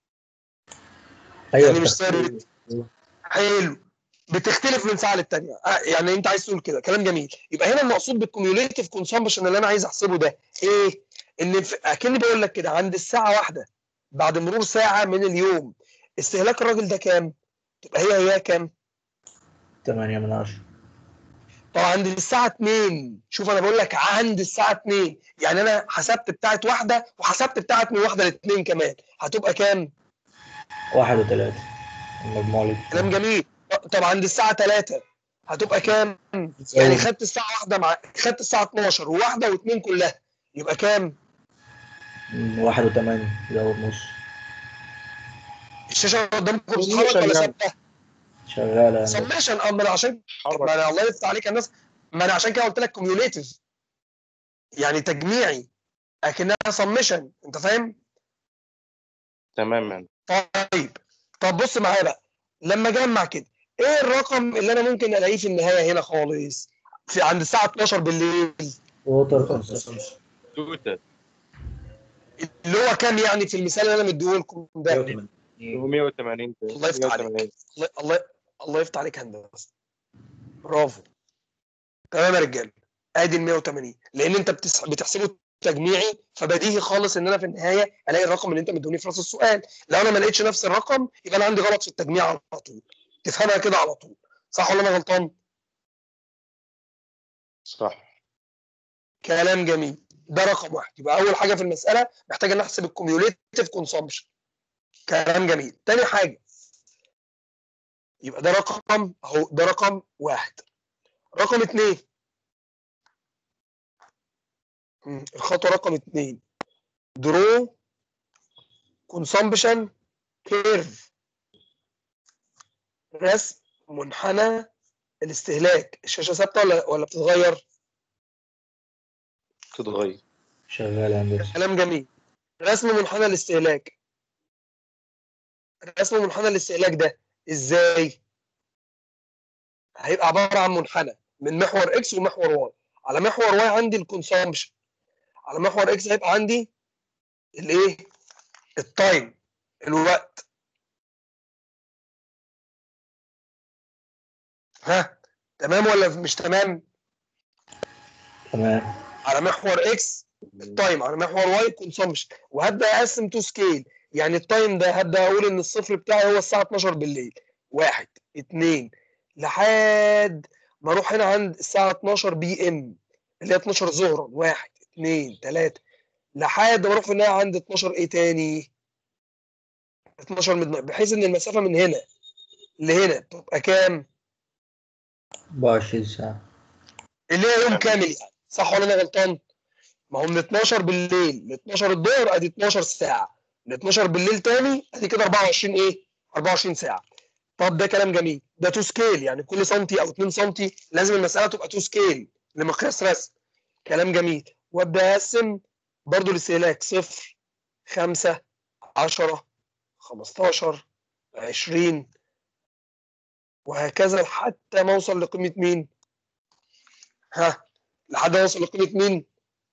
ايوه يعني مش ثابت. حلو. بتختلف من ساعه للثانيه. يعني انت عايز تقول كده، كلام جميل. يبقى هنا المقصود بالكوميوليتيف كونسامبشن اللي انا عايز احسبه ده ايه؟ ان اكني بقول لك كده عند الساعه واحده بعد مرور ساعه من اليوم استهلاك الراجل ده كام؟ تبقى هي كام؟ 8 من 10. طب عند الساعه 2، شوف انا بقول لك عند الساعه 2، يعني انا حسبت بتاعت واحده وحسبت بتاعت من واحده لاثنين كمان، هتبقى كام؟ 1 و3 المجموع الاثنين. كلام جميل. طب عند الساعه 3 هتبقى كام؟ يعني خدت الساعه واحده خدت الساعه 12 وواحده واثنين كلها، يبقى كام؟ 1 و8 زود نص. الشاشه قدامكم بتتحرك ولا ثابته؟ شغاله يا هندسه. سمشن. ما انا عشان ما انا الله يفتح عليك يا الناس، ما انا عشان كده قلت لك كوميوليتيف يعني تجميعي، اكنها سمشن. انت فاهم؟ تماما. طيب. طب بص معايا بقى، لما اجمع كده ايه الرقم اللي انا ممكن الاقيه في النهايه هنا خالص في عند الساعه 12 بالليل؟ ووتر كونسبشن. توتال اللي هو كام يعني في المثال اللي انا مديه لكم ده؟ 180. الله يفتح عليك. الله يفتح عليك هندسه. برافو. تمام يا رجاله. ادي ال 180، لان انت بتحسبه تجميعي، فبديهي خالص ان انا في النهايه الاقي الرقم اللي انت مدوني في راس السؤال. لو انا ما لقيتش نفس الرقم يبقى انا عندي غلط في التجميع على طول. تفهمها كده على طول، صح ولا انا غلطان؟ صح. كلام جميل. ده رقم واحد. يبقى اول حاجه في المساله محتاج ان احسب الكوميوليتيف كونسامبشن. كلام جميل. تاني حاجه، يبقى ده رقم اهو، ده رقم واحد. رقم اثنين، الخطوه رقم اثنين، درو كونسامبشن كيرف، رسم منحنى الاستهلاك. الشاشه ثابته ولا بتتغير؟ تتغير. شغال يا هندسه. كلام جميل. رسم منحنى الاستهلاك. رسم منحنى الاستهلاك ده ازاي؟ هيبقى عباره عن منحنى من محور اكس ومحور واي. على محور واي عندي الكونسامبشن، على محور اكس هيبقى عندي الايه؟ التايم، الوقت. ها تمام ولا مش تمام؟ تمام. على محور اكس التايم، على محور واي كونسامبشن. وهبدا اقسم تو سكيل، يعني التايم ده هبدا اقول ان الصفر بتاعي هو الساعه 12 بالليل، 1 2 لحد ما اروح هنا عند الساعه 12 بي ام اللي هي 12 ظهرا، 1 2 3 لحد ما اروح في النهايه عند 12 ايه تاني؟ 12 ميد، بحيث ان المسافه من هنا لهنا تبقى كام؟ 24 ساعه. اللي هي يوم كامل يعني، صح ولا انا غلطان؟ ما هو من 12 بالليل ل 12 الظهر ادي 12 ساعه، من 12 بالليل تاني ادي كده 24 ايه؟ 24 ساعه. طب ده كلام جميل. ده تو سكيل، يعني كل سنتي او 2 سنتي لازم المساله تبقى تو سكيل لمقياس رسم. كلام جميل. وابدا اقسم برضو الاستهلاك 0 5 10 15 20 وهكذا حتى ما اوصل لقيمه مين؟ ها، لحد ما اوصل لقيمه مين؟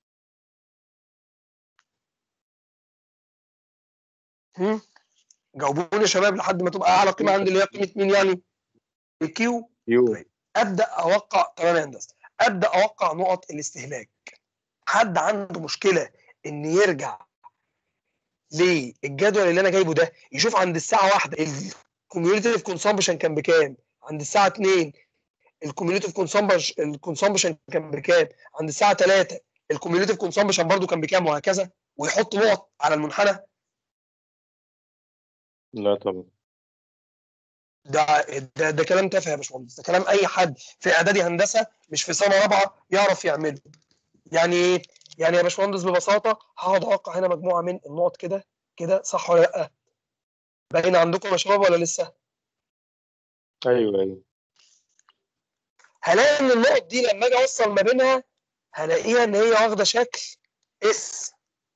جاوبوني يا شباب، لحد ما تبقى اعلى قيمه عندي اللي هي قيمه مين يعني؟ الكيو. طيب ابدا اوقع، تمام يا هندسه، ابدا اوقع نقط الاستهلاك. حد عنده مشكله ان يرجع للجدول اللي انا جايبه ده، يشوف عند الساعه 1 الكوميوليتيف كونسامبشن كان بكام، عند الساعه 2 الكوميوليتيف كونسامبشن كان بكام، عند الساعه 3 الكوميوليتيف كونسامبشن برضو كان بكام، وهكذا، ويحط نقط على المنحنى؟ لا طبعا. ده كلام تافه يا باشمهندس، ده كلام اي حد في اعدادي هندسه مش في سنه رابعه يعرف يعمله. يعني ايه؟ يعني يا باشمهندس ببساطه هقعد اوقع هنا مجموعه من النقط كده كده، صح ولا لا؟ باين عندكم يا شباب ولا لسه؟ ايوه. هلاقي ان النقط دي لما اجي اوصل ما بينها هلاقيها ان هي واخده شكل اس.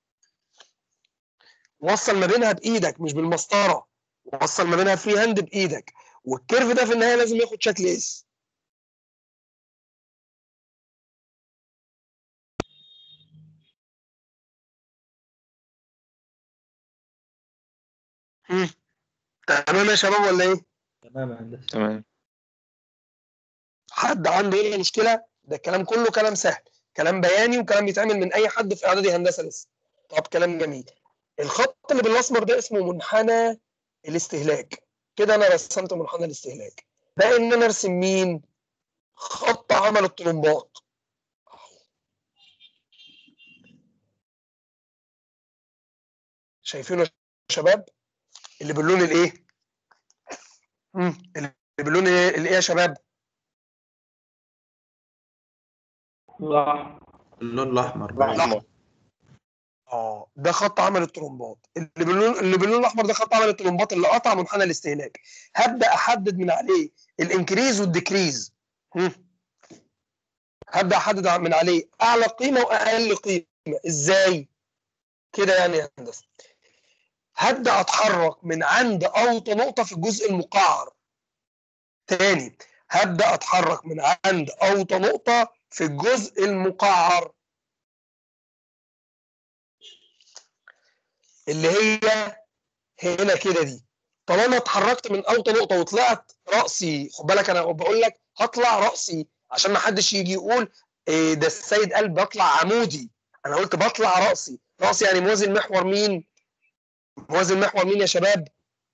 وصل ما بينها بايدك مش بالمسطره، وصل ما بينها فري هاند بايدك، والكيرف ده في النهايه لازم ياخد شكل اس. تمام يا شباب ولا ايه؟ تمام يا هندسه. تمام. حد عنده ايه مشكله؟ ده الكلام كله كلام سهل، كلام بياني، وكلام بيتعمل من اي حد في اعدادي هندسه لسه. طب كلام جميل. الخط اللي بالاسمر ده اسمه منحنى الاستهلاك. كده انا رسمت منحنى الاستهلاك. بقى ان انا ارسم مين؟ خط عمل الطلمبات. شايفينه يا شباب؟ اللي باللون الايه؟ اللي باللون الايه يا شباب؟ اللون الاحمر الاحمر. ده خط عمل الطلمبات. اللي باللون الاحمر ده خط عمل الطلمبات اللي قطع منحنى الاستهلاك. هبدا احدد من عليه الانكريز والديكريز. هبدا احدد من عليه اعلى قيمه واقل قيمه. ازاي كده يعني يا هندسه؟ هبدا اتحرك من عند اوطى نقطه في الجزء المقعر. تاني، هبدا اتحرك من عند اوطى نقطه في الجزء المقعر اللي هي هنا كده دي. طالما اتحركت من اوطى نقطه وطلعت راسي، خد بالك انا بقول لك هطلع راسي عشان ما حدش يجي يقول إيه ده السيد قال بطلع عمودي. انا قلت بطلع راسي. راسي يعني موازي المحور مين؟ موازي المحور مين يا شباب؟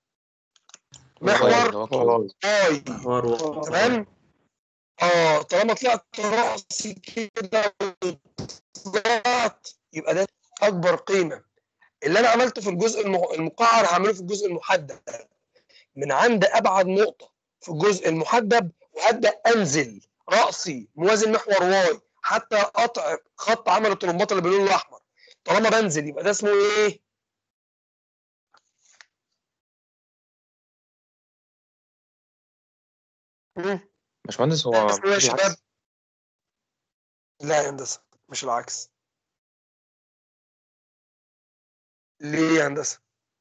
محور واي. تمام. طالما طلعت راسي كده وطلعت، يبقى ده اكبر قيمه. اللي انا عملته في الجزء المقعر هعمله في الجزء المحدد من عند ابعد نقطه في الجزء المحدب، وهبدا انزل راسي موازي المحور واي حتى قطع خط عمل الطلمبات اللي باللون الاحمر. طالما بنزل يبقى ده اسمه ايه؟ باشمهندس هو اسمه ايه يا مش شباب؟ العكس؟ لا يا هندسه مش العكس. ليه يا هندسه؟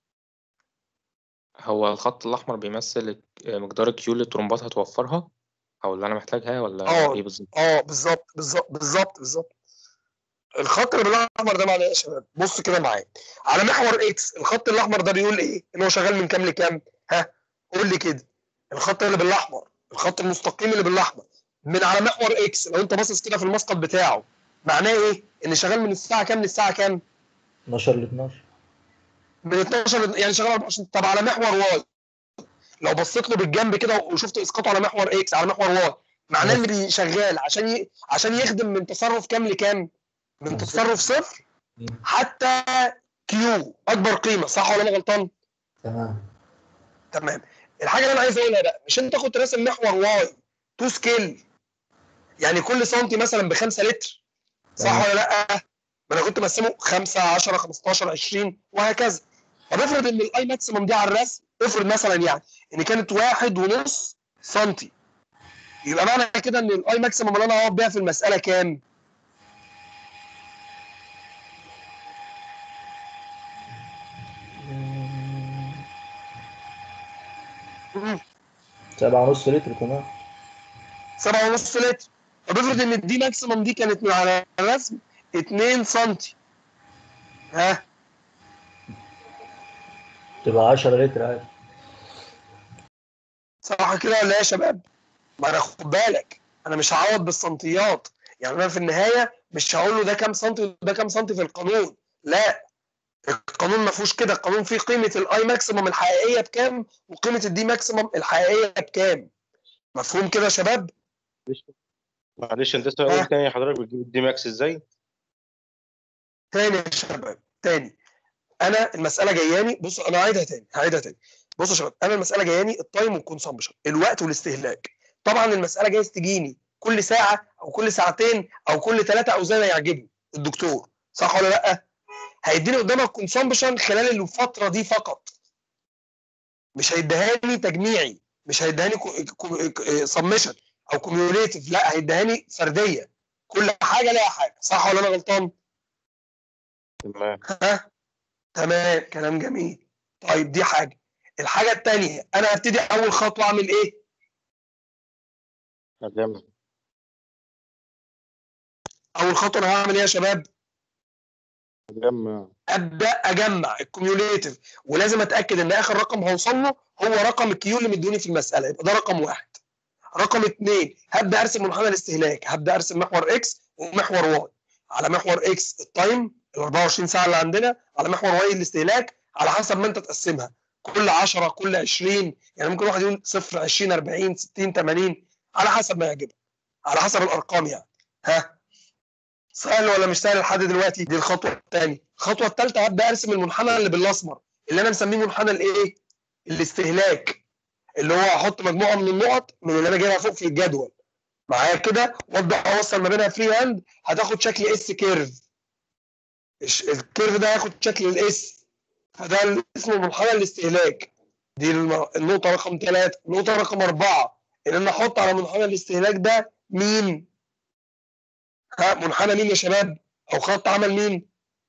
هو الخط الأحمر بيمثل مقدار الكيو اللي الترومبات هتوفرها أو اللي أنا محتاجها، ولا إيه بالظبط؟ بالظبط. الخط اللي بالاحمر ده معناه ايه يا شباب؟ بص كده معايا على محور اكس. الخط الاحمر ده بيقول ايه؟ ان هو شغال من كام لكام؟ ها قول لي كده. الخط اللي بالاحمر، الخط المستقيم اللي بالاحمر من على محور اكس، لو انت باصص كده في المسقط بتاعه، معناه ايه؟ ان شغال من الساعه كام للساعه كام؟ 12 ل 12. من 12 يعني شغال 24. طب على محور واي لو بصيت له بالجنب كده وشفت اسقاطه على محور اكس على محور واي، معناه ان شغال عشان يخدم من تصرف كام لكام؟ من تصرف صفر حتى كيو اكبر قيمه، صح ولا انا غلطان؟ تمام. الحاجه اللي انا عايز اقولها بقى، مش انت كنت راسم محور واي تو سكيل، يعني كل سنتي مثلا ب 5 لتر، صح ولا لا؟ ما انا كنت مقسمه 5 10 15 20 وهكذا. طب افرض ان الاي ماكسيمم دي على الرسم، افرض مثلا يعني ان كانت 1.5 سنتي، يبقى معنى كده ان الاي ماكسيمم اللي انا هقعد بيها في المساله كام؟ 7.5 لتر كمان. 7.5 لتر. طب افرض ان الدي ماكسيمم دي كانت من على الرسم 2 سم، ها تبقى 10 لتر عادي. صح كده ولا ايه يا شباب؟ ما انا خد بالك انا مش هعوض بالسنتيات، يعني انا في النهايه مش هقول له ده كام سنتي وده كام سنتي في القانون، لا القانون ما فيهوش كده، القانون فيه قيمه الاي ماكسيمم الحقيقيه بكام وقيمه الدي ماكسيمم الحقيقيه بكام. مفهوم كده يا شباب؟ معلش انت لسه قول تاني حضرتك بتجيب الدي ماكس ازاي؟ تاني يا شباب تاني، انا المساله جاياني، بصوا انا هعيدها تاني. بصوا يا شباب انا المساله جاياني التايم والكونسامبشن، الوقت والاستهلاك. طبعا المساله جايز تجيني كل ساعه او كل ساعتين او كل 3 او زي ما يعجبه الدكتور، صح ولا لا؟ هيديني قدامها الكونسامبشن خلال الفتره دي فقط، مش هيديهاني تجميعي، مش هيديهاني سمشن او كوميوليتيف، لا هيديهاني فرديه، كل حاجه لها حاجه، صح ولا انا غلطان؟ تمام. ها تمام كلام جميل. طيب دي حاجه. الحاجه الثانيه انا هبتدي اول خطوه اعمل ايه؟ أجمع. اول خطوه انا هعمل ايه يا شباب؟ أجمع. ابدا اجمع الكوميوليتيف، ولازم اتاكد ان اخر رقم هوصل له هو رقم الكيو اللي مدوني في المساله، يبقى ده رقم 1. رقم 2 هبدا ارسم منحنى الاستهلاك، هبدا ارسم محور اكس ومحور واي. على محور اكس التايم ال 24 ساعه اللي عندنا، على محور واي الاستهلاك، على حسب ما انت تقسمها كل 10 كل 20، يعني ممكن واحد يقول 0 20 40 60 80 على حسب ما يعجبك، على حسب الارقام يعني. ها سهل ولا مش سهل لحد دلوقتي؟ دي الخطوه الثانيه. الخطوه الثالثه هبدا ارسم المنحنى اللي بالاسمر اللي انا مسميه منحنى الايه؟ الاستهلاك، اللي هو هحط مجموعه من النقط من اللي انا جايبها فوق في الجدول معايا كده، وابدا اوصل ما بينها فري هاند، هتاخد شكل اس كيرف. الكيرف ده هياخد شكل الاس، فده اسمه منحنى الاستهلاك. دي النقطه رقم 3. النقطه رقم 4 ان انا احط على منحنى الاستهلاك ده مين؟ ها منحنى مين يا شباب؟ او خط عمل مين؟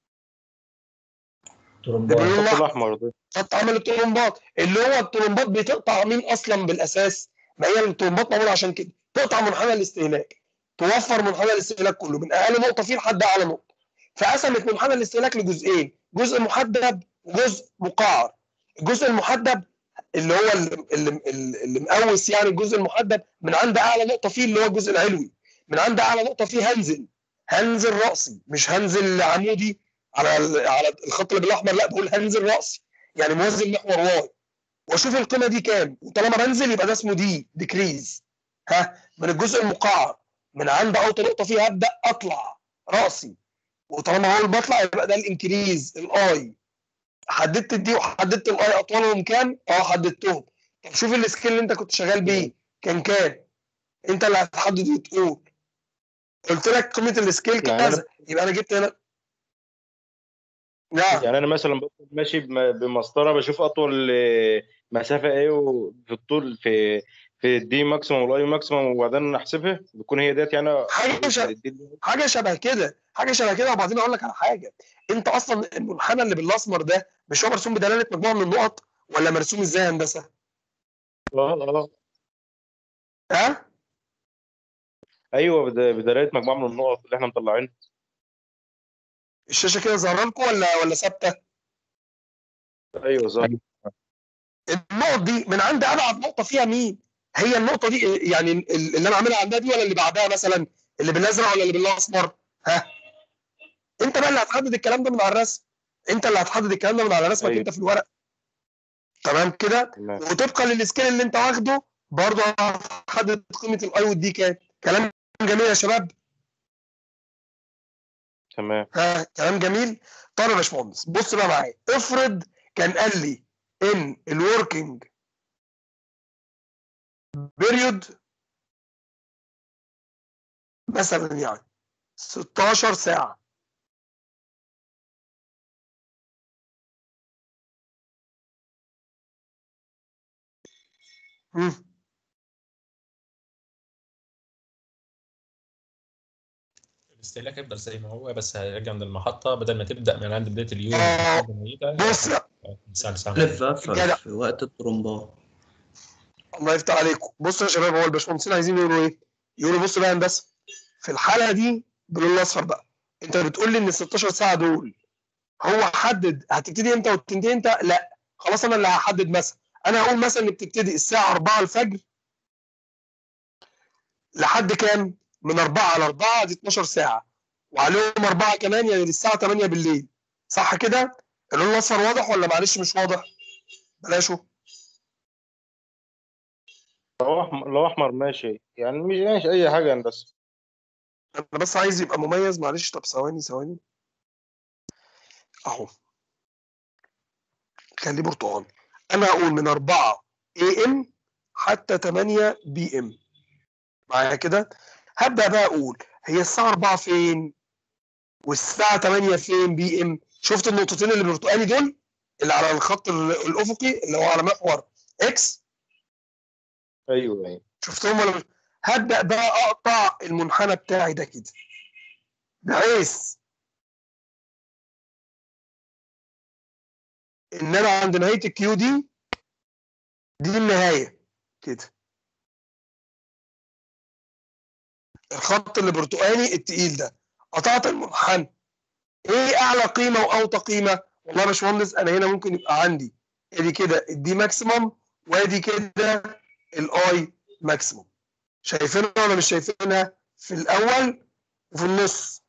طرمبات. الاحمر ده خط عمل الطرمبات، اللي هو الطرمبات بتقطع مين اصلا بالاساس؟ ما هي الطرمبات معموله عشان كده، تقطع منحنى الاستهلاك، توفر منحنى الاستهلاك كله من اقل نقطه فيه لحد اعلى نقطه. فقسمت منحنى الاستهلاك لجزئين، جزء محدب وجزء مقعر. الجزء المحدب اللي هو اللي مقوس، يعني الجزء المحدب من عند اعلى نقطه فيه اللي هو الجزء العلوي، من عند اعلى نقطه فيه هنزل راسي، مش هنزل عمودي على الخط اللي بالاحمر، لا بقول هنزل راسي، يعني موازي محور واي، واشوف القيمه دي كام، وطالما بنزل يبقى ده اسمه ديكريز. ها من الجزء المقعر من عند اوطى نقطه فيه هبدا اطلع راسي، وطالما هو اللي بطلع يبقى ده الانكريز الاي. حددت دي وحددت الاي اطولهم كام؟ حددتهم. طب شوف السكيل اللي انت كنت شغال بيه كان كام؟ انت اللي هتحدد وتقول. قلت لك قيمه السكيل كذا، يبقى انا جبت هنا. نعم. يعني انا مثلا ماشي بمسطره بشوف اطول مسافه ايه في الطول في الدي ماكسيموم والاي ماكسيموم، وبعدين احسبها بتكون هي ديت يعني حاجه شبه كده. وبعدين اقول لك على حاجه، انت اصلا المنحنى اللي بالاسمر ده مش هو مرسوم بدلاله مجموعه من النقط ولا مرسوم ازاي هندسه؟ ها؟ ايوه بدلاله مجموعه من النقط اللي احنا مطلعينها. الشاشه كده ظاهره لكم ولا ثابته؟ ايوه ظاهره. النقط دي من عند ابعد نقطه فيها مين؟ هي النقطه دي يعني اللي انا عاملها عندها دي ولا اللي بعدها مثلا؟ اللي بالازرق ولا اللي بالاسمر؟ ها؟ انت بقى اللي هتحدد الكلام ده من على الرسم، انت اللي هتحدد الكلام ده من على رسمك. أيوة. انت في الورق تمام كده، وطبقا للسكيل اللي انت واخده برضه هتحدد قيمه الاي والدي كام. كلام جميل يا شباب. تمام. كلام جميل. طيب يا باشمهندس بص بقى معايا، افرض كان قال لي ان الوركينج بيريود مثلا يعني 16 ساعه، الاستهلاك هيفضل زي ما هو، بس هيرجع عند المحطة بدل ما تبدأ من عند بداية اليوم بص ساعة في وقت الطرمبات. الله يفتح عليكم. بصوا يا شباب، هو الباشمهندسين عايزين يقولوا ايه؟ يقولوا بصوا بقى يا هندسه، في الحاله دي باللون الاصفر بقى، انت بتقول لي ان ال 16 ساعه دول هو حدد هتبتدي امتى وتنتهي امتى؟ لا خلاص انا اللي هحدد. مثلا انا هقول مثلا انك بتبتدي الساعه 4 الفجر لحد كام؟ من 4 على 4 دي 12 ساعه، وعليهم 4 كمان يعني للساعه 8 بالليل، صح كده؟ اللون الاصفر واضح ولا معلش مش واضح؟ بلاشه. لو احمر ماشي، يعني مش ماشي اي حاجه هندسه. انا بس عايز يبقى مميز، معلش. طب ثواني اهو، خليه برتقالي. انا هقول من 4 AM حتى 8 PM، معايا كده؟ هبدا بقى اقول هي الساعه 4 فين والساعه 8 فين PM. شفت النقطتين اللي برتقالي دول اللي على الخط الافقي اللي هو على محور اكس؟ ايوه شفتهم ولا مش؟ هبدا بقى اقطع المنحنى بتاعي ده كده، بحيث ان انا عند نهايه الكيو دي النهايه كده. الخط اللي برتقاني التقيل ده قطعت المنحنى. ايه اعلى قيمه واوطى قيمه؟ والله يا باشمهندس انا هنا ممكن يبقى عندي ادي كده الدي ماكسيمم، وادي كده الاي ماكسيمم. شايفينها ولا مش شايفينها؟ في الاول وفي النص.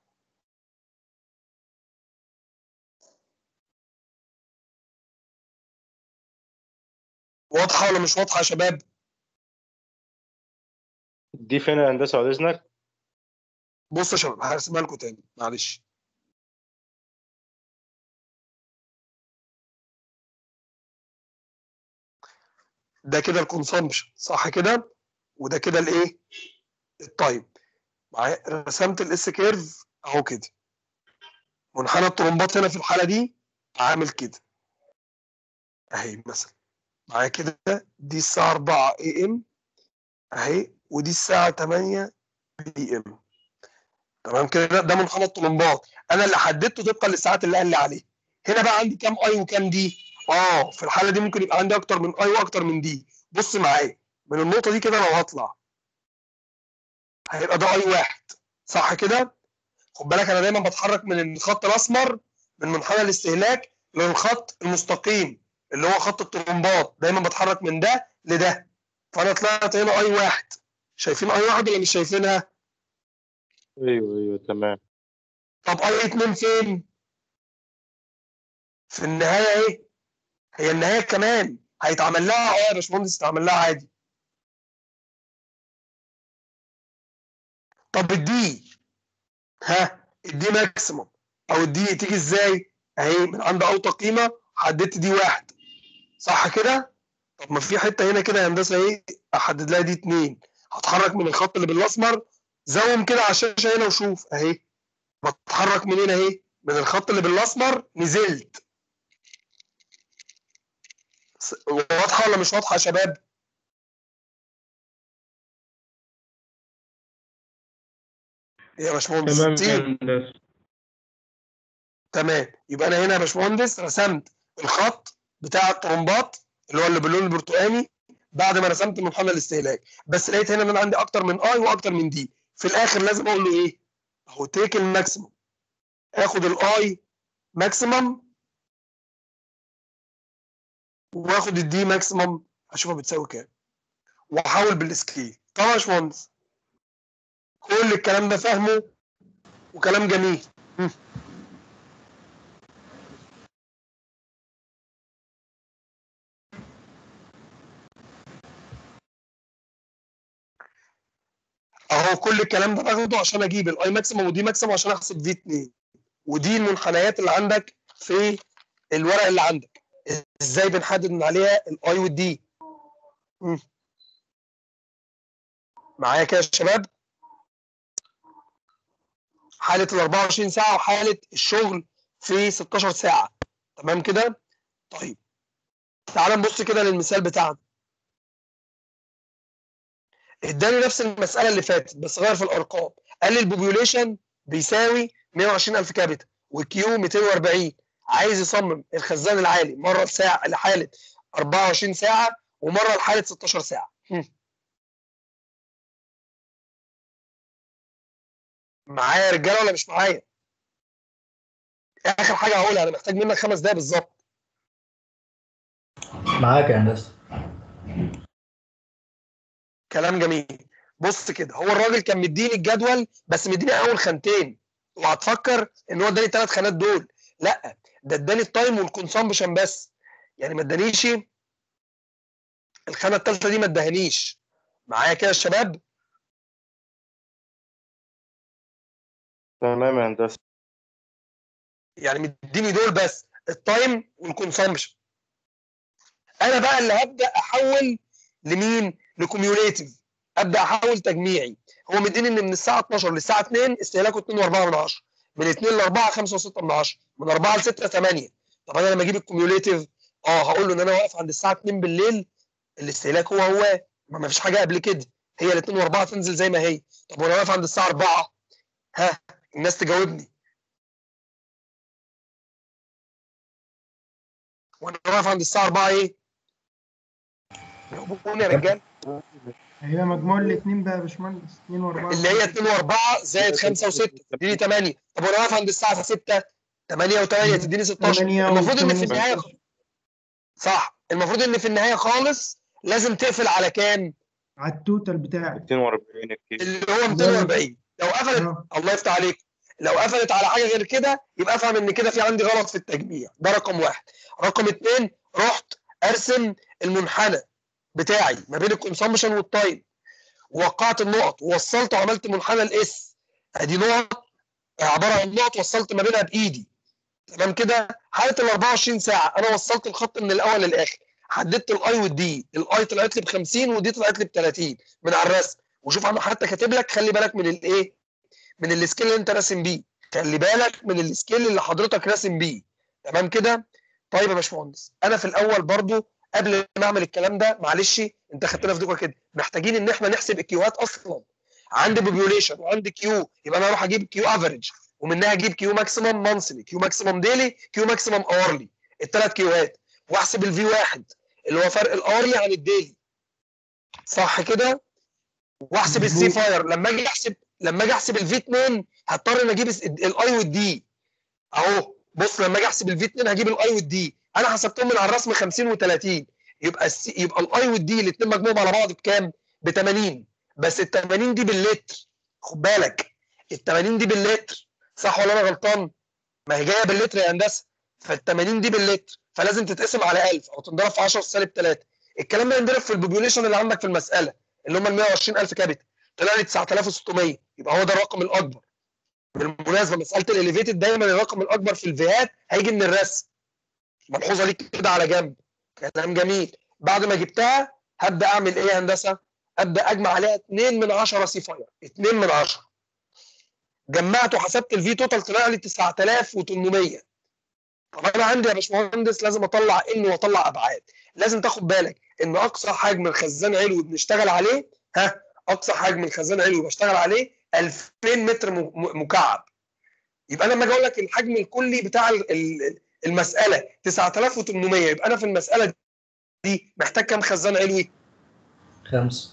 واضحه ولا مش واضحه يا شباب؟ دي فين يا هندسه بعد اذنك؟ بصوا يا شباب هرسمها لكم تاني معلش. ده كده الكونسامبشن صح كده، وده كده الايه؟ التايم. معايا رسمت الاس كيرف اهو كده. منحنى الطرمبات هنا في الحاله دي عامل كده اهي مثلا، معايا كده. دي الساعه 4 AM اهي، ودي الساعه 8 PM. تمام كده؟ ده منحنى الطلمبات انا اللي حددته طبقا للساعات اللي قال لي عليها. هنا بقى عندي كام اي وكام دي؟ في الحاله دي ممكن يبقى عندي اكتر من اي واكتر من دي. بص معايا من النقطه دي كده، لو هطلع هيبقى ده اي واحد، صح كده؟ خد بالك انا دايما بتحرك من الخط الاسمر من منحنى الاستهلاك للخط المستقيم اللي هو خط الطرمبات، دايما بتحرك من ده لده. فانا طلعت هنا اي واحد. شايفين اي واحد ولا مش شايفينها؟ ايوه تمام. طب اي 2 فين؟ في النهايه ايه؟ هي النهايه كمان هيتعمل لها يا باشمهندس، يتعمل لها عادي. طب الدي، الدي ماكسيموم او الدي تيجي ازاي؟ اهي من عند اوطى قيمه حددت دي واحد، صح كده؟ طب ما في حته هنا كده يا هندسه ايه احدد لها دي 2. هتحرك من الخط اللي بالاسمر، زوم كده على الشاشه هنا وشوف اهي. بتحرك من هنا اهي، من الخط اللي بالاسمر نزلت. واضحه ولا مش واضحه يا شباب؟ يا باشمهندس تمام يا سين. هندسة. تمام، يبقى انا هنا يا باشمهندس رسمت الخط بتاع الطرمبات اللي هو اللي باللون البرتقاني بعد ما رسمت منحنى الاستهلاك، بس لقيت هنا ان انا عندي اكتر من اي واكتر من دي. في الاخر لازم اقول له ايه؟ اهو تيك الماكسيمم، اخد الاي ماكسيمم واخد الدي ماكسيمم اشوفها بتساوي كام، واحاول بالسكيل. طبعا يا باشمهندس كل الكلام ده فاهمه وكلام جميل. اهو كل الكلام ده باخده عشان اجيب الاي ماكسيمم ودي ماكسيمم عشان احسب في 2. ودي المنحنيات اللي عندك في الورق اللي عندك، ازاي بنحدد من عليها الاي والدي. معايا كده يا شباب؟ حاله ال 24 ساعه وحاله الشغل في 16 ساعه، تمام كده؟ طيب تعال نبص كده للمثال بتاعنا. اداني نفس المساله اللي فاتت بس غير في الارقام. قال لي البوبيوليشن بيساوي 120,000 كابيتا والكيو 240. عايز يصمم الخزان العالي مره لساعه لحاله 24 ساعه ومره لحاله 16 ساعه. معايا يا رجاله ولا مش معايا؟ اخر حاجه هقولها، انا محتاج منك 5 دقايق بالظبط. معاك يا هندسه. كلام جميل. بص كده، هو الراجل كان مديني الجدول بس مديني اول خانتين، وهتفكر ان هو اداني 3 خانات دول. لا، ده اداني التايم والكونسامبشن بس، يعني ما ادانيش الخانه الثالثه دي، ما ادهنيش. معايا كده يا شباب؟ تمام يا هندسه. يعني مديني دول بس، التايم والكونسامبشن. انا بقى اللي هبدا احول لمين؟ لكوميوليتيف، ابدا احول تجميعي. هو مديني ان من الساعه 12 للساعه 2 استهلاكه 2.4، من 2 ل 4 5.6، من 4 ل 6 8. طب انا لما اجيب الكوميوليتيف هقول له ان انا واقف عند الساعه 2 بالليل، الاستهلاك هو ما فيش حاجه قبل كده، هي ال 2 و4 تنزل زي ما هي. طب وانا واقف عند الساعه 4، ها الناس تجاوبني، وانا واقف عند الساعه 4 ايه؟ جاوبوني يا رجال. هي مجموع الاثنين بقى يا باشمهندس 2 و4 اللي هي 2 و4 زائد 5 و6 تديني 8. طب وانا واقف عند الساعه 6، 8 و8 تديني 16. 8 المفروض ان في و8 النهايه صح، المفروض ان في النهايه خالص لازم تقفل على كام؟ على التوتال بتاعي 240 كتير. اللي هو 240. لو قفلت الله يفتح عليك، لو قفلت على حاجه غير كده يبقى افهم ان كده في عندي غلط في التجميع. ده رقم 1. رقم 2، رحت ارسم المنحنى بتاعي ما بين الكونسامبشن والتايم، ووقعت النقط ووصلت وعملت منحنى الاس. ادي نقط عباره عن نقط وصلت ما بينها بايدي. تمام كده؟ حاله ال 24 ساعه انا وصلت الخط من الاول للاخر، حددت الاي والدي، الاي طلعت لي ب 50 ودي طلعت لي ب 30 من على الرسم. وشوف انا حتى كاتب لك خلي بالك من الايه؟ من السكيل اللي انت راسم بيه، خلي بالك من السكيل اللي حضرتك راسم بيه. تمام كده؟ طيب يا باشمهندس، انا في الاول برضو قبل ما اعمل الكلام ده، معلش انت خدتنا في دوكا كده، محتاجين ان احنا نحسب الكيوهات اصلا. عندي بوبيوليشن وعندي كيو، يبقى انا اروح اجيب كيو افريج، ومنها اجيب كيو ماكسيمم مانثلي، كيو ماكسيمم ديلي، كيو ماكسيمم اورلي، الثلاث كيوهات، واحسب الفي 1 اللي هو فرق الاورلي عن الديلي، صح كده؟ واحسب السي فاير. لما اجي احسب الفي 2 هضطر ان اجيب الاي والدي. اهو بص، لما اجي احسب الفي 2 هجيب الاي والدي، انا حسبتهم من على الرسم 50 و30، يبقى الاي والدي الاثنين مجموعهم على بعض بكام؟ ب 80. بس ال 80 دي باللتر، خد بالك، ال 80 دي باللتر، صح ولا انا غلطان؟ ما هي جايه باللتر يا هندسه، فال 80 دي باللتر، فلازم تتقسم على 1000 او تنضرب في 10 سالب 3. الكلام ده ينضرب في البوبيوليشن اللي عندك في المساله، اللي هم ال 120,000 كابيتال، طلع لي 9600، يبقى هو ده الرقم الاكبر. بالمناسبه مساله الاليفيتد دايما الرقم الاكبر في الفئات هيجي من الرسم، ملحوظه ليك كده على جنب. كلام جميل. بعد ما جبتها هبدا اعمل ايه يا هندسه؟ ابدا اجمع عليها 2 من 10 سي فاير، 2 من 10. جمعت وحسبت الفي توتال طلع لي 9800. طب انا عندي يا باشمهندس لازم اطلع ان واطلع ابعاد. لازم تاخد بالك ان اقصى حجم الخزان علوي بنشتغل عليه، اقصى حجم الخزان علوي بشتغل عليه 2000 متر مكعب. يبقى انا لما اجي اقول لك الحجم الكلي بتاع المساله 9800، يبقى انا في المساله دي محتاج كام خزان علوي؟ 5.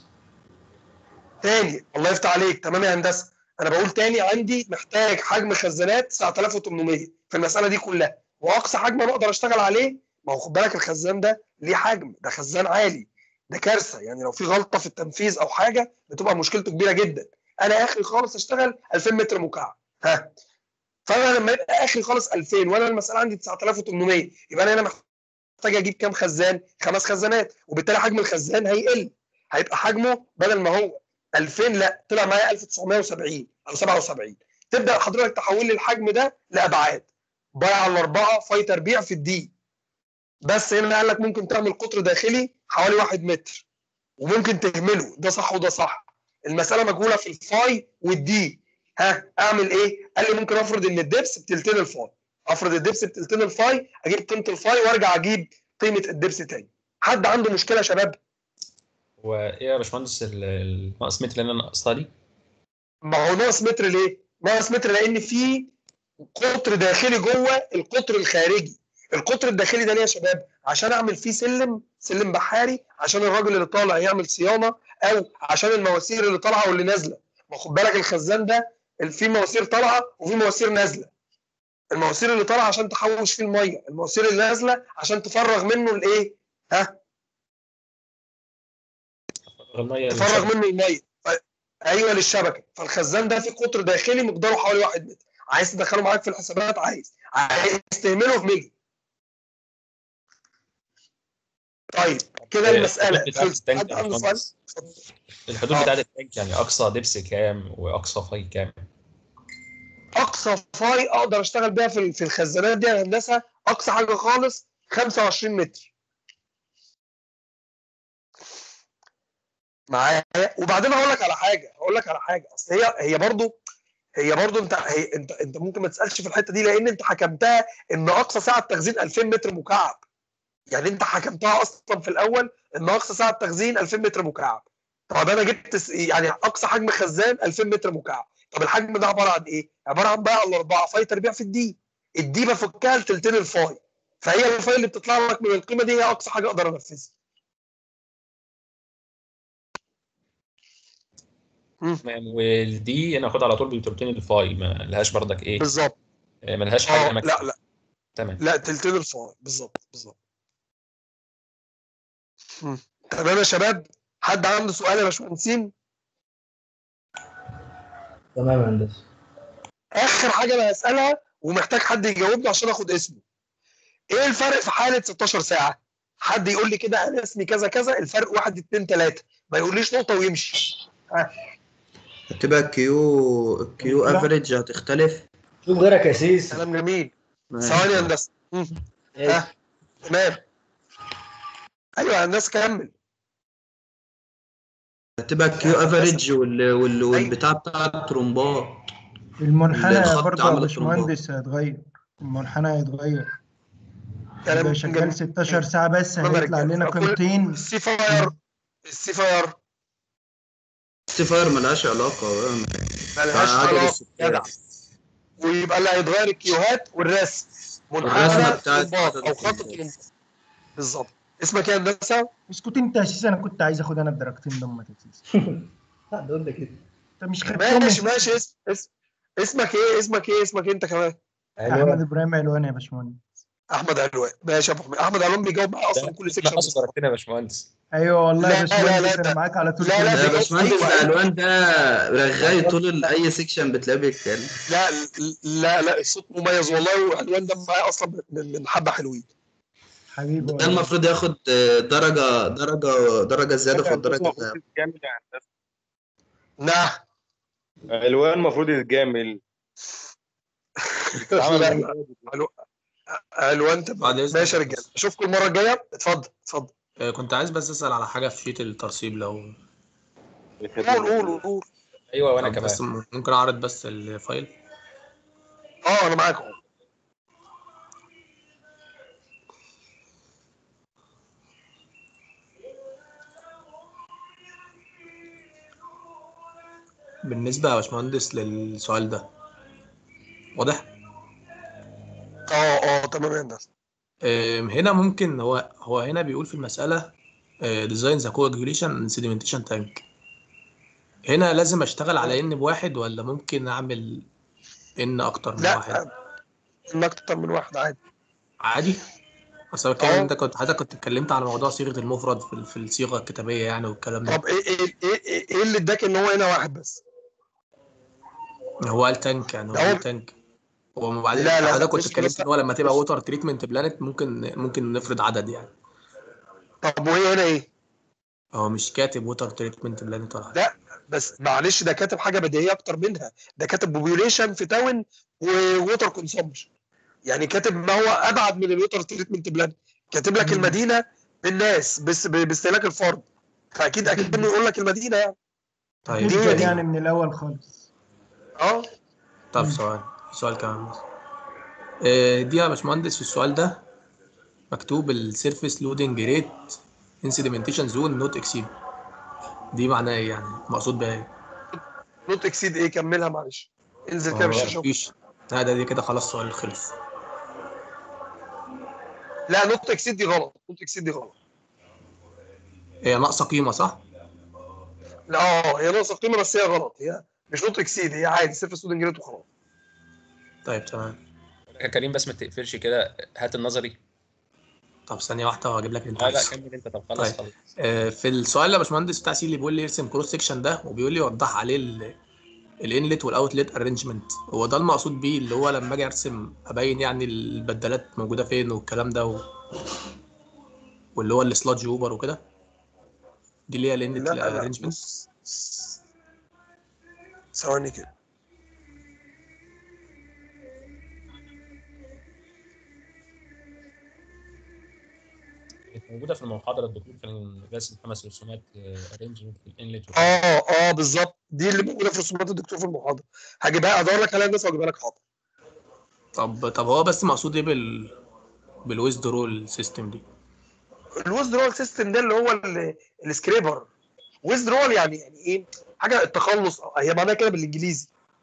تاني، الله يفتح عليك. تمام يا هندسه، انا بقول تاني، عندي محتاج حجم خزانات 9800 في المساله دي كلها، واقصى حجم انا اقدر اشتغل عليه، ما هو خد بالك الخزان ده ليه حجم، ده خزان عالي، ده كارثه، يعني لو في غلطه في التنفيذ او حاجه بتبقى مشكلته كبيره جدا. انا اخري خالص اشتغل 2000 متر مكعب، فانا لما يبقى اخري خالص 2000 وانا المساله عندي 9800، يبقى انا هنا محتاج اجيب كام خزان؟ 5 خزانات، وبالتالي حجم الخزان هيقل، هيبقى حجمه بدل ما هو 2000 لا طلع معايا 1970 او 77. تبدا حضرتك تحول لي الحجم ده لابعاد، باي على 4 فاي تربيع في الدي. بس هنا قال لك ممكن تعمل قطر داخلي حوالي 1 متر، وممكن تهمله، ده صح وده صح. المساله مجهوله في الفاي والدي، اعمل ايه؟ قال لي ممكن افرض ان الدبس بتلتين الفاي، افرض الدبس بتلتين الفاي، اجيب قيمه الفاي وارجع اجيب قيمه الدبس تاني. حد عنده مشكله يا شباب؟ هو ايه يا باشمهندس الناقص متر اللي انا ناقصها دي؟ ما هو ناقص متر ليه؟ ناقص متر لان في قطر داخلي جوه القطر الخارجي. القطر الداخلي ده ليه يا شباب؟ عشان اعمل فيه سلم بحاري، عشان الراجل اللي طالع يعمل صيانه، او عشان المواسير اللي طالعه واللي نازله. ما خد بالك الخزان ده في مواسير طالعه وفي مواسير نازله. المواسير اللي طالعه عشان تحوش فيه الميه، المواسير اللي نازله عشان تفرغ منه الايه؟ الميه تفرغ منه الميه. ايوه للشبكه. فالخزان ده فيه قطر داخلي مقداره حوالي 1 متر. عايز تدخله معاك في الحسابات؟ عايز تهمله في ميجا. طيب كده المساله خلصت. حد عنده سؤال؟ الحدود بتاعت التانك يعني اقصى دبس كام واقصى فاي كام؟ اقصى فاي اقدر اشتغل بيها في الخزانات دي يا هندسه، اقصى حاجه خالص 25 متر معايا. وبعدين هقول لك على حاجه، اصل هي برضو انت ممكن ما تسالش في الحته دي، لان انت حكمتها ان اقصى سعه تخزين 2000 متر مكعب. يعني انت حكمتها اصلا في الاول ان اقصى سعه تخزين 2000 متر مكعب. طب انا جبت يعني اقصى حجم خزان 2000 متر مكعب. طب الحجم ده عباره عن ايه؟ عباره عن بقى الاربعه فاي تربيع في الدي بفكها لتلتين الفاي. فهي الفاي اللي بتطلع لك من القيمه دي هي اقصى حاجه اقدر انفذها. تمام. والدي انا اخدها على طول بتلتين الفاي، ما لهاش بردك ايه؟ بالظبط. ما لهاش حاجه ماكسيمم. لا تمام. لا تلتين الفاي بالظبط. تمام يا شباب. حد عنده سؤال يا باشمهندسين؟ تمام يا هندسه. اخر حاجه انا هسالها ومحتاج حد يجاوبني عشان اخد اسمه. ايه الفرق في حاله 16 ساعه؟ حد يقول لي كده انا اسمي كذا كذا، الفرق 1 2 3، ما يقوليش نقطه ويمشي. هتبقى الكيو افريج هتختلف. شوف غيرك يا سيسي. كلام جميل. ماشي. ثواني يا هندسه. تمام. ايوه يا هندسه كمل. هتبقى الكيو افريج والبتاع بتاع الترومبات. المنحنى برضه يا باشمهندس هيتغير. المنحنى هيتغير. يبقى شغال 16 ساعة بس هيطلع لنا قيمتين. السي فاير ملهاش علاقة. ملهاش علاقة جدع. ويبقى اللي هيتغير الكيوهات والرسم. الرسمة بتاعت او خط الترومبات. بالظبط. اسمك ايه يا هندسة؟ اسكت انت يا سيسي، انا كنت عايز اخد انا بدرجتين ضمت يا سيسي. لا ده قلت كده. انت مش خدتهم. ماشي. اسمك ايه انت كمان؟ احمد ابراهيم علوان يا باشمهندس. احمد علوان. ماشي يا ابو حميد. احمد علوان بيجاوب معايا اصلا كل سيكشن. ناقص درجتين يا باشمهندس. ايوه والله يا باشمهندس انا معاك على طول. لا يا باشمهندس علوان ده رغاي طول اي سيكشن بتلاقيه بيتكلم. لا الصوت مميز والله. وعلوان ده معايا اصلا من حبه حلوين. حبيبي ده المفروض ياخد درجه زياده في الدرجه. نعم. علوان المفروض يتجامل. علوان ماشي يا رجاله. اشوفكم المره الجايه. اتفضل. كنت عايز بس اسال على حاجه في شيت الترسيب لو قول. ايوه وانا كمان بس ممكن اعرض بس الفايل. انا معاك. بالنسبه يا باشمهندس للسؤال ده واضح؟ تمام يا هندسه. هنا ممكن هو هنا بيقول في المساله ديزاين ذا كوجوليشن سيديمنتيشن تانك. هنا لازم اشتغل على ان بواحد ولا ممكن اعمل ان اكتر من واحد؟ لا ان اكتر من واحد عادي. اصل كان انت حضرتك كنت اتكلمت على موضوع صيغه المفرد في الصيغه الكتابيه يعني والكلام ده. طب ايه اللي اداك ان هو هنا واحد بس؟ هو قال تانك يعني. هو قال تانك. وبعدين حضرتك كنت اتكلمت ان هو لما تبقى ووتر تريتمنت بلانت ممكن نفرض عدد يعني. طب وهي هنا ايه؟ هو مش كاتب ووتر تريتمنت بلانت ولا حاجه. لا بس معلش ده كاتب حاجه بديهيه اكتر منها. ده كاتب بوبيوليشن في تاون ووتر كونسومشن. يعني كاتب ما هو ابعد من الووتر تريتمنت بلان. كاتب لك المدينه بالناس بس باستهلاك الفرد. فاكيد انه يقول لك المدينه يعني. طيب دي يعني من الاول خالص. طب سؤال كمان بس. دي يا باشمهندس في السؤال ده مكتوب السيرفيس لودنج ريت ان سيديمنتيشن زون نوت اكسيد. دي معناها ايه يعني؟ مقصود بها ايه؟ نوت اكسيد ايه؟ كملها معلش. انزل كده بالشاشه. مفيش. لا دي كده خلاص السؤال خلص. لا نوت اكسيد دي غلط، نوت اكسيد دي غلط. هي ناقصه قيمه صح؟ لا هي ناقصه قيمه بس هي غلط، هي مش نوت اكسيد، هي عادي سيرفيس لودنج ريت وخلاص. طيب تمام يا كريم بس ما تقفلش كده، هات النظري. طب ثانيه واحده وهجيب لك اللي انت لا عايزه. كمل انت. طب خلاص طيب خلاص. في السؤال يا باشمهندس بتاع سي اللي بيقول لي يرسم كروس سكشن ده، وبيقول لي وضح عليه الانلت والاوتلت ارينجمنت، هو ده المقصود بيه اللي هو لما اجي ارسم ابين يعني البدلات موجوده فين والكلام ده واللي هو السلادج اوبر وكده، دي اللي هي الانلت لا ارينجمنت. بص ثواني كده. موجوده في المحاضره، الدكتور كان راسم 5 رسومات ارينجمنت في الانلت. بالظبط دي اللي موجوده في رسومات الدكتور في المحاضره، هجيبها ادور لك عليها بس واجيبها لك حاضر. طب هو بس مقصود ايه بالويزدرول سيستم دي؟ الويزدرول سيستم ده اللي هو السكريبر. ويزدرول يعني ايه؟ حاجه التخلص، هي معناها كده بالانجليزي.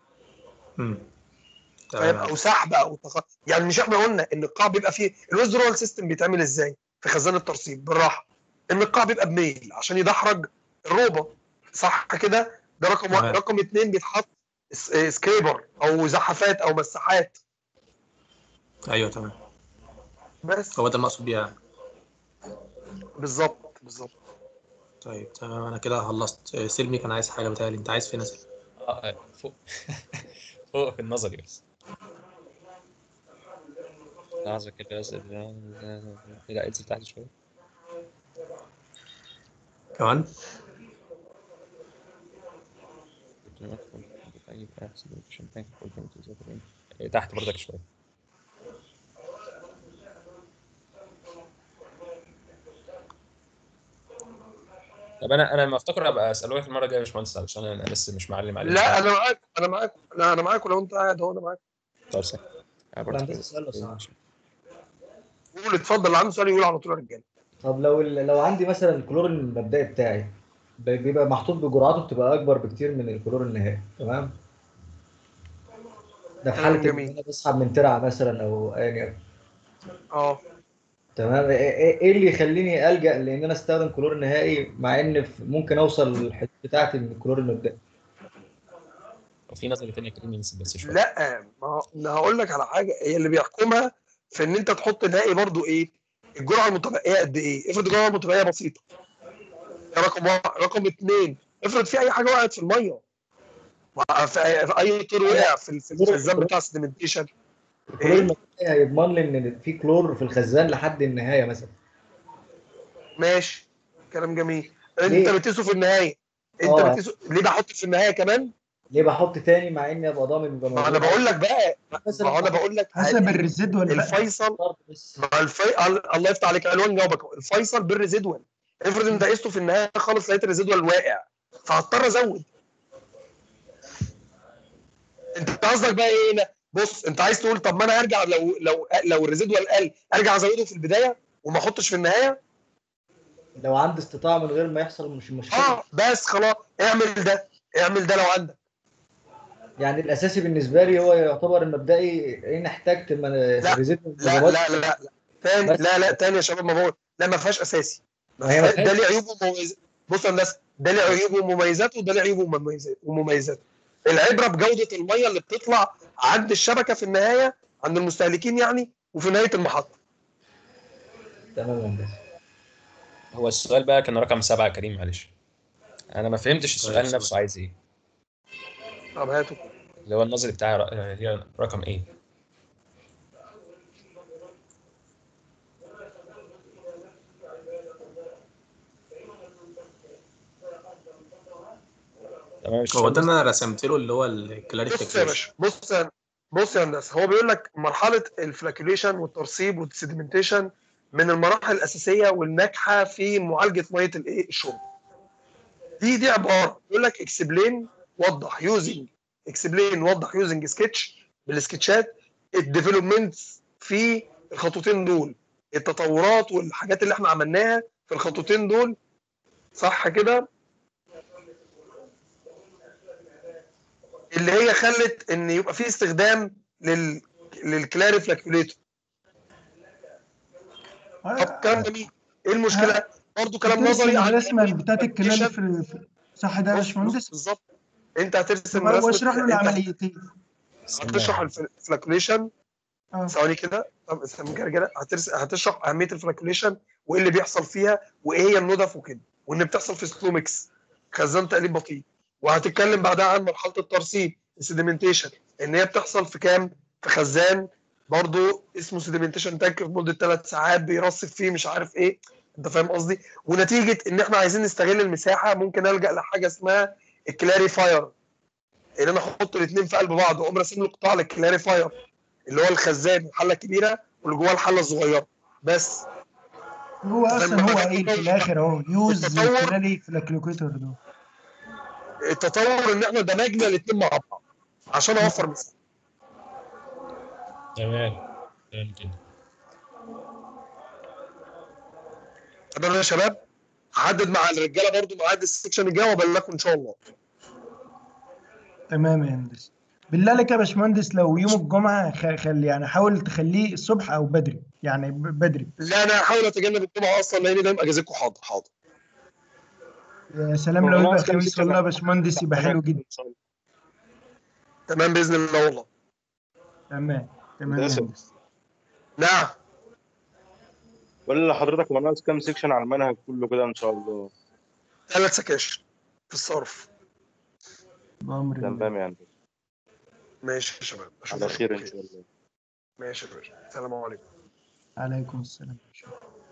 فاهم؟ او سحب او يعني مش احنا قلنا ان القاع بيبقى فيه الويزدرول سيستم بيتعمل ازاي في خزان الترسيب؟ بالراحه، ان القاع بيبقى بميل عشان يدحرج الروبه، صح كده؟ ده رقم واحد. رقم 2 بيتحط سكريبر او زحافات او مساحات. ايوه تمام، بس هو ده المقصود بيه يعني. بالظبط. طيب تمام انا كده خلصت. سلمي كان عايز حاجه، بتهيألي انت عايز فين اسال؟ فوق فوق في النظري بس. لحظه كده بس. لا انزل تحت شويه كمان. تحت برضك شويه. طب انا لما افتكر ابقى اساله لك المره الجايه يا باشمهندس، علشان انا لسه مش معلم عليه. لا انا معاك لا انا معاك، ولو انت قاعد اهو انا معاك. طب سهل. عندي سؤال لو سمحت. قول اتفضل، اللي عنده سؤال يقول على طول يا رجاله. طب لو عندي مثلا الكلور المبدئي بتاعي بيبقى محطوط بجرعاته بتبقى اكبر بكتير من الكلور النهائي، تمام؟ ده في حاله ان انا بسحب من ترعه مثلا او ايا يكن. تمام. ايه اللي يخليني الجا لان انا استخدم كلور نهائي مع ان ممكن اوصل للحته بتاعتي من الكلور المبدئي؟ وفي نظريه ثانيه كريم ينسب بس شويه. لا ما هقول لك على حاجه، هي اللي بيحكمها في ان انت تحط نهائي برضو ايه؟ الجرعه المتبقيه قد ايه؟ افرض الجرعه المتبقيه بسيطه، ده رقم واحد. رقم 2 افرض في اي حاجه وقعت في الميه، في اي طير وقع في الخزان بتاع السيدمنتيشن، الكلور المبدئي هيضمن لي ان في كلور في الخزان لحد النهايه مثلا. ماشي كلام جميل. انت بتقيسه في النهايه، انت بتقيسه ليه؟ بحط في النهايه كمان ليه بحط تاني مع اني ابقى ضامن يبقى موجود؟ ما انا بقول لك بقى، ما انا بقول لك حسب الريزيدوال الفيصل. الله يفتح عليك، الوان جاوبك. الفيصل بالريزيدوال. افرض انت قيسته في النهايه خالص لقيت الريزيدوال واقع، فهضطر ازود. انت قصدك بقى ايه هنا؟ بص انت عايز تقول طب ما انا هرجع لو الريزيدوال قل ارجع ازوده في البدايه وما احطش في النهايه؟ لو عندي استطاعه من غير ما يحصل مش مشكله. بس خلاص اعمل ده لو عندك. يعني الاساسي بالنسبه لي هو يعتبر المبدئي ان احتجت ريزيدوال. لا تاني، لا تاني يا شباب، ما بقول لا ما فيهاش اساسي. ده ليه عيوب ومميزات. بص يا هندسه، ده ليه عيوب ومميزات وده ليه عيوب ومميزات. العبره بجوده الميه اللي بتطلع عند الشبكه في النهايه عند المستهلكين يعني، وفي نهايه المحطه. تمام يا هندسه. هو السؤال بقى كان رقم 7 يا كريم، معلش انا ما فهمتش السؤال نفسه عايز ايه. طب هاته اللي هو النظري بتاعي هي رقم ايه؟ هو ده انا رسمت له اللي هو الكلاريفيكيشن. بص يا باشا، بص يا هندسه، هو بيقول لك مرحله الفلاكيوليشن والترسيب والسيدمنتيشن من المراحل الاساسيه والناجحه في معالجه ميه الشرب. دي عباره بيقول لك اكسبلين وضح يوزنج سكتش بالسكتشات الديفلوبمنتس في الخطوتين دول، التطورات والحاجات اللي احنا عملناها في الخطوتين دول، صح كده؟ اللي هي خلت ان يبقى في استخدام للكلاريفلاكيوليتور. طب الكلام ده مين؟ ايه المشكله؟ برضه كلام هترسم نظري عن الرسمه بتاعت الكلام صح ده يا باشمهندس؟ بالظبط. انت هترسم رسمه، واشرح له العمليتين. هتشرح الفلاكوليشن. ثواني كده. طب استنى كده هتشرح اهميه الفلاكوليشن وايه اللي بيحصل فيها وايه هي الندف وكده، وان بتحصل في سلو ميكس، خزان تقليب بطيء. وهتتكلم بعدها عن مرحله الترسيب السيديمنتيشن، ان هي بتحصل في كام؟ في خزان برضو اسمه سيديمنتيشن تانك، في مده 3 ساعات بيرصف فيه مش عارف ايه. انت فاهم قصدي؟ ونتيجه ان احنا عايزين نستغل المساحه ممكن الجا لحاجه اسمها الكلاريفاير، ان انا احط الاثنين في قلب بعض واقوم راسم له قطاع للكلاريفاير اللي هو الخزان، الحله الكبيره واللي جواه الحله الصغيره. بس هو اصلا هو قايل في الاخر اهو يوز كلاري فلاكلوكيتور ده. التطور ان احنا دمجنا الاثنين مع بعض عشان اوفر مساحه. تمام كده. تمام يا شباب، هحدد مع الرجاله برضو ميعاد السكشن الجاي وابلغكم ان شاء الله. تمام يا هندسه. بالله عليك يا باشمهندس لو يوم الجمعه خلي يعني حاول تخليه الصبح او بدري، يعني بدري. لا انا هحاول اتجنب الجمعه اصلا لان دايما اجازتكم. حاضر حاضر. يا سلام لو يبقى خميس والله يا باشمهندس يبقى حلو جدا. تمام باذن الله والله. تمام تمام يا هندسه. نعم. ولا حضرتك هو ناقص كام سيكشن على المنهج كله كده ان شاء الله؟ 3 سكاشن في الصرف. تمام يعني. ماشي يا شباب، على خير ان شاء الله. ماشي يا باشا، السلام عليكم. عليكم السلام.